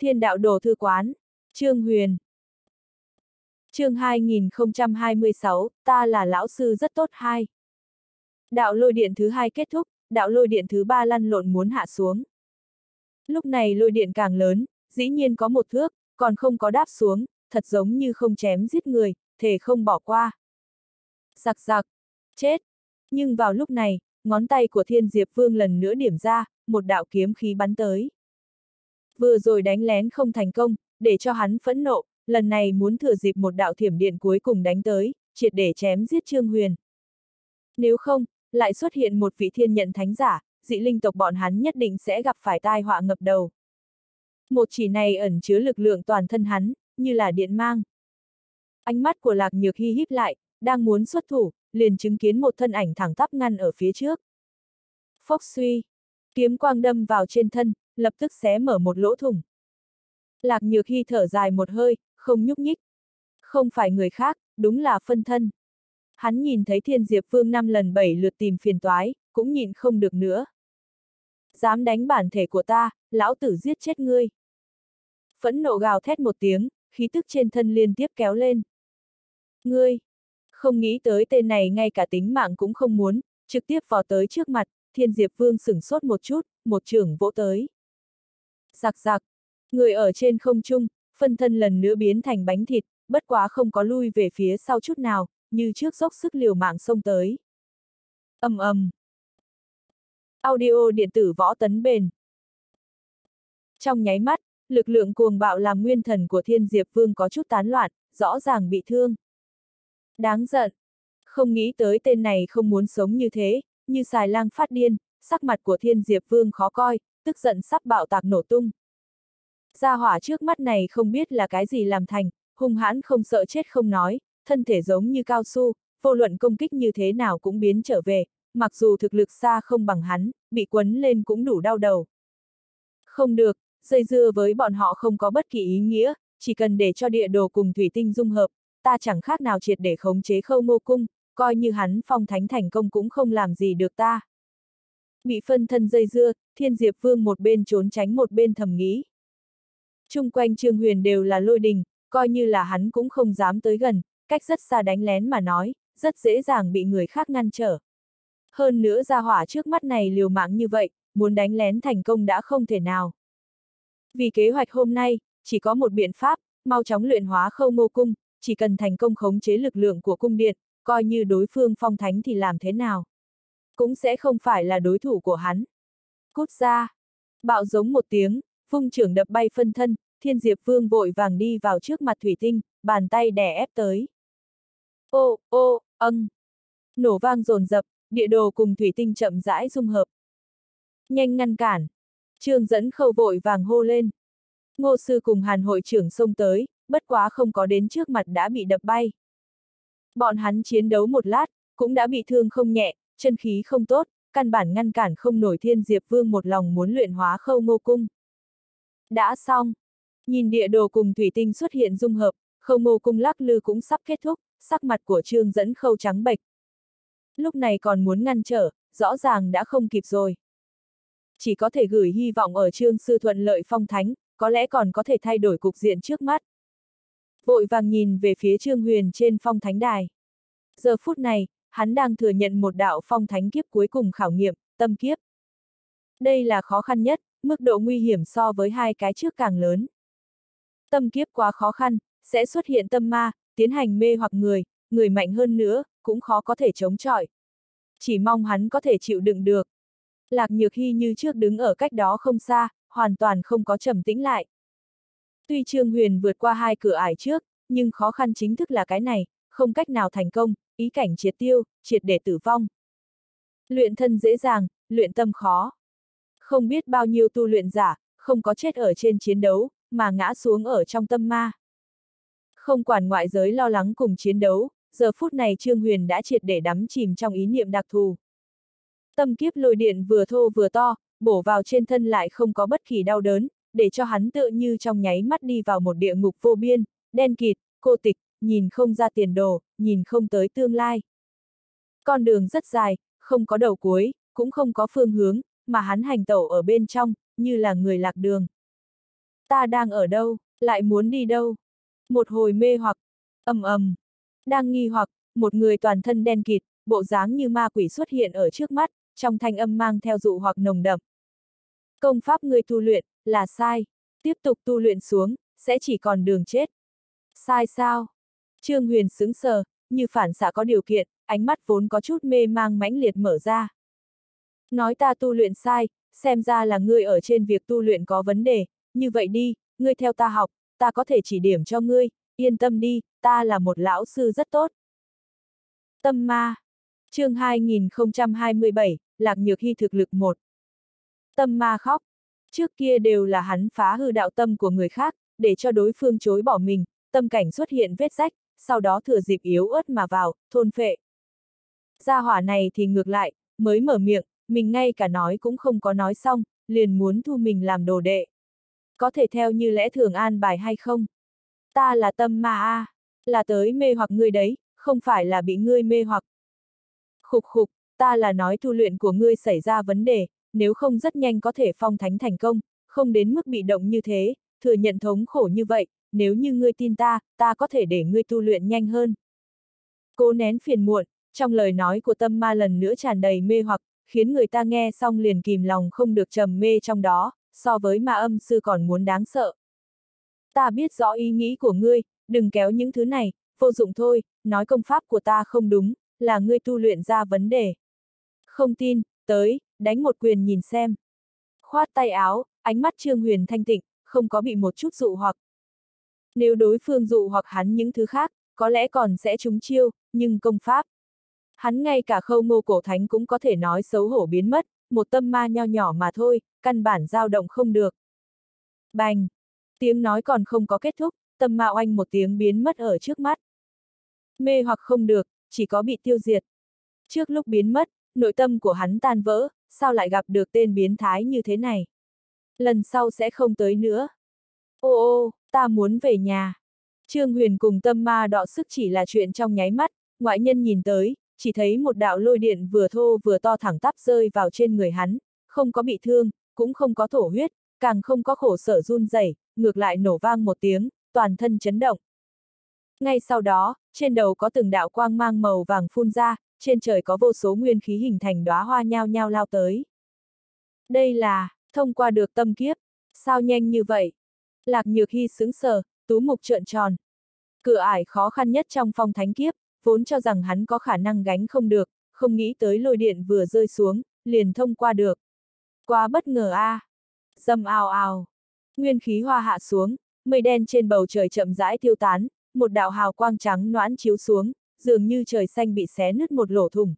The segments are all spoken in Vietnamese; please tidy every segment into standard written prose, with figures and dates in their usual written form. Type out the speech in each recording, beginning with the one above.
Thiên đạo đồ thư quán. Trương Huyền. Chương 2026, ta là lão sư rất tốt 2. Đạo lôi điện thứ 2 kết thúc, đạo lôi điện thứ 3 lăn lộn muốn hạ xuống. Lúc này lôi điện càng lớn, dĩ nhiên có 1 thước, còn không có đáp xuống, thật giống như không chém giết người, thề không bỏ qua. Giặc giặc, chết. Nhưng vào lúc này, ngón tay của Thiên Diệp Vương lần nữa điểm ra, một đạo kiếm khí bắn tới. Vừa rồi đánh lén không thành công, để cho hắn phẫn nộ, lần này muốn thừa dịp một đạo thiểm điện cuối cùng đánh tới, triệt để chém giết Trương Huyền. Nếu không, lại xuất hiện một vị thiên nhận thánh giả, dị linh tộc bọn hắn nhất định sẽ gặp phải tai họa ngập đầu. Một chỉ này ẩn chứa lực lượng toàn thân hắn, như là điện mang. Ánh mắt của Lạc Nhược Hy híp lại, đang muốn xuất thủ, liền chứng kiến một thân ảnh thẳng tắp ngăn ở phía trước. Phốc suy, kiếm quang đâm vào trên thân, lập tức xé mở một lỗ thủng. Lạc Nhược Hy thở dài một hơi, không nhúc nhích. Không phải người khác, đúng là phân thân. Hắn nhìn thấy Thiên Diệp Vương 5 lần 7 lượt tìm phiền toái, cũng nhịn không được nữa. Dám đánh bản thể của ta, lão tử giết chết ngươi. Phẫn nộ gào thét một tiếng, khí tức trên thân liên tiếp kéo lên. Ngươi! Không nghĩ tới tên này ngay cả tính mạng cũng không muốn, trực tiếp vò tới trước mặt, Thiên Diệp Vương sửng sốt một chút, một chưởng vỗ tới. Giặc giặc! Người ở trên không trung, phân thân lần nữa biến thành bánh thịt, bất quá không có lui về phía sau chút nào, như trước dốc sức liều mạng xông tới. Ầm ầm. Audio điện tử võ tấn bền. Trong nháy mắt, lực lượng cuồng bạo làm nguyên thần của Thiên Diệp Vương có chút tán loạn, rõ ràng bị thương. Đáng giận. Không nghĩ tới tên này không muốn sống như thế, như xài lang phát điên, sắc mặt của Thiên Diệp Vương khó coi, tức giận sắp bạo tạc nổ tung. Gia hỏa trước mắt này không biết là cái gì làm thành, hung hãn không sợ chết không nói, thân thể giống như cao su, vô luận công kích như thế nào cũng biến trở về, mặc dù thực lực xa không bằng hắn, bị quấn lên cũng đủ đau đầu. Không được, dây dưa với bọn họ không có bất kỳ ý nghĩa, chỉ cần để cho địa đồ cùng thủy tinh dung hợp, ta chẳng khác nào triệt để khống chế Khâu Ngô Cung, coi như hắn phong thánh thành công cũng không làm gì được ta. Bị phân thân dây dưa, Thiên Diệp Vương một bên trốn tránh một bên thầm nghĩ. Chung quanh Trương Huyền đều là lôi đình, coi như là hắn cũng không dám tới gần, cách rất xa đánh lén mà nói, rất dễ dàng bị người khác ngăn trở. Hơn nữa gia hỏa trước mắt này liều mạng như vậy, muốn đánh lén thành công đã không thể nào. Vì kế hoạch hôm nay, chỉ có một biện pháp, mau chóng luyện hóa Khâu Ngô Cung, chỉ cần thành công khống chế lực lượng của cung điện, coi như đối phương phong thánh thì làm thế nào. Cũng sẽ không phải là đối thủ của hắn. Cút ra! Bạo giống một tiếng, vung chưởng đập bay phân thân, Thiên Diệp Vương vội vàng đi vào trước mặt thủy tinh, bàn tay đè ép tới. Ô, ô, nổ vang dồn dập, địa đồ cùng thủy tinh chậm rãi dung hợp. Nhanh ngăn cản! Trương Dẫn Khâu vội vàng hô lên. Ngô sư cùng Hàn hội trưởng xông tới, bất quá không có đến trước mặt đã bị đập bay. Bọn hắn chiến đấu một lát, cũng đã bị thương không nhẹ, chân khí không tốt, căn bản ngăn cản không nổi Thiên Diệp Vương một lòng muốn luyện hóa Khâu Ngô Cung. Đã xong. Nhìn địa đồ cùng thủy tinh xuất hiện dung hợp, Khâu Ngô Cung lắc lư cũng sắp kết thúc, sắc mặt của Trương Dẫn Khâu trắng bệch. Lúc này còn muốn ngăn trở, rõ ràng đã không kịp rồi. Chỉ có thể gửi hy vọng ở Trương sư thuận lợi phong thánh, có lẽ còn có thể thay đổi cục diện trước mắt. Vội vàng nhìn về phía Trương Huyền trên phong thánh đài. Giờ phút này, hắn đang thừa nhận một đạo phong thánh kiếp cuối cùng khảo nghiệm, tâm kiếp. Đây là khó khăn nhất, mức độ nguy hiểm so với hai cái trước càng lớn. Tâm kiếp quá khó khăn, sẽ xuất hiện tâm ma, tiến hành mê hoặc người mạnh hơn nữa, cũng khó có thể chống chọi. Chỉ mong hắn có thể chịu đựng được. Lạc Nhược Hy như trước đứng ở cách đó không xa, hoàn toàn không có trầm tĩnh lại. Tuy Trương Huyền vượt qua hai cửa ải trước, nhưng khó khăn chính thức là cái này, không cách nào thành công, ý cảnh triệt tiêu, triệt để tử vong. Luyện thân dễ dàng, luyện tâm khó. Không biết bao nhiêu tu luyện giả, không có chết ở trên chiến đấu, mà ngã xuống ở trong tâm ma. Không quản ngoại giới lo lắng cùng chiến đấu, giờ phút này Trương Huyền đã triệt để đắm chìm trong ý niệm đặc thù. Tâm kiếp lôi điện vừa thô vừa to, bổ vào trên thân lại không có bất kỳ đau đớn, để cho hắn tựa như trong nháy mắt đi vào một địa ngục vô biên, đen kịt, cô tịch, nhìn không ra tiền đồ, nhìn không tới tương lai. Con đường rất dài, không có đầu cuối, cũng không có phương hướng, mà hắn hành tẩu ở bên trong, như là người lạc đường. Ta đang ở đâu, lại muốn đi đâu? Một hồi mê hoặc, ầm ầm. Đang nghi hoặc, một người toàn thân đen kịt, bộ dáng như ma quỷ xuất hiện ở trước mắt, trong thanh âm mang theo dụ hoặc nồng đậm. Công pháp ngươi tu luyện, là sai. Tiếp tục tu luyện xuống, sẽ chỉ còn đường chết. Sai sao? Trương Huyền sững sờ, như phản xạ có điều kiện, ánh mắt vốn có chút mê mang mãnh liệt mở ra. Nói ta tu luyện sai, xem ra là ngươi ở trên việc tu luyện có vấn đề, như vậy đi, ngươi theo ta học, ta có thể chỉ điểm cho ngươi, yên tâm đi, ta là một lão sư rất tốt. Tâm ma. Chương 2027, Lạc Nhược Hy thực lực 1. Tâm ma khóc. Trước kia đều là hắn phá hư đạo tâm của người khác, để cho đối phương chối bỏ mình, tâm cảnh xuất hiện vết rách, sau đó thừa dịp yếu ớt mà vào, thôn phệ. Gia hỏa này thì ngược lại, mới mở miệng, mình ngay cả nói cũng không có nói xong, liền muốn thu mình làm đồ đệ. Có thể theo như lẽ thường an bài hay không? Ta là tâm ma a, là tới mê hoặc ngươi đấy, không phải là bị ngươi mê hoặc. Khục khục, ta là nói tu luyện của ngươi xảy ra vấn đề, nếu không rất nhanh có thể phong thánh thành công, không đến mức bị động như thế, thừa nhận thống khổ như vậy, nếu như ngươi tin ta, ta có thể để ngươi tu luyện nhanh hơn. Cố nén phiền muộn, trong lời nói của tâm ma lần nữa tràn đầy mê hoặc, khiến người ta nghe xong liền kìm lòng không được trầm mê trong đó, so với ma âm sư còn muốn đáng sợ. Ta biết rõ ý nghĩ của ngươi, đừng kéo những thứ này, vô dụng thôi, nói công pháp của ta không đúng, là ngươi tu luyện ra vấn đề. Không tin, tới, đánh một quyền nhìn xem. Khoát tay áo, ánh mắt Trương Huyền thanh tịnh, không có bị một chút dụ hoặc. Nếu đối phương dụ hoặc hắn những thứ khác, có lẽ còn sẽ trúng chiêu, nhưng công pháp. Hắn ngay cả Khâu Ngô cổ thánh cũng có thể nói xấu hổ biến mất, một tâm ma nho nhỏ mà thôi, căn bản dao động không được. Bành! Tiếng nói còn không có kết thúc, tâm ma oanh một tiếng biến mất ở trước mắt. Mê hoặc không được, chỉ có bị tiêu diệt. Trước lúc biến mất, nội tâm của hắn tan vỡ, sao lại gặp được tên biến thái như thế này? Lần sau sẽ không tới nữa. Ô ô, ta muốn về nhà. Trương Huyền cùng tâm ma đọ sức chỉ là chuyện trong nháy mắt, ngoại nhân nhìn tới, chỉ thấy một đạo lôi điện vừa thô vừa to thẳng tắp rơi vào trên người hắn, không có bị thương, cũng không có thổ huyết, càng không có khổ sở run rẩy, ngược lại nổ vang một tiếng, toàn thân chấn động. Ngay sau đó, trên đầu có từng đạo quang mang màu vàng phun ra, trên trời có vô số nguyên khí hình thành đóa hoa nhao nhao lao tới. Đây là, thông qua được tâm kiếp, sao nhanh như vậy? Lạc Nhược Hy sững sờ, tú mục trợn tròn. Cửa ải khó khăn nhất trong phong thánh kiếp, vốn cho rằng hắn có khả năng gánh không được, không nghĩ tới lôi điện vừa rơi xuống, liền thông qua được. Quá bất ngờ a! Dầm ào ào. Nguyên khí hoa hạ xuống, mây đen trên bầu trời chậm rãi tiêu tán, một đạo hào quang trắng noãn chiếu xuống, dường như trời xanh bị xé nứt một lỗ thủng.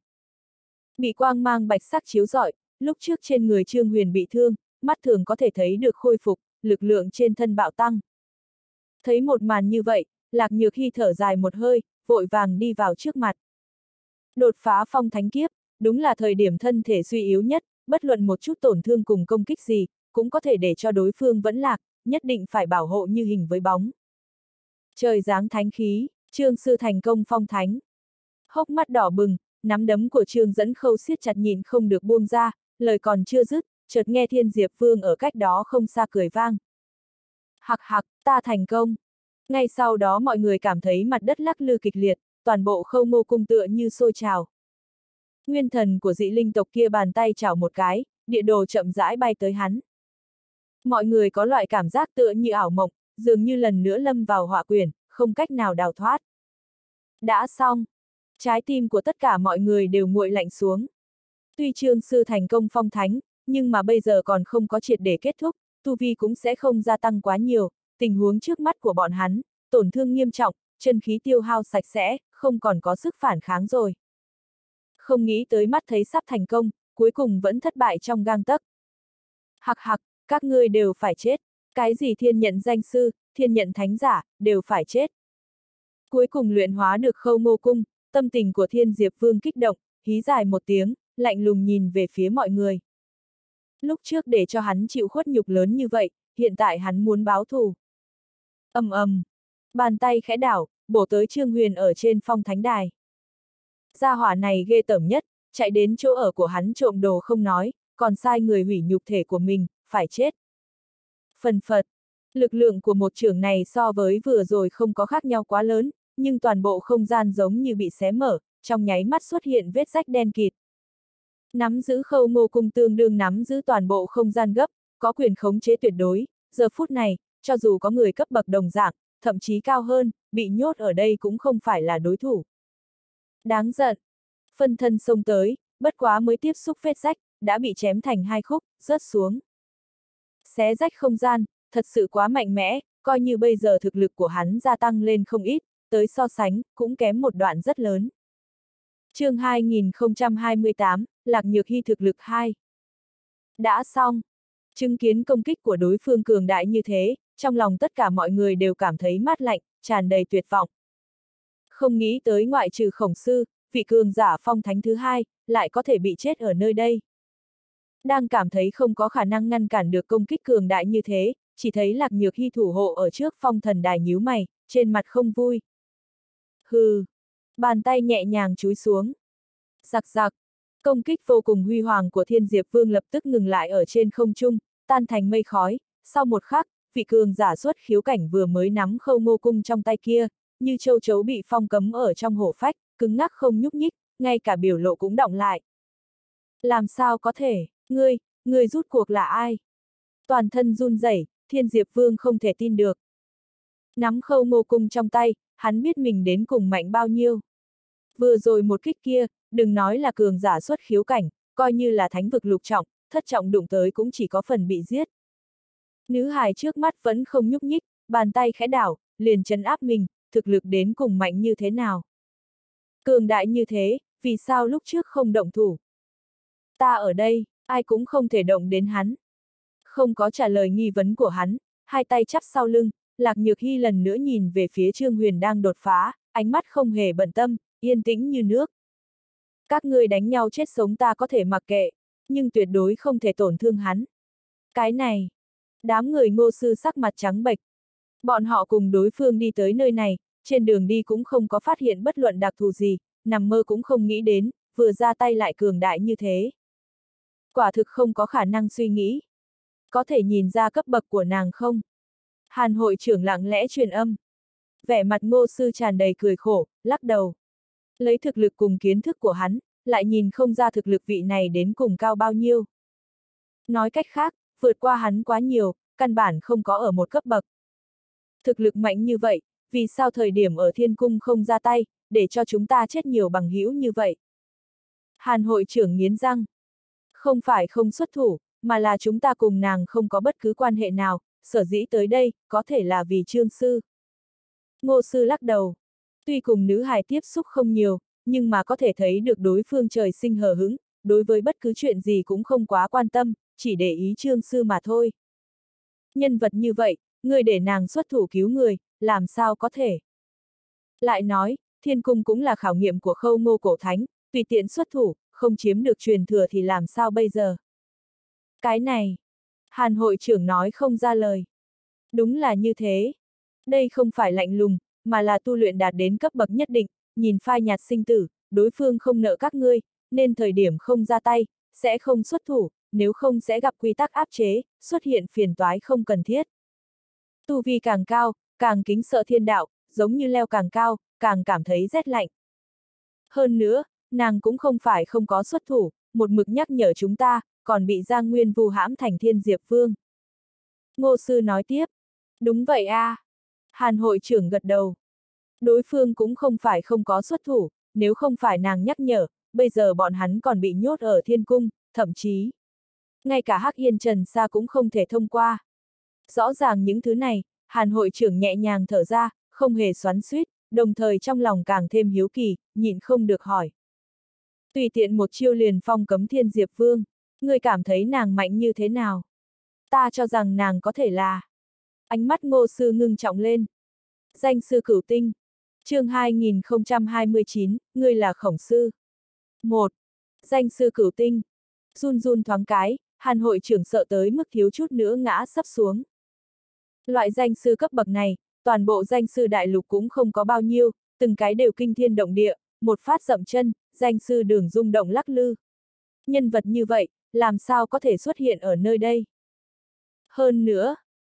Bị quang mang bạch sắc chiếu rọi, lúc trước trên người Trương Huyền bị thương, mắt thường có thể thấy được khôi phục, lực lượng trên thân bạo tăng. Thấy một màn như vậy, Lạc Nhược Hy thở dài một hơi, vội vàng đi vào trước mặt. Đột phá phong thánh kiếp, đúng là thời điểm thân thể suy yếu nhất, bất luận một chút tổn thương cùng công kích gì, cũng có thể để cho đối phương vẫn lạc, nhất định phải bảo hộ như hình với bóng. Trời giáng thánh khí, Trương sư thành công phong thánh. Hốc mắt đỏ bừng, nắm đấm của Trương Dẫn Khâu siết chặt nhìn không được buông ra, lời còn chưa dứt, chợt nghe Thiên Diệp Vương ở cách đó không xa cười vang. Hặc hặc, ta thành công. Ngay sau đó mọi người cảm thấy mặt đất lắc lư kịch liệt, toàn bộ Khâu Ngô cung tựa như sôi trào. Nguyên thần của dị linh tộc kia bàn tay chảo một cái, địa đồ chậm rãi bay tới hắn. Mọi người có loại cảm giác tựa như ảo mộng, dường như lần nữa lâm vào họa quyển, không cách nào đào thoát. Đã xong. Trái tim của tất cả mọi người đều nguội lạnh xuống. Tuy Trương sư thành công phong thánh, nhưng mà bây giờ còn không có triệt để kết thúc, tu vi cũng sẽ không gia tăng quá nhiều, tình huống trước mắt của bọn hắn, tổn thương nghiêm trọng, chân khí tiêu hao sạch sẽ, không còn có sức phản kháng rồi. Không nghĩ tới mắt thấy sắp thành công, cuối cùng vẫn thất bại trong gang tấc. Hặc hặc, các ngươi đều phải chết, cái gì thiên nhận danh sư, thiên nhận thánh giả, đều phải chết. Cuối cùng luyện hóa được Khâu Ngô cung, tâm tình của Thiên Diệp Vương kích động, hí dài một tiếng, lạnh lùng nhìn về phía mọi người. Lúc trước để cho hắn chịu khuất nhục lớn như vậy, hiện tại hắn muốn báo thù. Ầm ầm, bàn tay khẽ đảo, bổ tới Trương Huyền ở trên phong thánh đài. Gia hỏa này ghê tởm nhất, chạy đến chỗ ở của hắn trộm đồ không nói, còn sai người hủy nhục thể của mình, phải chết. Phần phật, Lực lượng của một chưởng này so với vừa rồi không có khác nhau quá lớn, nhưng toàn bộ không gian giống như bị xé mở, trong nháy mắt xuất hiện vết rách đen kịt. Nắm giữ Khâu Ngô Cung tương đương nắm giữ toàn bộ không gian gấp, có quyền khống chế tuyệt đối, giờ phút này, cho dù có người cấp bậc đồng dạng, thậm chí cao hơn, bị nhốt ở đây cũng không phải là đối thủ. Đáng giận. Phân thân xông tới, bất quá mới tiếp xúc vết rách, đã bị chém thành hai khúc, rớt xuống. Xé rách không gian, thật sự quá mạnh mẽ, coi như bây giờ thực lực của hắn gia tăng lên không ít, tới so sánh, cũng kém một đoạn rất lớn. Chương 2028, Lạc Nhược Hy thực lực 2. Đã xong. Chứng kiến công kích của đối phương cường đại như thế, trong lòng tất cả mọi người đều cảm thấy mát lạnh, tràn đầy tuyệt vọng. Không nghĩ tới ngoại trừ Khổng Sư, vị cường giả phong thánh thứ hai, lại có thể bị chết ở nơi đây. Đang cảm thấy không có khả năng ngăn cản được công kích cường đại như thế, chỉ thấy Lạc Nhược Hy thủ hộ ở trước phong thần đài nhíu mày, trên mặt không vui. Hừ. Bàn tay nhẹ nhàng chúi xuống. Giặc giặc. Công kích vô cùng huy hoàng của Thiên Diệp Vương lập tức ngừng lại ở trên không trung, tan thành mây khói. Sau một khắc, vị cường giả xuất khiếu cảnh vừa mới nắm Khâu Ngô Cung trong tay kia, như châu chấu bị phong cấm ở trong hổ phách, cứng ngắc không nhúc nhích, ngay cả biểu lộ cũng đọng lại. Làm sao có thể, ngươi rút cuộc là ai? Toàn thân run rẩy, Thiên Diệp Vương không thể tin được. Nắm Khâu Ngô Cung trong tay, hắn biết mình đến cùng mạnh bao nhiêu. Vừa rồi một kích kia, đừng nói là cường giả xuất khiếu cảnh, coi như là thánh vực lục trọng, thất trọng đụng tới cũng chỉ có phần bị giết. Nữ hài trước mắt vẫn không nhúc nhích, bàn tay khẽ đảo, liền trấn áp mình, thực lực đến cùng mạnh như thế nào. Cường đại như thế, vì sao lúc trước không động thủ? Ta ở đây, ai cũng không thể động đến hắn. Không có trả lời nghi vấn của hắn, hai tay chắp sau lưng, Lạc Nhược Hy lần nữa nhìn về phía Trương Huyền đang đột phá, ánh mắt không hề bận tâm, yên tĩnh như nước. Các ngươi đánh nhau chết sống ta có thể mặc kệ, nhưng tuyệt đối không thể tổn thương hắn. Cái này, đám người Ngô Sư sắc mặt trắng bệch. Bọn họ cùng đối phương đi tới nơi này, trên đường đi cũng không có phát hiện bất luận đặc thù gì, nằm mơ cũng không nghĩ đến, vừa ra tay lại cường đại như thế. Quả thực không có khả năng suy nghĩ. Có thể nhìn ra cấp bậc của nàng không? Hàn hội trưởng lặng lẽ truyền âm. Vẻ mặt Ngô Sư tràn đầy cười khổ, lắc đầu. Lấy thực lực cùng kiến thức của hắn, lại nhìn không ra thực lực vị này đến cùng cao bao nhiêu. Nói cách khác, vượt qua hắn quá nhiều, căn bản không có ở một cấp bậc. Thực lực mạnh như vậy, vì sao thời điểm ở thiên cung không ra tay, để cho chúng ta chết nhiều bằng hữu như vậy? Hàn hội trưởng nghiến răng. Không phải không xuất thủ, mà là chúng ta cùng nàng không có bất cứ quan hệ nào, sở dĩ tới đây, có thể là vì Trương Sư. Ngô Sư lắc đầu. Tuy cùng nữ hài tiếp xúc không nhiều, nhưng mà có thể thấy được đối phương trời sinh hờ hững, đối với bất cứ chuyện gì cũng không quá quan tâm, chỉ để ý Trương Sư mà thôi. Nhân vật như vậy, người để nàng xuất thủ cứu người, làm sao có thể? Lại nói, thiên cung cũng là khảo nghiệm của Khâu Ngô cổ thánh, tùy tiện xuất thủ, không chiếm được truyền thừa thì làm sao bây giờ? Cái này, Hàn hội trưởng nói không ra lời. Đúng là như thế. Đây không phải lạnh lùng, mà là tu luyện đạt đến cấp bậc nhất định, nhìn phai nhạt sinh tử, đối phương không nợ các ngươi, nên thời điểm không ra tay, sẽ không xuất thủ, nếu không sẽ gặp quy tắc áp chế, xuất hiện phiền toái không cần thiết. Tu vi càng cao, càng kính sợ thiên đạo, giống như leo càng cao, càng cảm thấy rét lạnh. Hơn nữa, nàng cũng không phải không có xuất thủ, một mực nhắc nhở chúng ta, còn bị Giang Nguyên vu hãm thành Thiên Diệp Vương. Ngô Sư nói tiếp. Đúng vậy a. Hàn hội trưởng gật đầu. Đối phương cũng không phải không có xuất thủ, nếu không phải nàng nhắc nhở, bây giờ bọn hắn còn bị nhốt ở thiên cung, thậm chí ngay cả Hắc Yên Trần Sa cũng không thể thông qua. Rõ ràng những thứ này, Hàn hội trưởng nhẹ nhàng thở ra, không hề xoắn xuýt, đồng thời trong lòng càng thêm hiếu kỳ, nhịn không được hỏi. Tùy tiện một chiêu liền phong cấm Thiên Diệp Vương, ngươi cảm thấy nàng mạnh như thế nào? Ta cho rằng nàng có thể là... Ánh mắt Ngô Sư ngưng trọng lên. Danh sư cửu tinh. Chương 2029, ngươi là Khổng Sư. 1. Danh sư cửu tinh. Run run thoáng cái, Hàn hội trưởng sợ tới mức thiếu chút nữa ngã sấp xuống. Loại danh sư cấp bậc này, toàn bộ danh sư đại lục cũng không có bao nhiêu, từng cái đều kinh thiên động địa, một phát dậm chân, danh sư đường rung động lắc lư. Nhân vật như vậy, làm sao có thể xuất hiện ở nơi đây? Hơn nữa,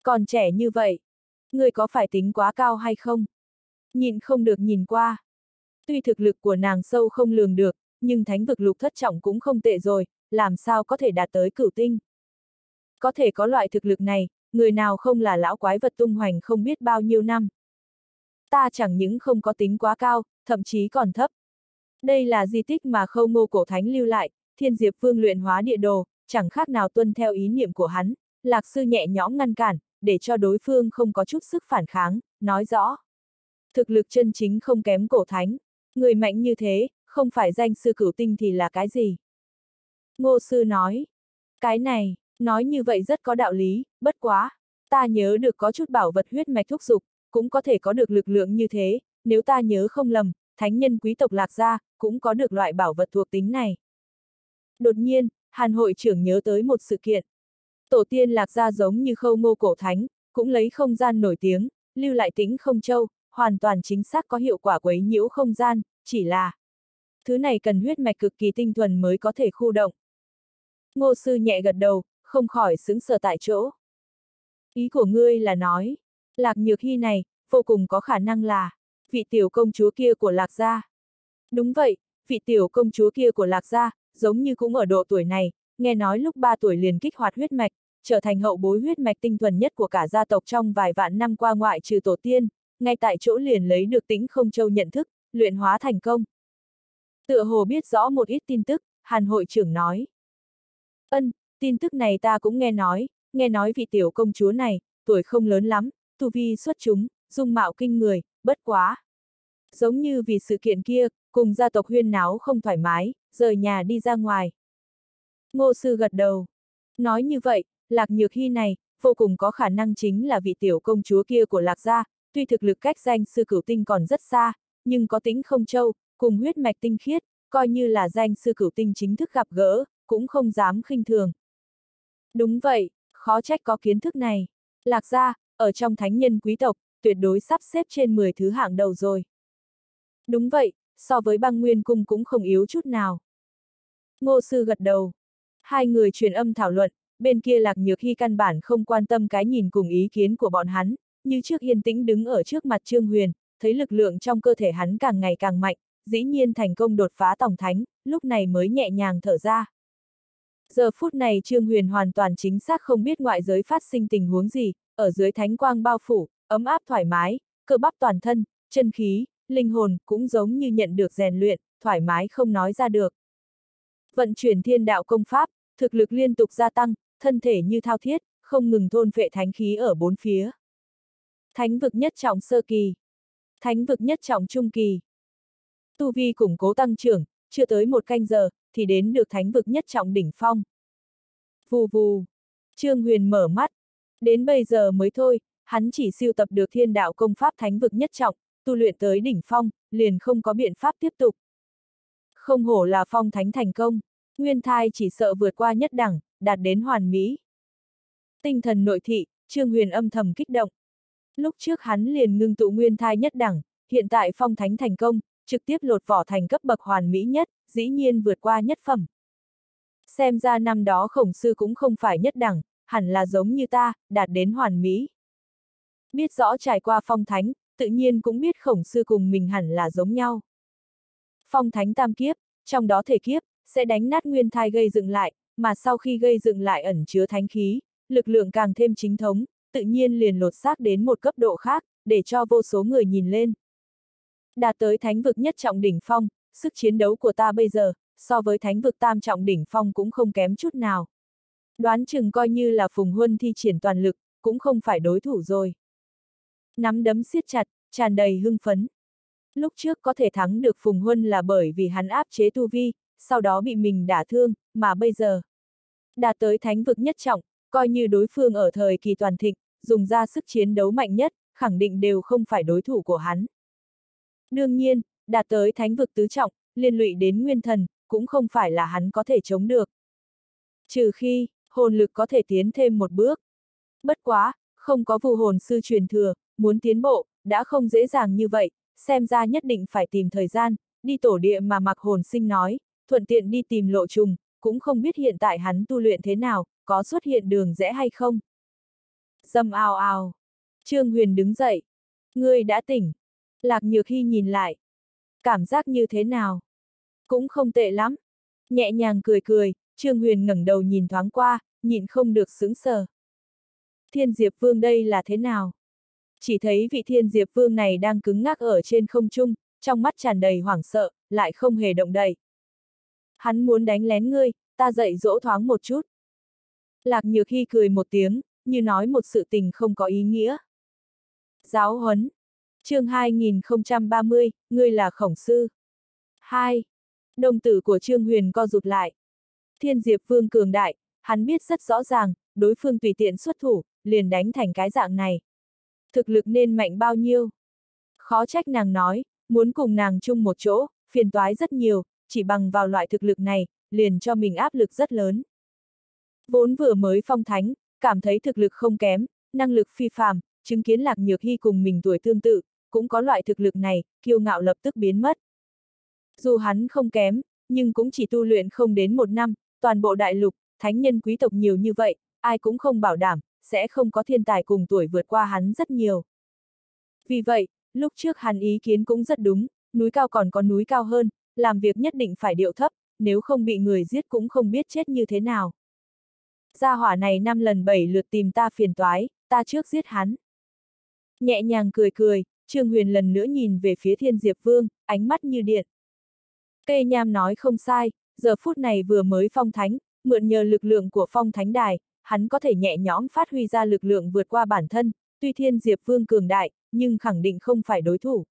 Còn trẻ như vậy, người có phải tính quá cao hay không? Nhìn không được nhìn qua. Tuy thực lực của nàng sâu không lường được, nhưng thánh vực lục thất trọng cũng không tệ rồi, làm sao có thể đạt tới cửu tinh. Có thể có loại thực lực này, người nào không là lão quái vật tung hoành không biết bao nhiêu năm. Ta chẳng những không có tính quá cao, thậm chí còn thấp. Đây là di tích mà Khâu Ngô cổ thánh lưu lại, Thiên Diệp Vương luyện hóa địa đồ, chẳng khác nào tuân theo ý niệm của hắn. Lạc sư nhẹ nhõm ngăn cản, để cho đối phương không có chút sức phản kháng, nói rõ. Thực lực chân chính không kém cổ thánh. Người mạnh như thế, không phải danh sư cửu tinh thì là cái gì? Ngô sư nói. Cái này, nói như vậy rất có đạo lý, bất quá. Ta nhớ được có chút bảo vật huyết mạch thúc dục, cũng có thể có được lực lượng như thế, nếu ta nhớ không lầm, thánh nhân quý tộc Lạc gia, cũng có được loại bảo vật thuộc tính này. Đột nhiên, Hàn hội trưởng nhớ tới một sự kiện. Tổ tiên Lạc gia giống như Khâu Ngô cổ thánh, cũng lấy không gian nổi tiếng, lưu lại Tĩnh Không Châu, hoàn toàn chính xác có hiệu quả quấy nhiễu không gian, chỉ là thứ này cần huyết mạch cực kỳ tinh thuần mới có thể khu động. Ngô sư nhẹ gật đầu, không khỏi sững sờ tại chỗ. Ý của ngươi là nói, Lạc Nhược Hy này, vô cùng có khả năng là vị tiểu công chúa kia của Lạc gia. Đúng vậy, vị tiểu công chúa kia của Lạc gia, giống như cũng ở độ tuổi này, nghe nói lúc 3 tuổi liền kích hoạt huyết mạch, trở thành hậu bối huyết mạch tinh thuần nhất của cả gia tộc trong vài vạn năm qua ngoại trừ tổ tiên, ngay tại chỗ liền lấy được Tĩnh Không Châu nhận thức, luyện hóa thành công. Tựa hồ biết rõ một ít tin tức, Hàn hội trưởng nói. Tin tức này ta cũng nghe nói vị tiểu công chúa này, tuổi không lớn lắm, tu vi xuất chúng, dung mạo kinh người, bất quá. Giống như vì sự kiện kia, cùng gia tộc huyên náo không thoải mái, rời nhà đi ra ngoài. Ngô sư gật đầu. Nói như vậy, Lạc Nhược Hy này, vô cùng có khả năng chính là vị tiểu công chúa kia của Lạc gia, tuy thực lực cách danh sư cửu tinh còn rất xa, nhưng có Tĩnh Không Châu, cùng huyết mạch tinh khiết, coi như là danh sư cửu tinh chính thức gặp gỡ, cũng không dám khinh thường. Đúng vậy, khó trách có kiến thức này. Lạc gia, ở trong thánh nhân quý tộc, tuyệt đối sắp xếp trên 10 thứ hạng đầu rồi. Đúng vậy, so với Băng Nguyên cung cũng không yếu chút nào. Ngô sư gật đầu. Hai người truyền âm thảo luận, bên kia Lạc Nhược Hy căn bản không quan tâm cái nhìn cùng ý kiến của bọn hắn, như trước yên tĩnh đứng ở trước mặt Trương Huyền, thấy lực lượng trong cơ thể hắn càng ngày càng mạnh, dĩ nhiên thành công đột phá tổng thánh, lúc này mới nhẹ nhàng thở ra. Giờ phút này Trương Huyền hoàn toàn chính xác không biết ngoại giới phát sinh tình huống gì, ở dưới thánh quang bao phủ, ấm áp thoải mái, cơ bắp toàn thân, chân khí, linh hồn cũng giống như nhận được rèn luyện, thoải mái không nói ra được. Vận chuyển thiên đạo công pháp, thực lực liên tục gia tăng, thân thể như thao thiết, không ngừng thôn phệ thánh khí ở bốn phía. Thánh vực nhất trọng sơ kỳ. Thánh vực nhất trọng trung kỳ. Tu vi củng cố tăng trưởng, chưa tới 1 canh giờ, thì đến được thánh vực nhất trọng đỉnh phong. Vù vù. Trương Huyền mở mắt. Đến bây giờ mới thôi, hắn chỉ sưu tập được thiên đạo công pháp thánh vực nhất trọng, tu luyện tới đỉnh phong, liền không có biện pháp tiếp tục. Không hổ là phong thánh thành công, nguyên thai chỉ sợ vượt qua nhất đẳng, đạt đến hoàn mỹ. Tinh thần nội thị, Trương Huyền âm thầm kích động. Lúc trước hắn liền ngưng tụ nguyên thai nhất đẳng, hiện tại phong thánh thành công, trực tiếp lột vỏ thành cấp bậc hoàn mỹ nhất, dĩ nhiên vượt qua nhất phẩm. Xem ra năm đó Khổng sư cũng không phải nhất đẳng, hẳn là giống như ta, đạt đến hoàn mỹ. Biết rõ trải qua phong thánh, tự nhiên cũng biết Khổng sư cùng mình hẳn là giống nhau. Phong thánh tam kiếp, trong đó thể kiếp, sẽ đánh nát nguyên thai gây dựng lại, mà sau khi gây dựng lại ẩn chứa thánh khí, lực lượng càng thêm chính thống, tự nhiên liền lột xác đến một cấp độ khác, để cho vô số người nhìn lên. Đạt tới thánh vực nhất trọng đỉnh phong, sức chiến đấu của ta bây giờ, so với thánh vực tam trọng đỉnh phong cũng không kém chút nào. Đoán chừng coi như là Phùng Huân thi triển toàn lực, cũng không phải đối thủ rồi. Nắm đấm siết chặt, tràn đầy hưng phấn. Lúc trước có thể thắng được Phùng Huân là bởi vì hắn áp chế tu vi, sau đó bị mình đả thương, mà bây giờ đạt tới thánh vực nhất trọng, coi như đối phương ở thời kỳ toàn thịnh, dùng ra sức chiến đấu mạnh nhất, khẳng định đều không phải đối thủ của hắn. Đương nhiên, đạt tới thánh vực tứ trọng, liên lụy đến nguyên thần, cũng không phải là hắn có thể chống được. Trừ khi, hồn lực có thể tiến thêm một bước. Bất quá, không có vu hồn sư truyền thừa, muốn tiến bộ, đã không dễ dàng như vậy, xem ra nhất định phải tìm thời gian, đi tổ địa mà Mạc Hồn Sinh nói, thuận tiện đi tìm lộ trùng, cũng không biết hiện tại hắn tu luyện thế nào, có xuất hiện đường rẽ hay không. Dầm ào ào. Trương Huyền đứng dậy. Ngươi đã tỉnh. Lạc Nhược Hy nhìn lại. Cảm giác như thế nào? Cũng không tệ lắm. Nhẹ nhàng cười cười, Trương Huyền ngẩng đầu nhìn thoáng qua, nhịn không được sững sờ. Thiên Diệp Vương đây là thế nào? Chỉ thấy vị Thiên Diệp Vương này đang cứng ngắc ở trên không trung, trong mắt tràn đầy hoảng sợ, lại không hề động đậy. Hắn muốn đánh lén ngươi, ta dạy dỗ thoáng một chút. Lạc Nhược Hy cười một tiếng, như nói một sự tình không có ý nghĩa. Giáo huấn. Chương 2030, ngươi là khổng sư. 2. Đồng tử của Trương Huyền co rụt lại. Thiên Diệp Vương cường đại, hắn biết rất rõ ràng, đối phương tùy tiện xuất thủ, liền đánh thành cái dạng này. Thực lực nên mạnh bao nhiêu? Khó trách nàng nói, muốn cùng nàng chung một chỗ, phiền toái rất nhiều, chỉ bằng vào loại thực lực này, liền cho mình áp lực rất lớn. Vốn vừa mới phong thánh, cảm thấy thực lực không kém, năng lực phi phàm, chứng kiến Lạc Nhược Hy cùng mình tuổi tương tự, cũng có loại thực lực này, kiêu ngạo lập tức biến mất. Dù hắn không kém, nhưng cũng chỉ tu luyện không đến 1 năm, toàn bộ đại lục, thánh nhân quý tộc nhiều như vậy, ai cũng không bảo đảm, sẽ không có thiên tài cùng tuổi vượt qua hắn rất nhiều. Vì vậy, lúc trước hắn ý kiến cũng rất đúng, núi cao còn có núi cao hơn, làm việc nhất định phải điệu thấp, nếu không bị người giết cũng không biết chết như thế nào. Gia hỏa này 5 lần 7 lượt tìm ta phiền toái, ta trước giết hắn. Nhẹ nhàng cười cười, Trương Huyền lần nữa nhìn về phía Thiên Diệp Vương, ánh mắt như điện. Cây nham nói không sai, giờ phút này vừa mới phong thánh, mượn nhờ lực lượng của phong thánh đài, hắn có thể nhẹ nhõm phát huy ra lực lượng vượt qua bản thân, tuy Thiên Diệp Vương cường đại, nhưng khẳng định không phải đối thủ.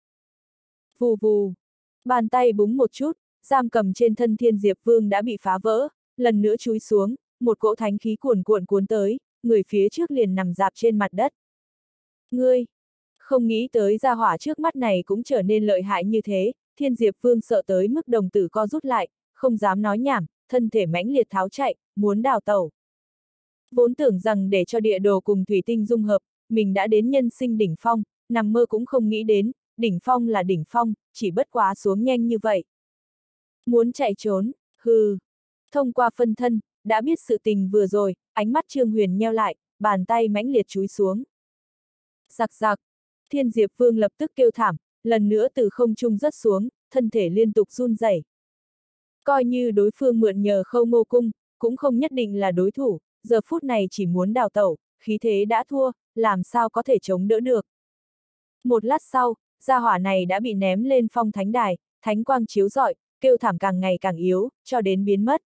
Vù vù, bàn tay búng một chút, giam cầm trên thân Thiên Diệp Vương đã bị phá vỡ, lần nữa chúi xuống, một cỗ thánh khí cuồn cuộn cuốn tới, người phía trước liền nằm rạp trên mặt đất. Ngươi, không nghĩ tới gia hỏa trước mắt này cũng trở nên lợi hại như thế, Thiên Diệp Vương sợ tới mức đồng tử co rút lại, không dám nói nhảm, thân thể mãnh liệt tháo chạy, muốn đào tẩu. Vốn tưởng rằng để cho địa đồ cùng thủy tinh dung hợp, mình đã đến nhân sinh đỉnh phong, nằm mơ cũng không nghĩ đến, đỉnh phong là đỉnh phong, chỉ bất quá xuống nhanh như vậy. Muốn chạy trốn, hừ. Thông qua phân thân, đã biết sự tình vừa rồi, ánh mắt Trương Huyền nheo lại, bàn tay mãnh liệt chúi xuống. Giặc giặc, Thiên Diệp Vương lập tức kêu thảm, lần nữa từ không trung rớt xuống, thân thể liên tục run rẩy. Coi như đối phương mượn nhờ Khâu Ngô Cung, cũng không nhất định là đối thủ, giờ phút này chỉ muốn đào tẩu, khí thế đã thua, làm sao có thể chống đỡ được. Một lát sau, gia hỏa này đã bị ném lên phong thánh đài, thánh quang chiếu rọi, kêu thảm càng ngày càng yếu, cho đến biến mất.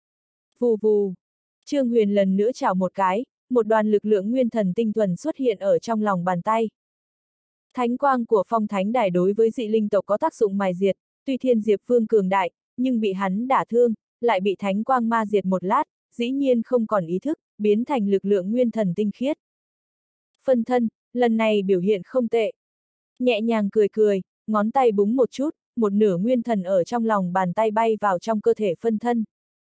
Vù vù, Trương Huyền lần nữa chảo một cái, một đoàn lực lượng nguyên thần tinh thuần xuất hiện ở trong lòng bàn tay. Thánh quang của phong thánh đài đối với dị linh tộc có tác dụng mài diệt, tuy Thiên Diệp Vương cường đại, nhưng bị hắn đả thương, lại bị thánh quang ma diệt một lát, dĩ nhiên không còn ý thức, biến thành lực lượng nguyên thần tinh khiết. Phân thân, lần này biểu hiện không tệ. Nhẹ nhàng cười cười, ngón tay búng một chút, một nửa nguyên thần ở trong lòng bàn tay bay vào trong cơ thể phân thân.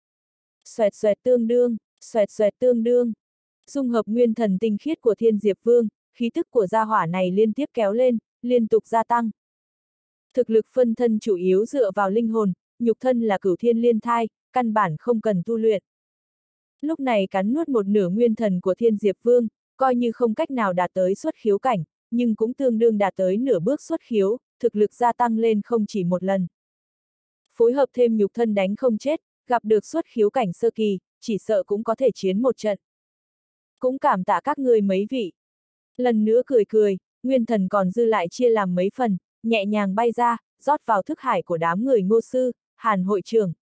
Xoẹt xoẹt tương đương, xoẹt xoẹt tương đương. Dung hợp nguyên thần tinh khiết của Thiên Diệp Vương, khí tức của gia hỏa này liên tiếp kéo lên, liên tục gia tăng. Thực lực phân thân chủ yếu dựa vào linh hồn, nhục thân là cửu thiên liên thai, căn bản không cần tu luyện. Lúc này cắn nuốt một nửa nguyên thần của Thiên Diệp Vương, coi như không cách nào đạt tới xuất khiếu cảnh, nhưng cũng tương đương đạt tới nửa bước xuất khiếu, thực lực gia tăng lên không chỉ một lần. Phối hợp thêm nhục thân đánh không chết, gặp được xuất khiếu cảnh sơ kỳ, chỉ sợ cũng có thể chiến một trận. Cũng cảm tạ các người mấy vị. Lần nữa cười cười, nguyên thần còn dư lại chia làm mấy phần, nhẹ nhàng bay ra, rót vào thức hải của đám người Ngô sư, Hàn hội trưởng.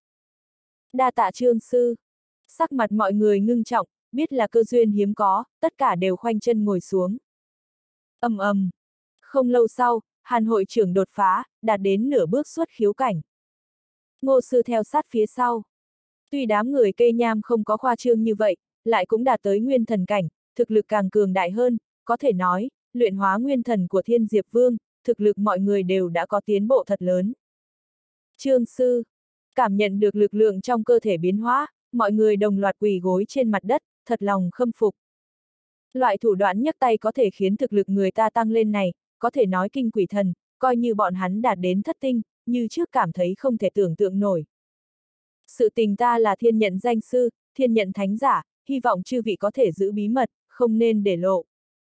Đa tạ Trương sư. Sắc mặt mọi người ngưng trọng, biết là cơ duyên hiếm có, tất cả đều khoanh chân ngồi xuống. Ầm ầm. Không lâu sau, Hàn hội trưởng đột phá, đạt đến nửa bước xuất khiếu cảnh. Ngô sư theo sát phía sau. Tuy đám người cây nham không có khoa trương như vậy, lại cũng đạt tới nguyên thần cảnh, thực lực càng cường đại hơn, có thể nói, luyện hóa nguyên thần của Thiên Diệp Vương, thực lực mọi người đều đã có tiến bộ thật lớn. Trương sư, cảm nhận được lực lượng trong cơ thể biến hóa, mọi người đồng loạt quỳ gối trên mặt đất, thật lòng khâm phục. Loại thủ đoạn nhấc tay có thể khiến thực lực người ta tăng lên này, có thể nói kinh quỷ thần, coi như bọn hắn đạt đến thất tinh, như trước cảm thấy không thể tưởng tượng nổi. Sự tình ta là thiên nhận danh sư, thiên nhận thánh giả, hy vọng chư vị có thể giữ bí mật, không nên để lộ.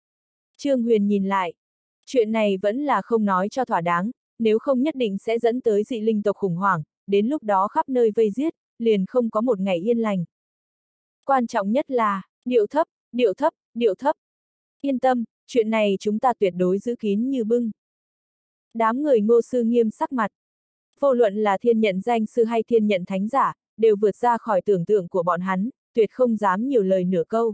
Trương Huyền nhìn lại. Chuyện này vẫn là không nói cho thỏa đáng, nếu không nhất định sẽ dẫn tới dị linh tộc khủng hoảng, đến lúc đó khắp nơi vây giết, liền không có một ngày yên lành. Quan trọng nhất là, điệu thấp, điệu thấp, điệu thấp. Yên tâm, chuyện này chúng ta tuyệt đối giữ kín như bưng. Đám người Ngô sư nghiêm sắc mặt. Vô luận là thiên nhận danh sư hay thiên nhận thánh giả, đều vượt ra khỏi tưởng tượng của bọn hắn, tuyệt không dám nhiều lời nửa câu.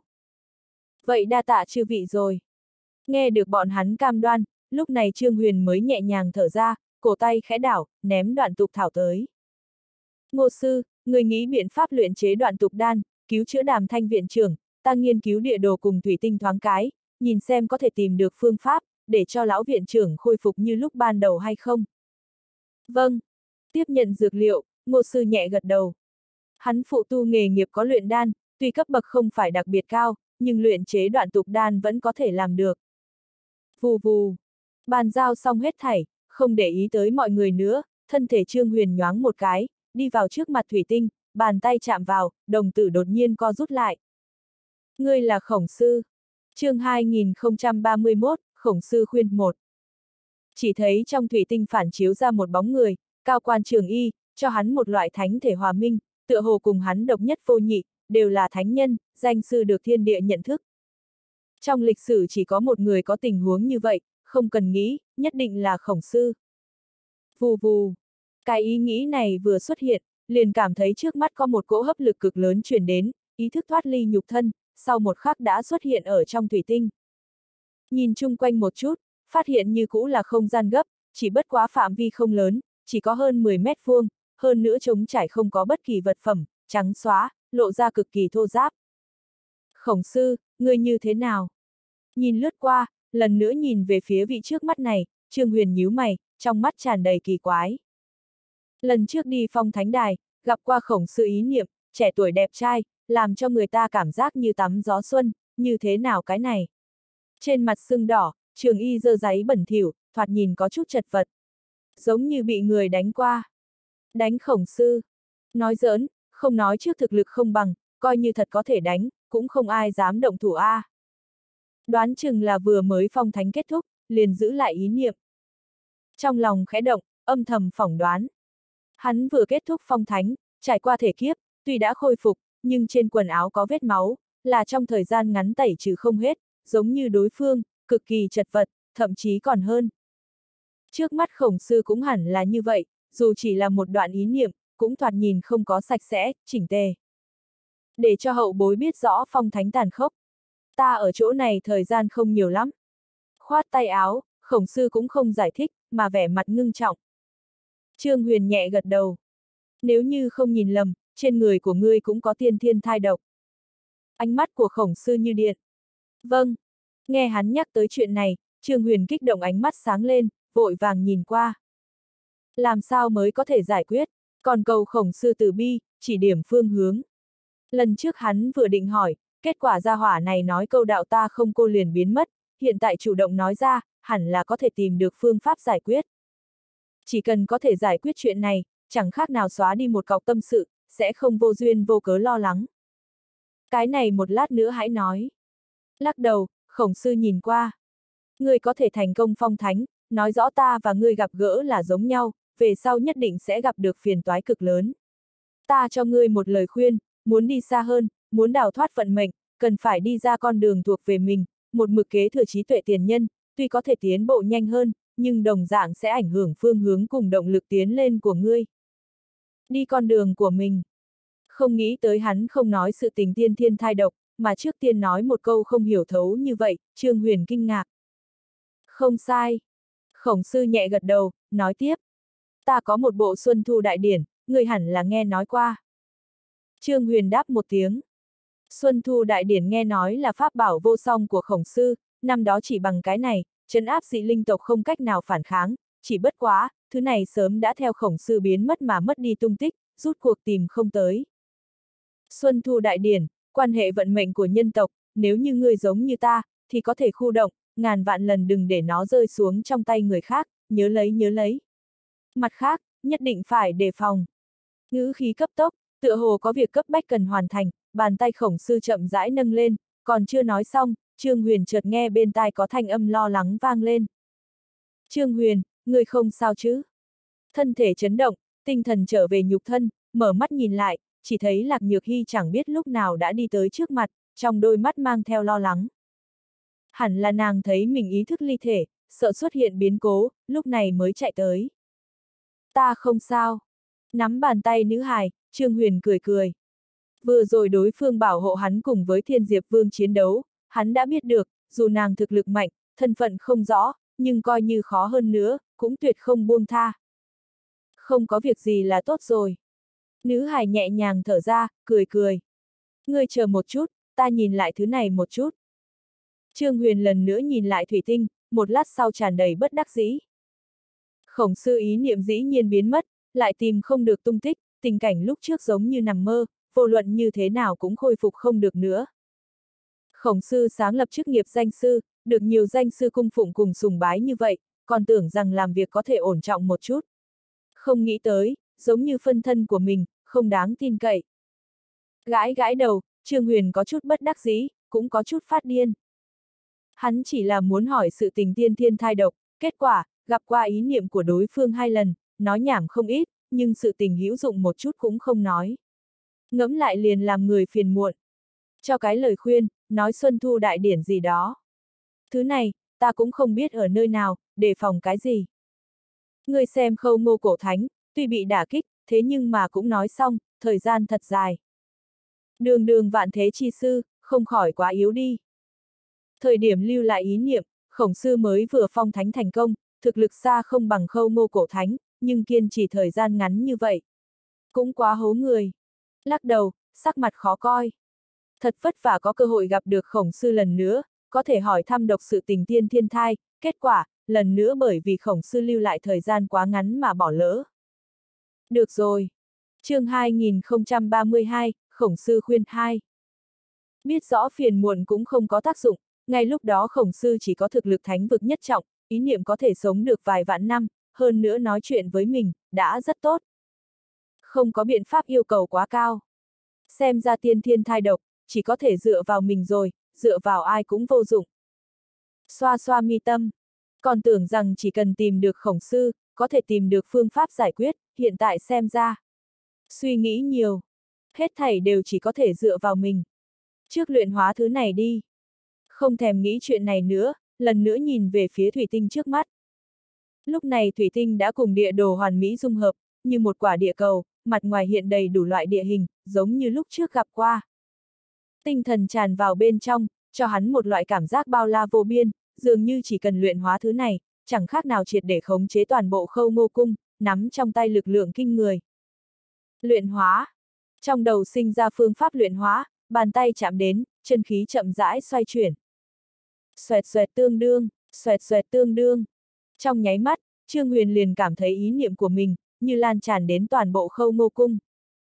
Vậy đa tạ chư vị rồi. Nghe được bọn hắn cam đoan, lúc này Trương Huyền mới nhẹ nhàng thở ra, cổ tay khẽ đảo, ném đoạn tục thảo tới. Ngô sư, người nghĩ biện pháp luyện chế đoạn tục đan, cứu chữa Đàm Thanh viện trưởng, ta nghiên cứu địa đồ cùng thủy tinh thoáng cái, nhìn xem có thể tìm được phương pháp, để cho lão viện trưởng khôi phục như lúc ban đầu hay không. Vâng. Tiếp nhận dược liệu, Ngô sư nhẹ gật đầu. Hắn phụ tu nghề nghiệp có luyện đan, tuy cấp bậc không phải đặc biệt cao, nhưng luyện chế đoạn tục đan vẫn có thể làm được. Vù vù. Bàn giao xong hết thảy, không để ý tới mọi người nữa, thân thể Trương Huyền nhoáng một cái, đi vào trước mặt thủy tinh, bàn tay chạm vào, đồng tử đột nhiên co rút lại. Ngươi là Khổng sư. Chương 2031, Khổng sư khuyên 1. Chỉ thấy trong thủy tinh phản chiếu ra một bóng người, cao quan trường y, cho hắn một loại thánh thể hòa minh, tựa hồ cùng hắn độc nhất vô nhị, đều là thánh nhân, danh sư được thiên địa nhận thức. Trong lịch sử chỉ có một người có tình huống như vậy, không cần nghĩ, nhất định là Khổng sư. Vù vù. Cái ý nghĩ này vừa xuất hiện, liền cảm thấy trước mắt có một cỗ hấp lực cực lớn truyền đến, ý thức thoát ly nhục thân, sau một khắc đã xuất hiện ở trong thủy tinh. Nhìn chung quanh một chút, phát hiện như cũ là không gian gấp, chỉ bất quá phạm vi không lớn, chỉ có hơn 10 mét vuông, hơn nữa trống trải không có bất kỳ vật phẩm, trắng xóa, lộ ra cực kỳ thô ráp. Khổng sư, ngươi như thế nào? Nhìn lướt qua, lần nữa nhìn về phía vị trước mắt này, Trương Huyền nhíu mày, trong mắt tràn đầy kỳ quái. Lần trước đi Phong Thánh Đài, gặp qua Khổng sư ý niệm, trẻ tuổi đẹp trai, làm cho người ta cảm giác như tắm gió xuân, như thế nào cái này? Trên mặt sưng đỏ, trường y dơ giấy bẩn thỉu, thoạt nhìn có chút chật vật. Giống như bị người đánh qua. Đánh Khổng sư. Nói giỡn, không nói trước thực lực không bằng, coi như thật có thể đánh, cũng không ai dám động thủ a. Đoán chừng là vừa mới phong thánh kết thúc, liền giữ lại ý niệm. Trong lòng khẽ động, âm thầm phỏng đoán. Hắn vừa kết thúc phong thánh, trải qua thể kiếp, tuy đã khôi phục, nhưng trên quần áo có vết máu, là trong thời gian ngắn tẩy trừ không hết, giống như đối phương, cực kỳ chật vật, thậm chí còn hơn. Trước mắt Khổng sư cũng hẳn là như vậy, dù chỉ là một đoạn ý niệm, cũng thoạt nhìn không có sạch sẽ, chỉnh tề. Để cho hậu bối biết rõ phong thánh tàn khốc. Ta ở chỗ này thời gian không nhiều lắm. Khoát tay áo, Khổng sư cũng không giải thích, mà vẻ mặt ngưng trọng. Trương Huyền nhẹ gật đầu. Nếu như không nhìn lầm, trên người của ngươi cũng có tiên thiên thai độc. Ánh mắt của Khổng sư như điện. Vâng. Nghe hắn nhắc tới chuyện này, Trương Huyền kích động ánh mắt sáng lên, vội vàng nhìn qua. Làm sao mới có thể giải quyết, còn cầu Khổng sư từ bi, chỉ điểm phương hướng. Lần trước hắn vừa định hỏi, kết quả gia hỏa này nói câu đạo ta không cô liền biến mất, hiện tại chủ động nói ra, hẳn là có thể tìm được phương pháp giải quyết. Chỉ cần có thể giải quyết chuyện này, chẳng khác nào xóa đi một cọc tâm sự, sẽ không vô duyên vô cớ lo lắng. Cái này một lát nữa hãy nói. Lắc đầu, Khổng sư nhìn qua. Ngươi có thể thành công phong thánh, nói rõ ta và ngươi gặp gỡ là giống nhau, về sau nhất định sẽ gặp được phiền toái cực lớn. Ta cho ngươi một lời khuyên, muốn đi xa hơn, muốn đào thoát vận mệnh, cần phải đi ra con đường thuộc về mình, một mực kế thừa trí tuệ tiền nhân, tuy có thể tiến bộ nhanh hơn, nhưng đồng dạng sẽ ảnh hưởng phương hướng cùng động lực tiến lên của ngươi. Đi con đường của mình. Không nghĩ tới hắn không nói sự tình tiên thiên thai độc, mà trước tiên nói một câu không hiểu thấu như vậy, Trương Huyền kinh ngạc. Không sai. Khổng sư nhẹ gật đầu, nói tiếp. Ta có một bộ Xuân Thu Đại Điển, người hẳn là nghe nói qua. Trương Huyền đáp một tiếng. Xuân Thu Đại Điển nghe nói là pháp bảo vô song của Khổng sư, năm đó chỉ bằng cái này, trấn áp dị linh tộc không cách nào phản kháng, chỉ bất quá, thứ này sớm đã theo Khổng sư biến mất mà mất đi tung tích, rút cuộc tìm không tới. Xuân Thu Đại Điển, quan hệ vận mệnh của nhân tộc, nếu như ngươi giống như ta, thì có thể khu động, ngàn vạn lần đừng để nó rơi xuống trong tay người khác, nhớ lấy nhớ lấy. Mặt khác, nhất định phải đề phòng. Ngữ khí cấp tốc, tựa hồ có việc cấp bách cần hoàn thành, bàn tay Khổng sư chậm rãi nâng lên, còn chưa nói xong, Trương Huyền chợt nghe bên tai có thanh âm lo lắng vang lên. Trương Huyền, người không sao chứ? Thân thể chấn động, tinh thần trở về nhục thân, mở mắt nhìn lại, chỉ thấy Lạc Nhược Hy chẳng biết lúc nào đã đi tới trước mặt, trong đôi mắt mang theo lo lắng. Hẳn là nàng thấy mình ý thức ly thể, sợ xuất hiện biến cố, lúc này mới chạy tới. Ta không sao. Nắm bàn tay nữ hài, Trương Huyền cười cười. Vừa rồi đối phương bảo hộ hắn cùng với Thiên Diệp Vương chiến đấu, hắn đã biết được, dù nàng thực lực mạnh, thân phận không rõ, nhưng coi như khó hơn nữa, cũng tuyệt không buông tha. Không có việc gì là tốt rồi. Nữ hài nhẹ nhàng thở ra, cười cười. Ngươi chờ một chút, ta nhìn lại thứ này một chút. Trương Huyền lần nữa nhìn lại thủy tinh, một lát sau tràn đầy bất đắc dĩ. Khổng sư ý niệm dĩ nhiên biến mất, lại tìm không được tung tích, tình cảnh lúc trước giống như nằm mơ, vô luận như thế nào cũng khôi phục không được nữa. Khổng sư sáng lập chức nghiệp danh sư, được nhiều danh sư cung phụng cùng sùng bái như vậy, còn tưởng rằng làm việc có thể ổn trọng một chút. Không nghĩ tới, giống như phân thân của mình, không đáng tin cậy. Gãi gãi đầu, Trương Huyền có chút bất đắc dĩ, cũng có chút phát điên. Hắn chỉ là muốn hỏi sự tình tiên thiên thai độc, kết quả, gặp qua ý niệm của đối phương 2 lần, nói nhảm không ít, nhưng sự tình hữu dụng một chút cũng không nói. Ngẫm lại liền làm người phiền muộn. Cho cái lời khuyên, nói Xuân Thu đại điển gì đó. Thứ này, ta cũng không biết ở nơi nào, đề phòng cái gì. Người xem Khâu Ngô Cổ Thánh, tuy bị đả kích, thế nhưng mà cũng nói xong, thời gian thật dài. Đường đường vạn thế chi sư, không khỏi quá yếu đi. Thời điểm lưu lại ý niệm, Khổng sư mới vừa phong thánh thành công, thực lực xa không bằng Khâu Ngô Cổ Thánh, nhưng kiên trì thời gian ngắn như vậy. Cũng quá hố người. Lắc đầu, sắc mặt khó coi. Thật vất vả có cơ hội gặp được Khổng sư lần nữa, có thể hỏi thăm độc sự tình tiên thiên thai, kết quả, lần nữa bởi vì Khổng sư lưu lại thời gian quá ngắn mà bỏ lỡ. Được rồi. Chương 2032, Khổng sư khuyên 2. Biết rõ phiền muộn cũng không có tác dụng, ngay lúc đó Khổng sư chỉ có thực lực thánh vực nhất trọng, ý niệm có thể sống được vài vạn năm, hơn nữa nói chuyện với mình, đã rất tốt. Không có biện pháp yêu cầu quá cao. Xem ra tiên thiên thai độc, chỉ có thể dựa vào mình rồi, dựa vào ai cũng vô dụng. Xoa xoa mi tâm. Còn tưởng rằng chỉ cần tìm được Khổng sư, có thể tìm được phương pháp giải quyết, hiện tại xem ra. Suy nghĩ nhiều. Hết thảy đều chỉ có thể dựa vào mình. Trước luyện hóa thứ này đi. Không thèm nghĩ chuyện này nữa, lần nữa nhìn về phía thủy tinh trước mắt. Lúc này thủy tinh đã cùng địa đồ hoàn mỹ dung hợp, như một quả địa cầu, mặt ngoài hiện đầy đủ loại địa hình, giống như lúc trước gặp qua. Tinh thần tràn vào bên trong, cho hắn một loại cảm giác bao la vô biên, dường như chỉ cần luyện hóa thứ này, chẳng khác nào triệt để khống chế toàn bộ Khâu Ngô cung, nắm trong tay lực lượng kinh người. Luyện hóa. Trong đầu sinh ra phương pháp luyện hóa, bàn tay chạm đến, chân khí chậm rãi xoay chuyển. Xoẹt xoẹt tương đương, xoẹt xoẹt tương đương. Trong nháy mắt, Trương Huyền liền cảm thấy ý niệm của mình, như lan tràn đến toàn bộ Khâu Ngô cung.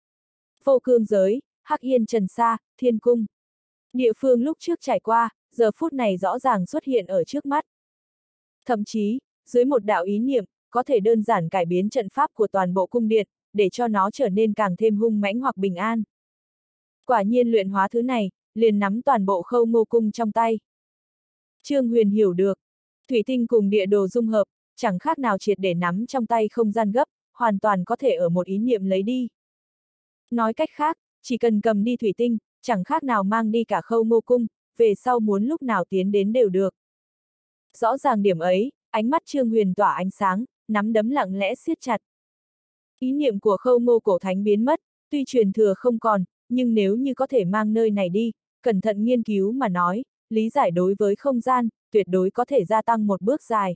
Vô cương giới, Hắc Yên Trần Sa, Thiên cung. Địa phương lúc trước trải qua, giờ phút này rõ ràng xuất hiện ở trước mắt. Thậm chí, dưới một đạo ý niệm, có thể đơn giản cải biến trận pháp của toàn bộ cung điện, để cho nó trở nên càng thêm hung mãnh hoặc bình an. Quả nhiên luyện hóa thứ này, liền nắm toàn bộ Khâu Ngô cung trong tay. Trương Huyền hiểu được, thủy tinh cùng địa đồ dung hợp, chẳng khác nào triệt để nắm trong tay không gian gấp, hoàn toàn có thể ở một ý niệm lấy đi. Nói cách khác, chỉ cần cầm đi thủy tinh, chẳng khác nào mang đi cả Khâu Ngô cung, về sau muốn lúc nào tiến đến đều được. Rõ ràng điểm ấy, ánh mắt Trương Huyền tỏa ánh sáng, nắm đấm lặng lẽ siết chặt. Ý niệm của Khâu Ngô Cổ Thánh biến mất, tuy truyền thừa không còn, nhưng nếu như có thể mang nơi này đi, cẩn thận nghiên cứu mà nói, lý giải đối với không gian, tuyệt đối có thể gia tăng một bước dài.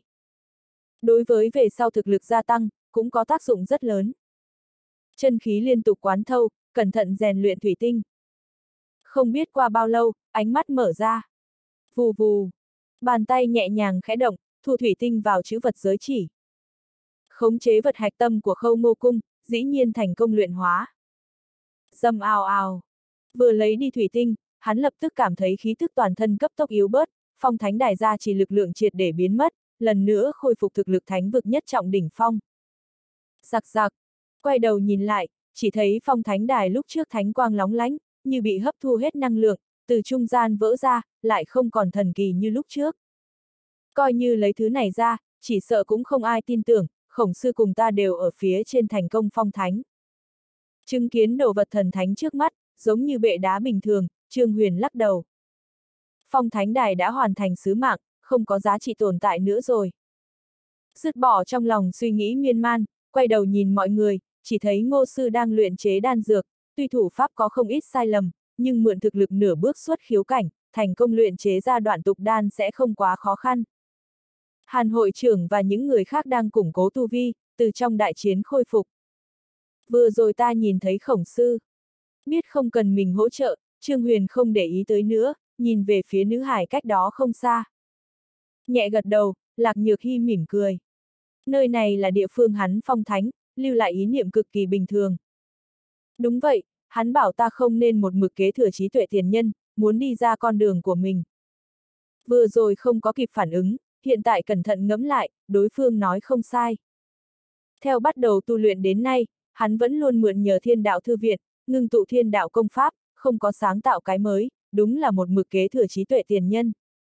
Đối với về sau thực lực gia tăng, cũng có tác dụng rất lớn. Chân khí liên tục quán thâu, cẩn thận rèn luyện thủy tinh. Không biết qua bao lâu, ánh mắt mở ra. Vù vù. Bàn tay nhẹ nhàng khẽ động, thu thủy tinh vào chữ vật giới chỉ. Khống chế vật hạch tâm của Khâu Ngô cung, dĩ nhiên thành công luyện hóa. Dầm ào ào. Vừa lấy đi thủy tinh, hắn lập tức cảm thấy khí thức toàn thân cấp tốc yếu bớt, phong thánh đài gia chỉ lực lượng triệt để biến mất, lần nữa khôi phục thực lực thánh vực nhất trọng đỉnh phong. Giặc giặc. Quay đầu nhìn lại, chỉ thấy phong thánh đài lúc trước thánh quang lóng lánh, như bị hấp thu hết năng lượng, từ trung gian vỡ ra, lại không còn thần kỳ như lúc trước. Coi như lấy thứ này ra, chỉ sợ cũng không ai tin tưởng, Khổng sư cùng ta đều ở phía trên thành công phong thánh. Chứng kiến đồ vật thần thánh trước mắt, giống như bệ đá bình thường, Trương Huyền lắc đầu. Phong thánh đài đã hoàn thành sứ mạng, không có giá trị tồn tại nữa rồi. Dứt bỏ trong lòng suy nghĩ miên man, quay đầu nhìn mọi người, chỉ thấy Ngô sư đang luyện chế đan dược, tuy thủ pháp có không ít sai lầm, nhưng mượn thực lực nửa bước xuất khiếu cảnh, thành công luyện chế ra đoạn tục đan sẽ không quá khó khăn. Hàn hội trưởng và những người khác đang củng cố tu vi, từ trong đại chiến khôi phục. Vừa rồi ta nhìn thấy Khổng sư. Biết không cần mình hỗ trợ, Trương Huyền không để ý tới nữa, nhìn về phía nữ hải cách đó không xa. Nhẹ gật đầu, Lạc Nhược Hy mỉm cười. Nơi này là địa phương hắn phong thánh, lưu lại ý niệm cực kỳ bình thường. Đúng vậy, hắn bảo ta không nên một mực kế thừa trí tuệ tiền nhân, muốn đi ra con đường của mình. Vừa rồi không có kịp phản ứng, hiện tại cẩn thận ngẫm lại, đối phương nói không sai. Theo bắt đầu tu luyện đến nay, hắn vẫn luôn mượn nhờ Thiên Đạo Thư Viện, ngưng tụ thiên đạo công pháp, không có sáng tạo cái mới, đúng là một mực kế thừa trí tuệ tiền nhân.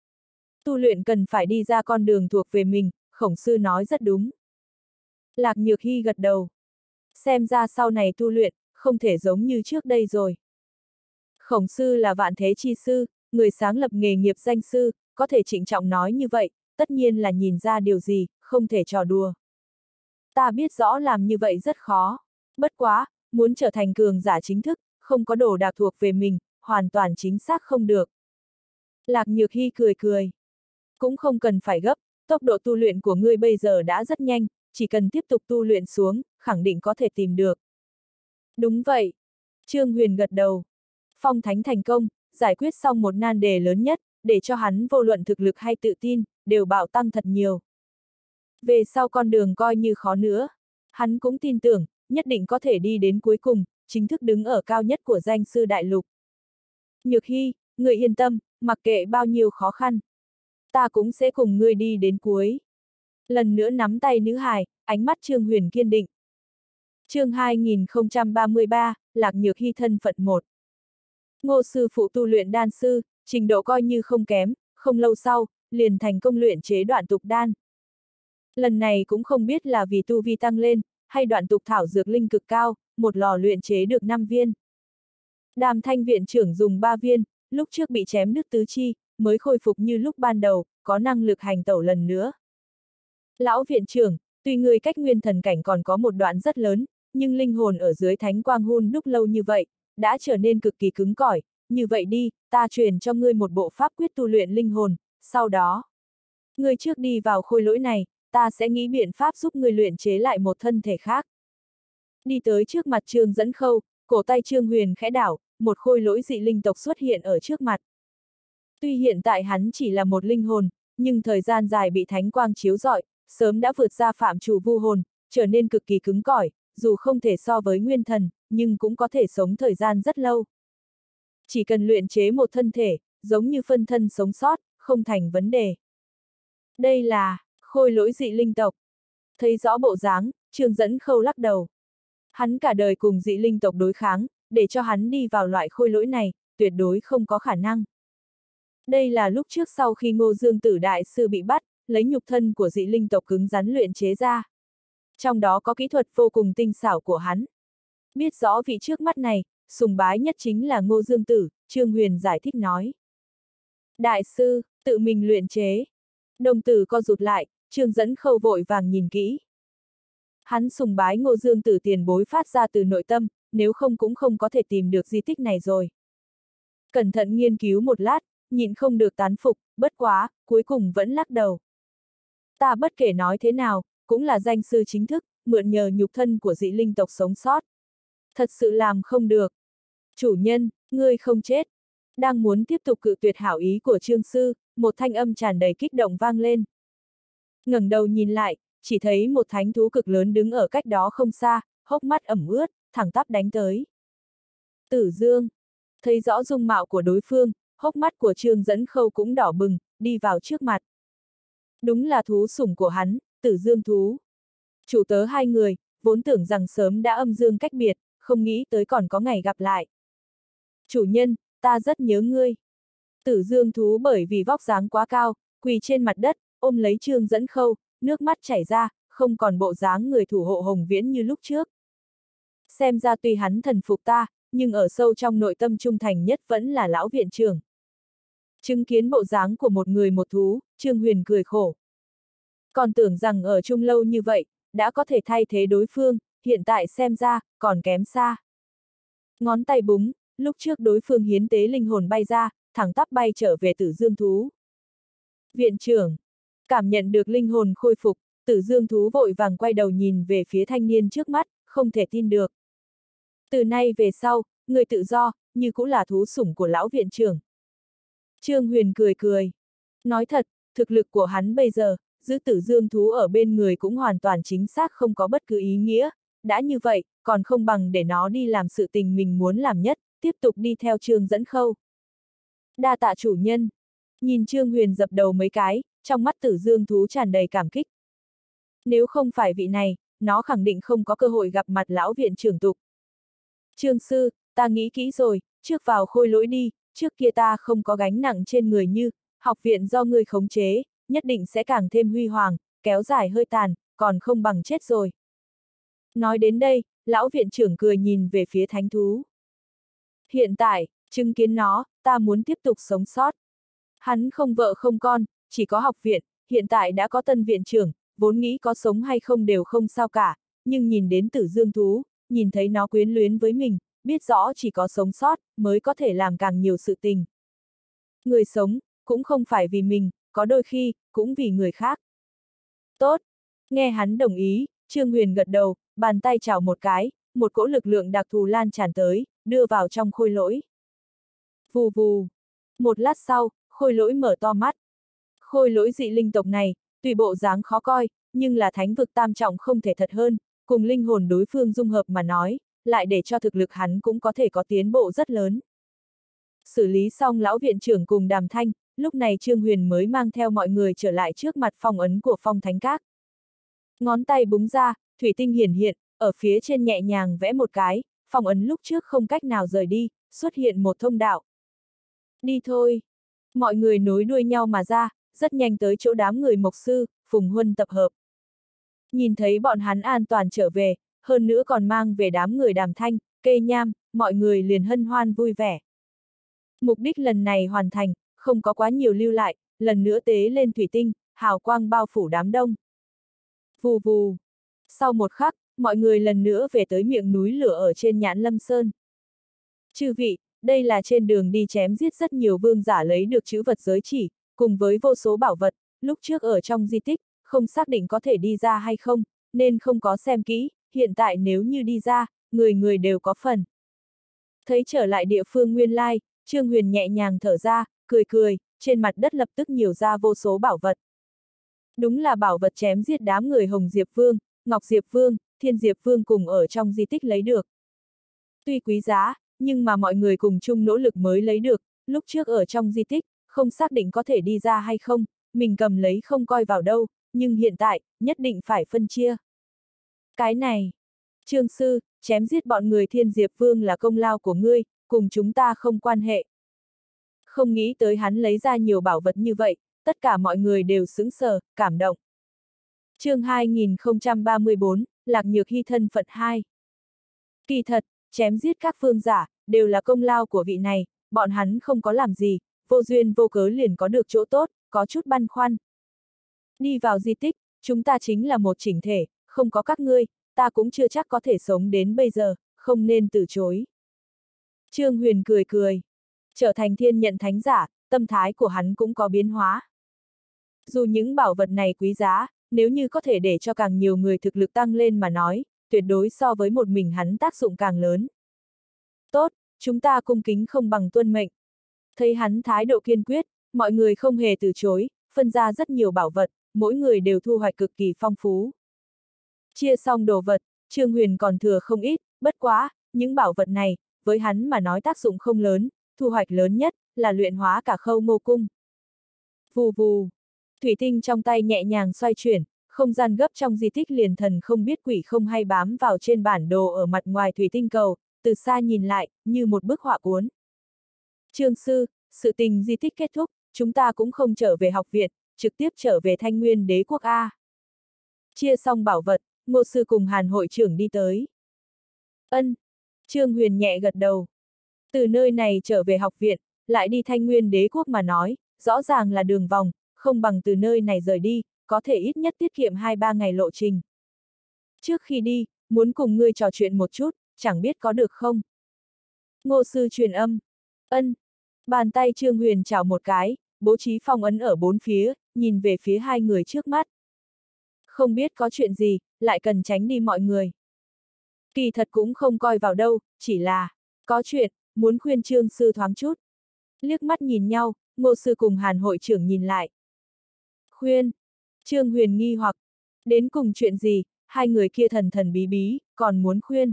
Tu luyện cần phải đi ra con đường thuộc về mình, Khổng sư nói rất đúng. Lạc Nhược Hy gật đầu. Xem ra sau này tu luyện, không thể giống như trước đây rồi. Khổng sư là vạn thế chi sư, người sáng lập nghề nghiệp danh sư, có thể trịnh trọng nói như vậy, tất nhiên là nhìn ra điều gì, không thể trò đùa. Ta biết rõ làm như vậy rất khó. Bất quá, muốn trở thành cường giả chính thức, không có đồ đạc thuộc về mình, hoàn toàn chính xác không được. Lạc Nhược Hy cười cười. Cũng không cần phải gấp, tốc độ tu luyện của ngươi bây giờ đã rất nhanh, chỉ cần tiếp tục tu luyện xuống, khẳng định có thể tìm được. Đúng vậy. Trương Huyền gật đầu. Phong thánh thành công, giải quyết xong một nan đề lớn nhất, để cho hắn vô luận thực lực hay tự tin, đều bạo tăng thật nhiều. Về sau con đường coi như khó nữa, hắn cũng tin tưởng, nhất định có thể đi đến cuối cùng, chính thức đứng ở cao nhất của danh sư đại lục. Nhược Hy, người yên tâm, mặc kệ bao nhiêu khó khăn, ta cũng sẽ cùng ngươi đi đến cuối. Lần nữa nắm tay nữ hài, ánh mắt Trương Huyền kiên định. Chương 2033, Lạc Nhược Hy thân phận 1. Ngô sư phụ tu luyện đan sư, trình độ coi như không kém, không lâu sau, liền thành công luyện chế đoạn tục đan. Lần này cũng không biết là vì tu vi tăng lên, hay đoạn tục thảo dược linh cực cao, một lò luyện chế được 5 viên. Đàm Thanh viện trưởng dùng 3 viên, lúc trước bị chém đứt tứ chi, mới khôi phục như lúc ban đầu, có năng lực hành tẩu lần nữa. Lão viện trưởng, tuy người cách nguyên thần cảnh còn có một đoạn rất lớn, nhưng linh hồn ở dưới thánh quang hun đúc lâu như vậy, đã trở nên cực kỳ cứng cỏi, như vậy đi, ta truyền cho ngươi một bộ pháp quyết tu luyện linh hồn, sau đó, ngươi trước đi vào khôi lỗi này, ta sẽ nghĩ biện pháp giúp ngươi luyện chế lại một thân thể khác. Đi tới trước mặt Trương Dẫn Khâu, cổ tay Trương Huyền khẽ đảo, một khôi lỗi dị linh tộc xuất hiện ở trước mặt. Tuy hiện tại hắn chỉ là một linh hồn, nhưng thời gian dài bị thánh quang chiếu rọi, sớm đã vượt ra phạm trù vu hồn, trở nên cực kỳ cứng cỏi, dù không thể so với nguyên thần, nhưng cũng có thể sống thời gian rất lâu. Chỉ cần luyện chế một thân thể, giống như phân thân sống sót, không thành vấn đề. Đây là khôi lỗi dị linh tộc. Thấy rõ bộ dáng, Trương Dẫn Khâu lắc đầu. Hắn cả đời cùng dị linh tộc đối kháng, để cho hắn đi vào loại khôi lỗi này, tuyệt đối không có khả năng. Đây là lúc trước sau khi Ngô Dương Tử đại sư bị bắt, lấy nhục thân của dị linh tộc cứng rắn luyện chế ra. Trong đó có kỹ thuật vô cùng tinh xảo của hắn. Biết rõ vị trước mắt này, sùng bái nhất chính là Ngô Dương Tử, Trương Huyền giải thích nói. Đại sư, tự mình luyện chế. Đồng tử co rụt lại, Trương Dẫn Khâu vội vàng nhìn kỹ. Hắn sùng bái Ngô Dương Tử tiền bối phát ra từ nội tâm, nếu không cũng không có thể tìm được di tích này rồi. Cẩn thận nghiên cứu một lát, nhịn không được tán phục, bất quá, cuối cùng vẫn lắc đầu. Ta bất kể nói thế nào, cũng là danh sư chính thức, mượn nhờ nhục thân của dị linh tộc sống sót. Thật sự làm không được. Chủ nhân, ngươi không chết. Đang muốn tiếp tục cự tuyệt hảo ý của Trương sư, một thanh âm tràn đầy kích động vang lên. Ngẩng đầu nhìn lại, chỉ thấy một thánh thú cực lớn đứng ở cách đó không xa, hốc mắt ẩm ướt, thẳng tắp đánh tới. Tử Dương, thấy rõ dung mạo của đối phương, hốc mắt của Trương Dẫn Khâu cũng đỏ bừng, đi vào trước mặt. Đúng là thú sủng của hắn, Tử Dương thú. Chủ tớ hai người, vốn tưởng rằng sớm đã âm dương cách biệt, không nghĩ tới còn có ngày gặp lại. Chủ nhân, ta rất nhớ ngươi. Tử Dương thú bởi vì vóc dáng quá cao, quỳ trên mặt đất, ôm lấy Trương Dẫn Khâu, nước mắt chảy ra, không còn bộ dáng người thủ hộ Hồng Viễn như lúc trước. Xem ra tuy hắn thần phục ta, nhưng ở sâu trong nội tâm trung thành nhất vẫn là lão viện trưởng. Chứng kiến bộ dáng của một người một thú, Trương Huyền cười khổ. Còn tưởng rằng ở chung lâu như vậy, đã có thể thay thế đối phương, hiện tại xem ra, còn kém xa. Ngón tay búng, lúc trước đối phương hiến tế linh hồn bay ra, thẳng tắp bay trở về Tử Dương thú. Viện trưởng, cảm nhận được linh hồn khôi phục, Tử Dương thú vội vàng quay đầu nhìn về phía thanh niên trước mắt, không thể tin được. Từ nay về sau, người tự do, như cũng là thú sủng của lão viện trưởng. Trương Huyền cười cười. Nói thật, thực lực của hắn bây giờ, giữ Tử Dương thú ở bên người cũng hoàn toàn chính xác không có bất cứ ý nghĩa. Đã như vậy, còn không bằng để nó đi làm sự tình mình muốn làm nhất, tiếp tục đi theo Trương Dẫn Khâu. Đa tạ chủ nhân. Nhìn Trương Huyền dập đầu mấy cái, trong mắt Tử Dương thú tràn đầy cảm kích. Nếu không phải vị này, nó khẳng định không có cơ hội gặp mặt lão viện trưởng tục. Trương sư, ta nghĩ kỹ rồi, trước vào khôi lỗi đi, trước kia ta không có gánh nặng trên người như, học viện do ngươi khống chế, nhất định sẽ càng thêm huy hoàng, kéo dài hơi tàn, còn không bằng chết rồi. Nói đến đây, lão viện trưởng cười nhìn về phía thánh thú. Hiện tại, chứng kiến nó, ta muốn tiếp tục sống sót. Hắn không vợ không con, chỉ có học viện, hiện tại đã có tân viện trưởng, vốn nghĩ có sống hay không đều không sao cả, nhưng nhìn đến Tử Dương thú, nhìn thấy nó quyến luyến với mình, biết rõ chỉ có sống sót, mới có thể làm càng nhiều sự tình. Người sống, cũng không phải vì mình, có đôi khi, cũng vì người khác. Tốt! Nghe hắn đồng ý, Trương Huyền gật đầu, bàn tay chảo một cái, một cỗ lực lượng đặc thù lan tràn tới, đưa vào trong khôi lỗi. Vù vù! Một lát sau, khôi lỗi mở to mắt. Khôi lỗi dị linh tộc này, tuy bộ dáng khó coi, nhưng là thánh vực tam trọng không thể thật hơn, cùng linh hồn đối phương dung hợp mà nói, lại để cho thực lực hắn cũng có thể có tiến bộ rất lớn. Xử lý xong lão viện trưởng cùng Đàm Thanh, lúc này Trương Huyền mới mang theo mọi người trở lại trước mặt phong ấn của Phong Thánh Các. Ngón tay búng ra, thủy tinh hiển hiện, ở phía trên nhẹ nhàng vẽ một cái, phong ấn lúc trước không cách nào rời đi, xuất hiện một thông đạo. Đi thôi! Mọi người nối đuôi nhau mà ra, rất nhanh tới chỗ đám người Mộc Sư, Phùng Huân tập hợp. Nhìn thấy bọn hắn an toàn trở về, hơn nữa còn mang về đám người Đàm Thanh, Kê Nham, mọi người liền hân hoan vui vẻ. Mục đích lần này hoàn thành, không có quá nhiều lưu lại, lần nữa tế lên thủy tinh, hào quang bao phủ đám đông. Vù vù. Sau một khắc, mọi người lần nữa về tới miệng núi lửa ở trên Nhãn Lâm Sơn. Chư vị, đây là trên đường đi chém giết rất nhiều vương giả lấy được trữ vật giới chỉ, cùng với vô số bảo vật, lúc trước ở trong di tích, không xác định có thể đi ra hay không, nên không có xem kỹ, hiện tại nếu như đi ra, người người đều có phần. Thấy trở lại địa phương nguyên lai, Trương Huyền nhẹ nhàng thở ra, cười cười, trên mặt đất lập tức nhiều ra vô số bảo vật. Đúng là bảo vật chém giết đám người Hồng Diệp Vương, Ngọc Diệp Vương, Thiên Diệp Vương cùng ở trong di tích lấy được. Tuy quý giá, nhưng mà mọi người cùng chung nỗ lực mới lấy được, lúc trước ở trong di tích, không xác định có thể đi ra hay không, mình cầm lấy không coi vào đâu, nhưng hiện tại, nhất định phải phân chia. Cái này, Trương Sư, chém giết bọn người Thiên Diệp Vương là công lao của ngươi, cùng chúng ta không quan hệ. Không nghĩ tới hắn lấy ra nhiều bảo vật như vậy, tất cả mọi người đều sững sờ, cảm động. Chương 2034, Lạc Nhược Hy thân phận 2. Kỳ thật, chém giết các vương giả, đều là công lao của vị này, bọn hắn không có làm gì, vô duyên vô cớ liền có được chỗ tốt, có chút băn khoăn. Đi vào di tích, chúng ta chính là một chỉnh thể, không có các ngươi, ta cũng chưa chắc có thể sống đến bây giờ, không nên từ chối. Trương Huyền cười cười. Trở thành thiên nhận thánh giả, tâm thái của hắn cũng có biến hóa. Dù những bảo vật này quý giá, nếu như có thể để cho càng nhiều người thực lực tăng lên mà nói, tuyệt đối so với một mình hắn tác dụng càng lớn. Tốt, chúng ta cung kính không bằng tuân mệnh. Thấy hắn thái độ kiên quyết, mọi người không hề từ chối, phân ra rất nhiều bảo vật, mỗi người đều thu hoạch cực kỳ phong phú. Chia xong đồ vật, Trương Huyền còn thừa không ít, bất quá, những bảo vật này, với hắn mà nói tác dụng không lớn, thu hoạch lớn nhất, là luyện hóa cả Khâu Ngô Cung. Vù vù, thủy tinh trong tay nhẹ nhàng xoay chuyển, không gian gấp trong di tích liền thần không biết quỷ không hay bám vào trên bản đồ ở mặt ngoài thủy tinh cầu, từ xa nhìn lại, như một bức họa cuốn. Trương Sư, sự tình di tích kết thúc, chúng ta cũng không trở về học viện, trực tiếp trở về Thanh Nguyên Đế quốc A. Chia xong bảo vật, Ngô sư cùng Hàn hội trưởng đi tới. Ân. Trương Huyền nhẹ gật đầu. Từ nơi này trở về học viện, lại đi Thanh Nguyên Đế quốc mà nói, rõ ràng là đường vòng, không bằng từ nơi này rời đi, có thể ít nhất tiết kiệm 2-3 ngày lộ trình. Trước khi đi, muốn cùng ngươi trò chuyện một chút, chẳng biết có được không? Ngô sư truyền âm. Ân. Bàn tay Trương Huyền chảo một cái, bố trí phong ấn ở bốn phía, nhìn về phía hai người trước mắt. Không biết có chuyện gì, lại cần tránh đi mọi người. Kỳ thật cũng không coi vào đâu, chỉ là, có chuyện, muốn khuyên Trương sư thoáng chút. Liếc mắt nhìn nhau, Ngô sư cùng Hàn hội trưởng nhìn lại. Khuyên. Trương Huyền nghi hoặc, đến cùng chuyện gì, hai người kia thần thần bí bí, còn muốn khuyên.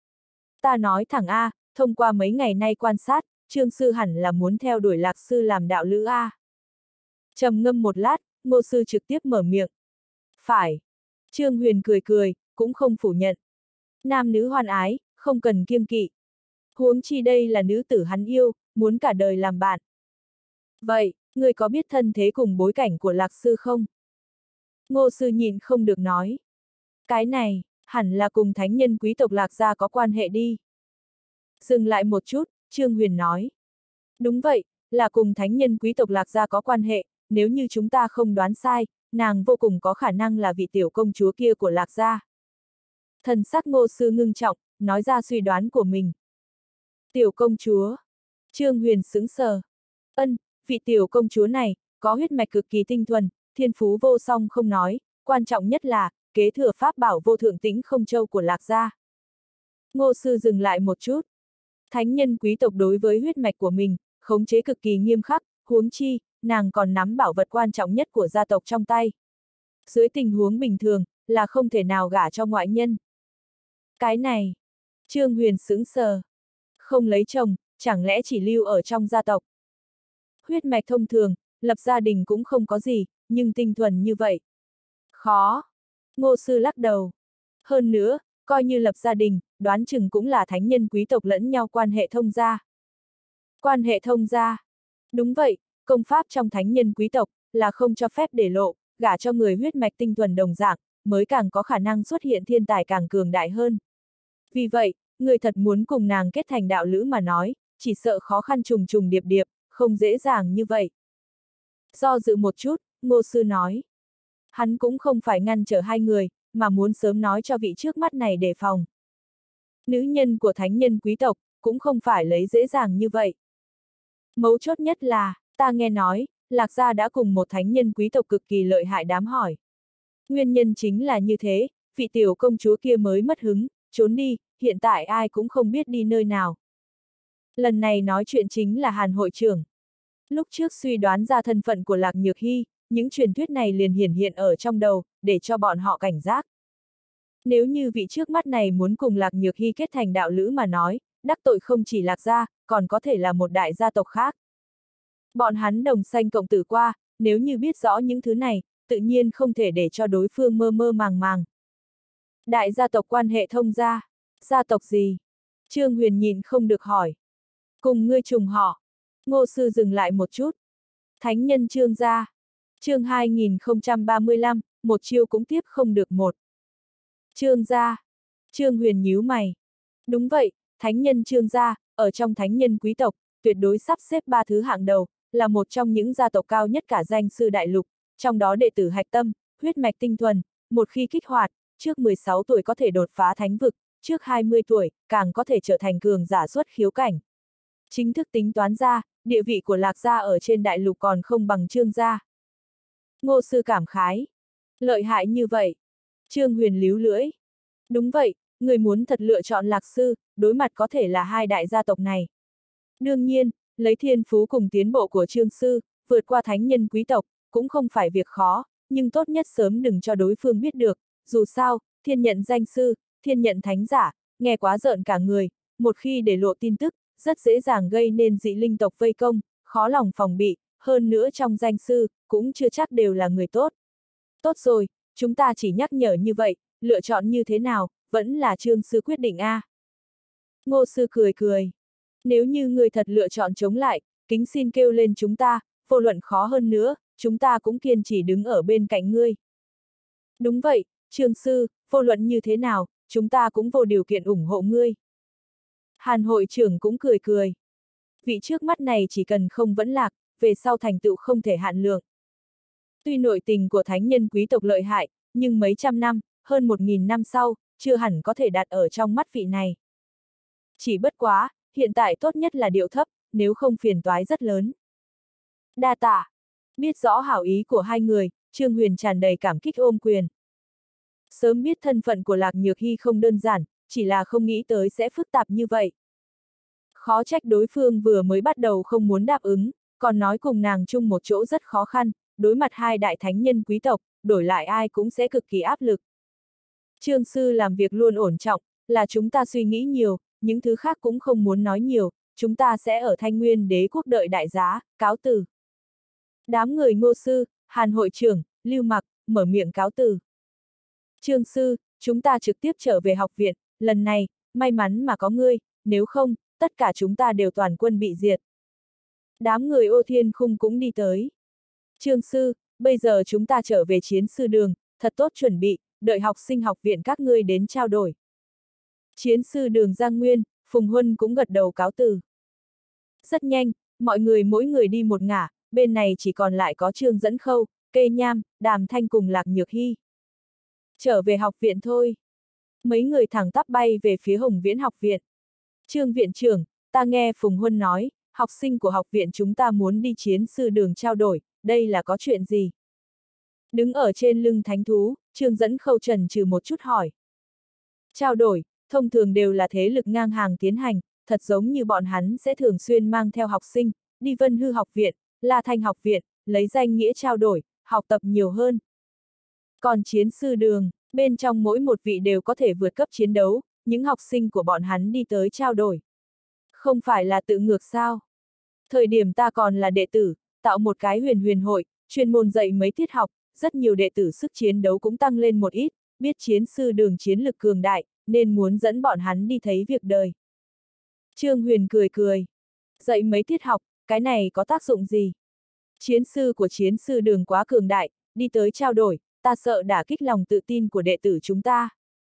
Ta nói thẳng A, thông qua mấy ngày nay quan sát, Trương sư hẳn là muốn theo đuổi Lạc sư làm đạo lữ A. Trầm ngâm một lát, Ngô sư trực tiếp mở miệng. Phải. Trương Huyền cười cười, cũng không phủ nhận. Nam nữ hoan ái, không cần kiêng kỵ. Huống chi đây là nữ tử hắn yêu, muốn cả đời làm bạn. Vậy, người có biết thân thế cùng bối cảnh của Lạc sư không? Ngô sư nhịn không được nói. Cái này, hẳn là cùng thánh nhân quý tộc Lạc gia có quan hệ đi. Dừng lại một chút, Trương Huyền nói. Đúng vậy, là cùng thánh nhân quý tộc Lạc gia có quan hệ, nếu như chúng ta không đoán sai, nàng vô cùng có khả năng là vị tiểu công chúa kia của Lạc gia. Thần sắc Ngô sư ngưng trọng, nói ra suy đoán của mình. Tiểu công chúa. Trương Huyền sững sờ. Ân, vị tiểu công chúa này, có huyết mạch cực kỳ tinh thuần, thiên phú vô song không nói, quan trọng nhất là, kế thừa pháp bảo vô thượng tĩnh không châu của Lạc gia. Ngô sư dừng lại một chút. Thánh nhân quý tộc đối với huyết mạch của mình, khống chế cực kỳ nghiêm khắc, huống chi, nàng còn nắm bảo vật quan trọng nhất của gia tộc trong tay. Dưới tình huống bình thường, là không thể nào gả cho ngoại nhân. Cái này, Trương Huyền sững sờ. Không lấy chồng, chẳng lẽ chỉ lưu ở trong gia tộc. Huyết mạch thông thường, lập gia đình cũng không có gì, nhưng tinh thuần như vậy. Khó. Ngô sư lắc đầu. Hơn nữa, coi như lập gia đình, đoán chừng cũng là thánh nhân quý tộc lẫn nhau quan hệ thông gia. Quan hệ thông gia. Đúng vậy, công pháp trong thánh nhân quý tộc, là không cho phép để lộ, gả cho người huyết mạch tinh thuần đồng dạng, mới càng có khả năng xuất hiện thiên tài càng cường đại hơn. Vì vậy, người thật muốn cùng nàng kết thành đạo lữ mà nói, chỉ sợ khó khăn trùng trùng điệp điệp, không dễ dàng như vậy. Do dự một chút, Ngô sư nói. Hắn cũng không phải ngăn trở hai người, mà muốn sớm nói cho vị trước mắt này đề phòng. Nữ nhân của thánh nhân quý tộc, cũng không phải lấy dễ dàng như vậy. Mấu chốt nhất là, ta nghe nói, Lạc gia đã cùng một thánh nhân quý tộc cực kỳ lợi hại đám hỏi. Nguyên nhân chính là như thế, vị tiểu công chúa kia mới mất hứng, trốn đi, hiện tại ai cũng không biết đi nơi nào. Lần này nói chuyện chính là Hàn hội trưởng. Lúc trước suy đoán ra thân phận của Lạc Nhược Hy, những truyền thuyết này liền hiển hiện ở trong đầu, để cho bọn họ cảnh giác. Nếu như vị trước mắt này muốn cùng Lạc Nhược Hy kết thành đạo lữ mà nói, đắc tội không chỉ Lạc gia, còn có thể là một đại gia tộc khác. Bọn hắn đồng sanh cộng tử qua, nếu như biết rõ những thứ này, tự nhiên không thể để cho đối phương mơ mơ màng màng. Đại gia tộc quan hệ thông gia, gia tộc gì? Trương Huyền nhìn không được hỏi. Cùng ngươi trùng họ. Ngô sư dừng lại một chút. Thánh nhân Trương gia. Chương 2035, một chiêu cũng tiếp không được một. Trương gia. Trương Huyền nhíu mày. Đúng vậy, thánh nhân Trương gia, ở trong thánh nhân quý tộc, tuyệt đối sắp xếp 3 thứ hạng đầu, là một trong những gia tộc cao nhất cả danh sư đại lục, trong đó đệ tử hạch tâm, huyết mạch tinh thuần, một khi kích hoạt, trước 16 tuổi có thể đột phá thánh vực, trước 20 tuổi, càng có thể trở thành cường giả xuất khiếu cảnh. Chính thức tính toán ra, địa vị của Lạc gia ở trên đại lục còn không bằng Trương gia. Ngô sư cảm khái. Lợi hại như vậy. Trương Huyền líu lưỡi. Đúng vậy, người muốn thật lựa chọn Lạc sư, đối mặt có thể là hai đại gia tộc này. Đương nhiên, lấy thiên phú cùng tiến bộ của Trương sư, vượt qua thánh nhân quý tộc, cũng không phải việc khó, nhưng tốt nhất sớm đừng cho đối phương biết được, dù sao, thiên nhận danh sư, thiên nhận thánh giả, nghe quá rợn cả người, một khi để lộ tin tức, rất dễ dàng gây nên dị linh tộc vây công, khó lòng phòng bị, hơn nữa trong danh sư, cũng chưa chắc đều là người tốt. Tốt rồi, chúng ta chỉ nhắc nhở như vậy, lựa chọn như thế nào, vẫn là Trương sư quyết định a. Ngô sư cười cười. Nếu như người thật lựa chọn chống lại, kính xin kêu lên chúng ta, vô luận khó hơn nữa, chúng ta cũng kiên trì đứng ở bên cạnh ngươi. Đúng vậy, Trương sư, vô luận như thế nào, chúng ta cũng vô điều kiện ủng hộ ngươi. Hàn hội trưởng cũng cười cười. Vị trước mắt này chỉ cần không vẫn lạc, về sau thành tựu không thể hạn lượng. Tuy nội tình của thánh nhân quý tộc lợi hại, nhưng mấy trăm năm, hơn 1000 năm sau, chưa hẳn có thể đặt ở trong mắt vị này. Chỉ bất quá, hiện tại tốt nhất là điệu thấp, nếu không phiền toái rất lớn. Đa tạ. Biết rõ hảo ý của hai người, Trương Huyền tràn đầy cảm kích ôm quyền. Sớm biết thân phận của Lạc Nhược Hy không đơn giản, chỉ là không nghĩ tới sẽ phức tạp như vậy. Khó trách đối phương vừa mới bắt đầu không muốn đáp ứng, còn nói cùng nàng chung một chỗ rất khó khăn, đối mặt hai đại thánh nhân quý tộc, đổi lại ai cũng sẽ cực kỳ áp lực. Trương sư làm việc luôn ổn trọng, là chúng ta suy nghĩ nhiều, những thứ khác cũng không muốn nói nhiều, chúng ta sẽ ở Thanh Nguyên Đế quốc đợi đại giá, cáo từ. Đám người Ngô sư, Hàn hội trưởng, Lưu Mặc, mở miệng cáo từ. Trương sư, chúng ta trực tiếp trở về học viện, lần này, may mắn mà có ngươi, nếu không, tất cả chúng ta đều toàn quân bị diệt. Đám người Ô Thiên Khung cũng đi tới. Trương sư, bây giờ chúng ta trở về chiến sư đường, thật tốt chuẩn bị, đợi học sinh học viện các ngươi đến trao đổi. Chiến sư đường Giang Nguyên, Phùng Huân cũng gật đầu cáo từ. Rất nhanh, mọi người mỗi người đi một ngả, bên này chỉ còn lại có Trương Dẫn Khâu, Cây Nham, Đàm Thanh cùng Lạc Nhược Hy. Trở về học viện thôi. Mấy người thẳng tắp bay về phía Hồng Viễn học viện. Trương viện trưởng, ta nghe Phùng Huân nói, học sinh của học viện chúng ta muốn đi chiến sư đường trao đổi, đây là có chuyện gì? Đứng ở trên lưng thánh thú, Trương Dẫn Khâu trần trừ một chút hỏi. Trao đổi, thông thường đều là thế lực ngang hàng tiến hành, thật giống như bọn hắn sẽ thường xuyên mang theo học sinh, đi Vân Hư học viện, La Thanh học viện, lấy danh nghĩa trao đổi, học tập nhiều hơn. Còn chiến sư đường, bên trong mỗi một vị đều có thể vượt cấp chiến đấu, những học sinh của bọn hắn đi tới trao đổi. Không phải là tự ngược sao? Thời điểm ta còn là đệ tử, tạo một cái huyền huyền hội, chuyên môn dạy mấy tiết học, rất nhiều đệ tử sức chiến đấu cũng tăng lên một ít, biết chiến sư đường chiến lực cường đại, nên muốn dẫn bọn hắn đi thấy việc đời. Trương Huyền cười cười. Dạy mấy tiết học, cái này có tác dụng gì? Chiến sư của chiến sư đường quá cường đại, đi tới trao đổi, ta sợ đả kích lòng tự tin của đệ tử chúng ta.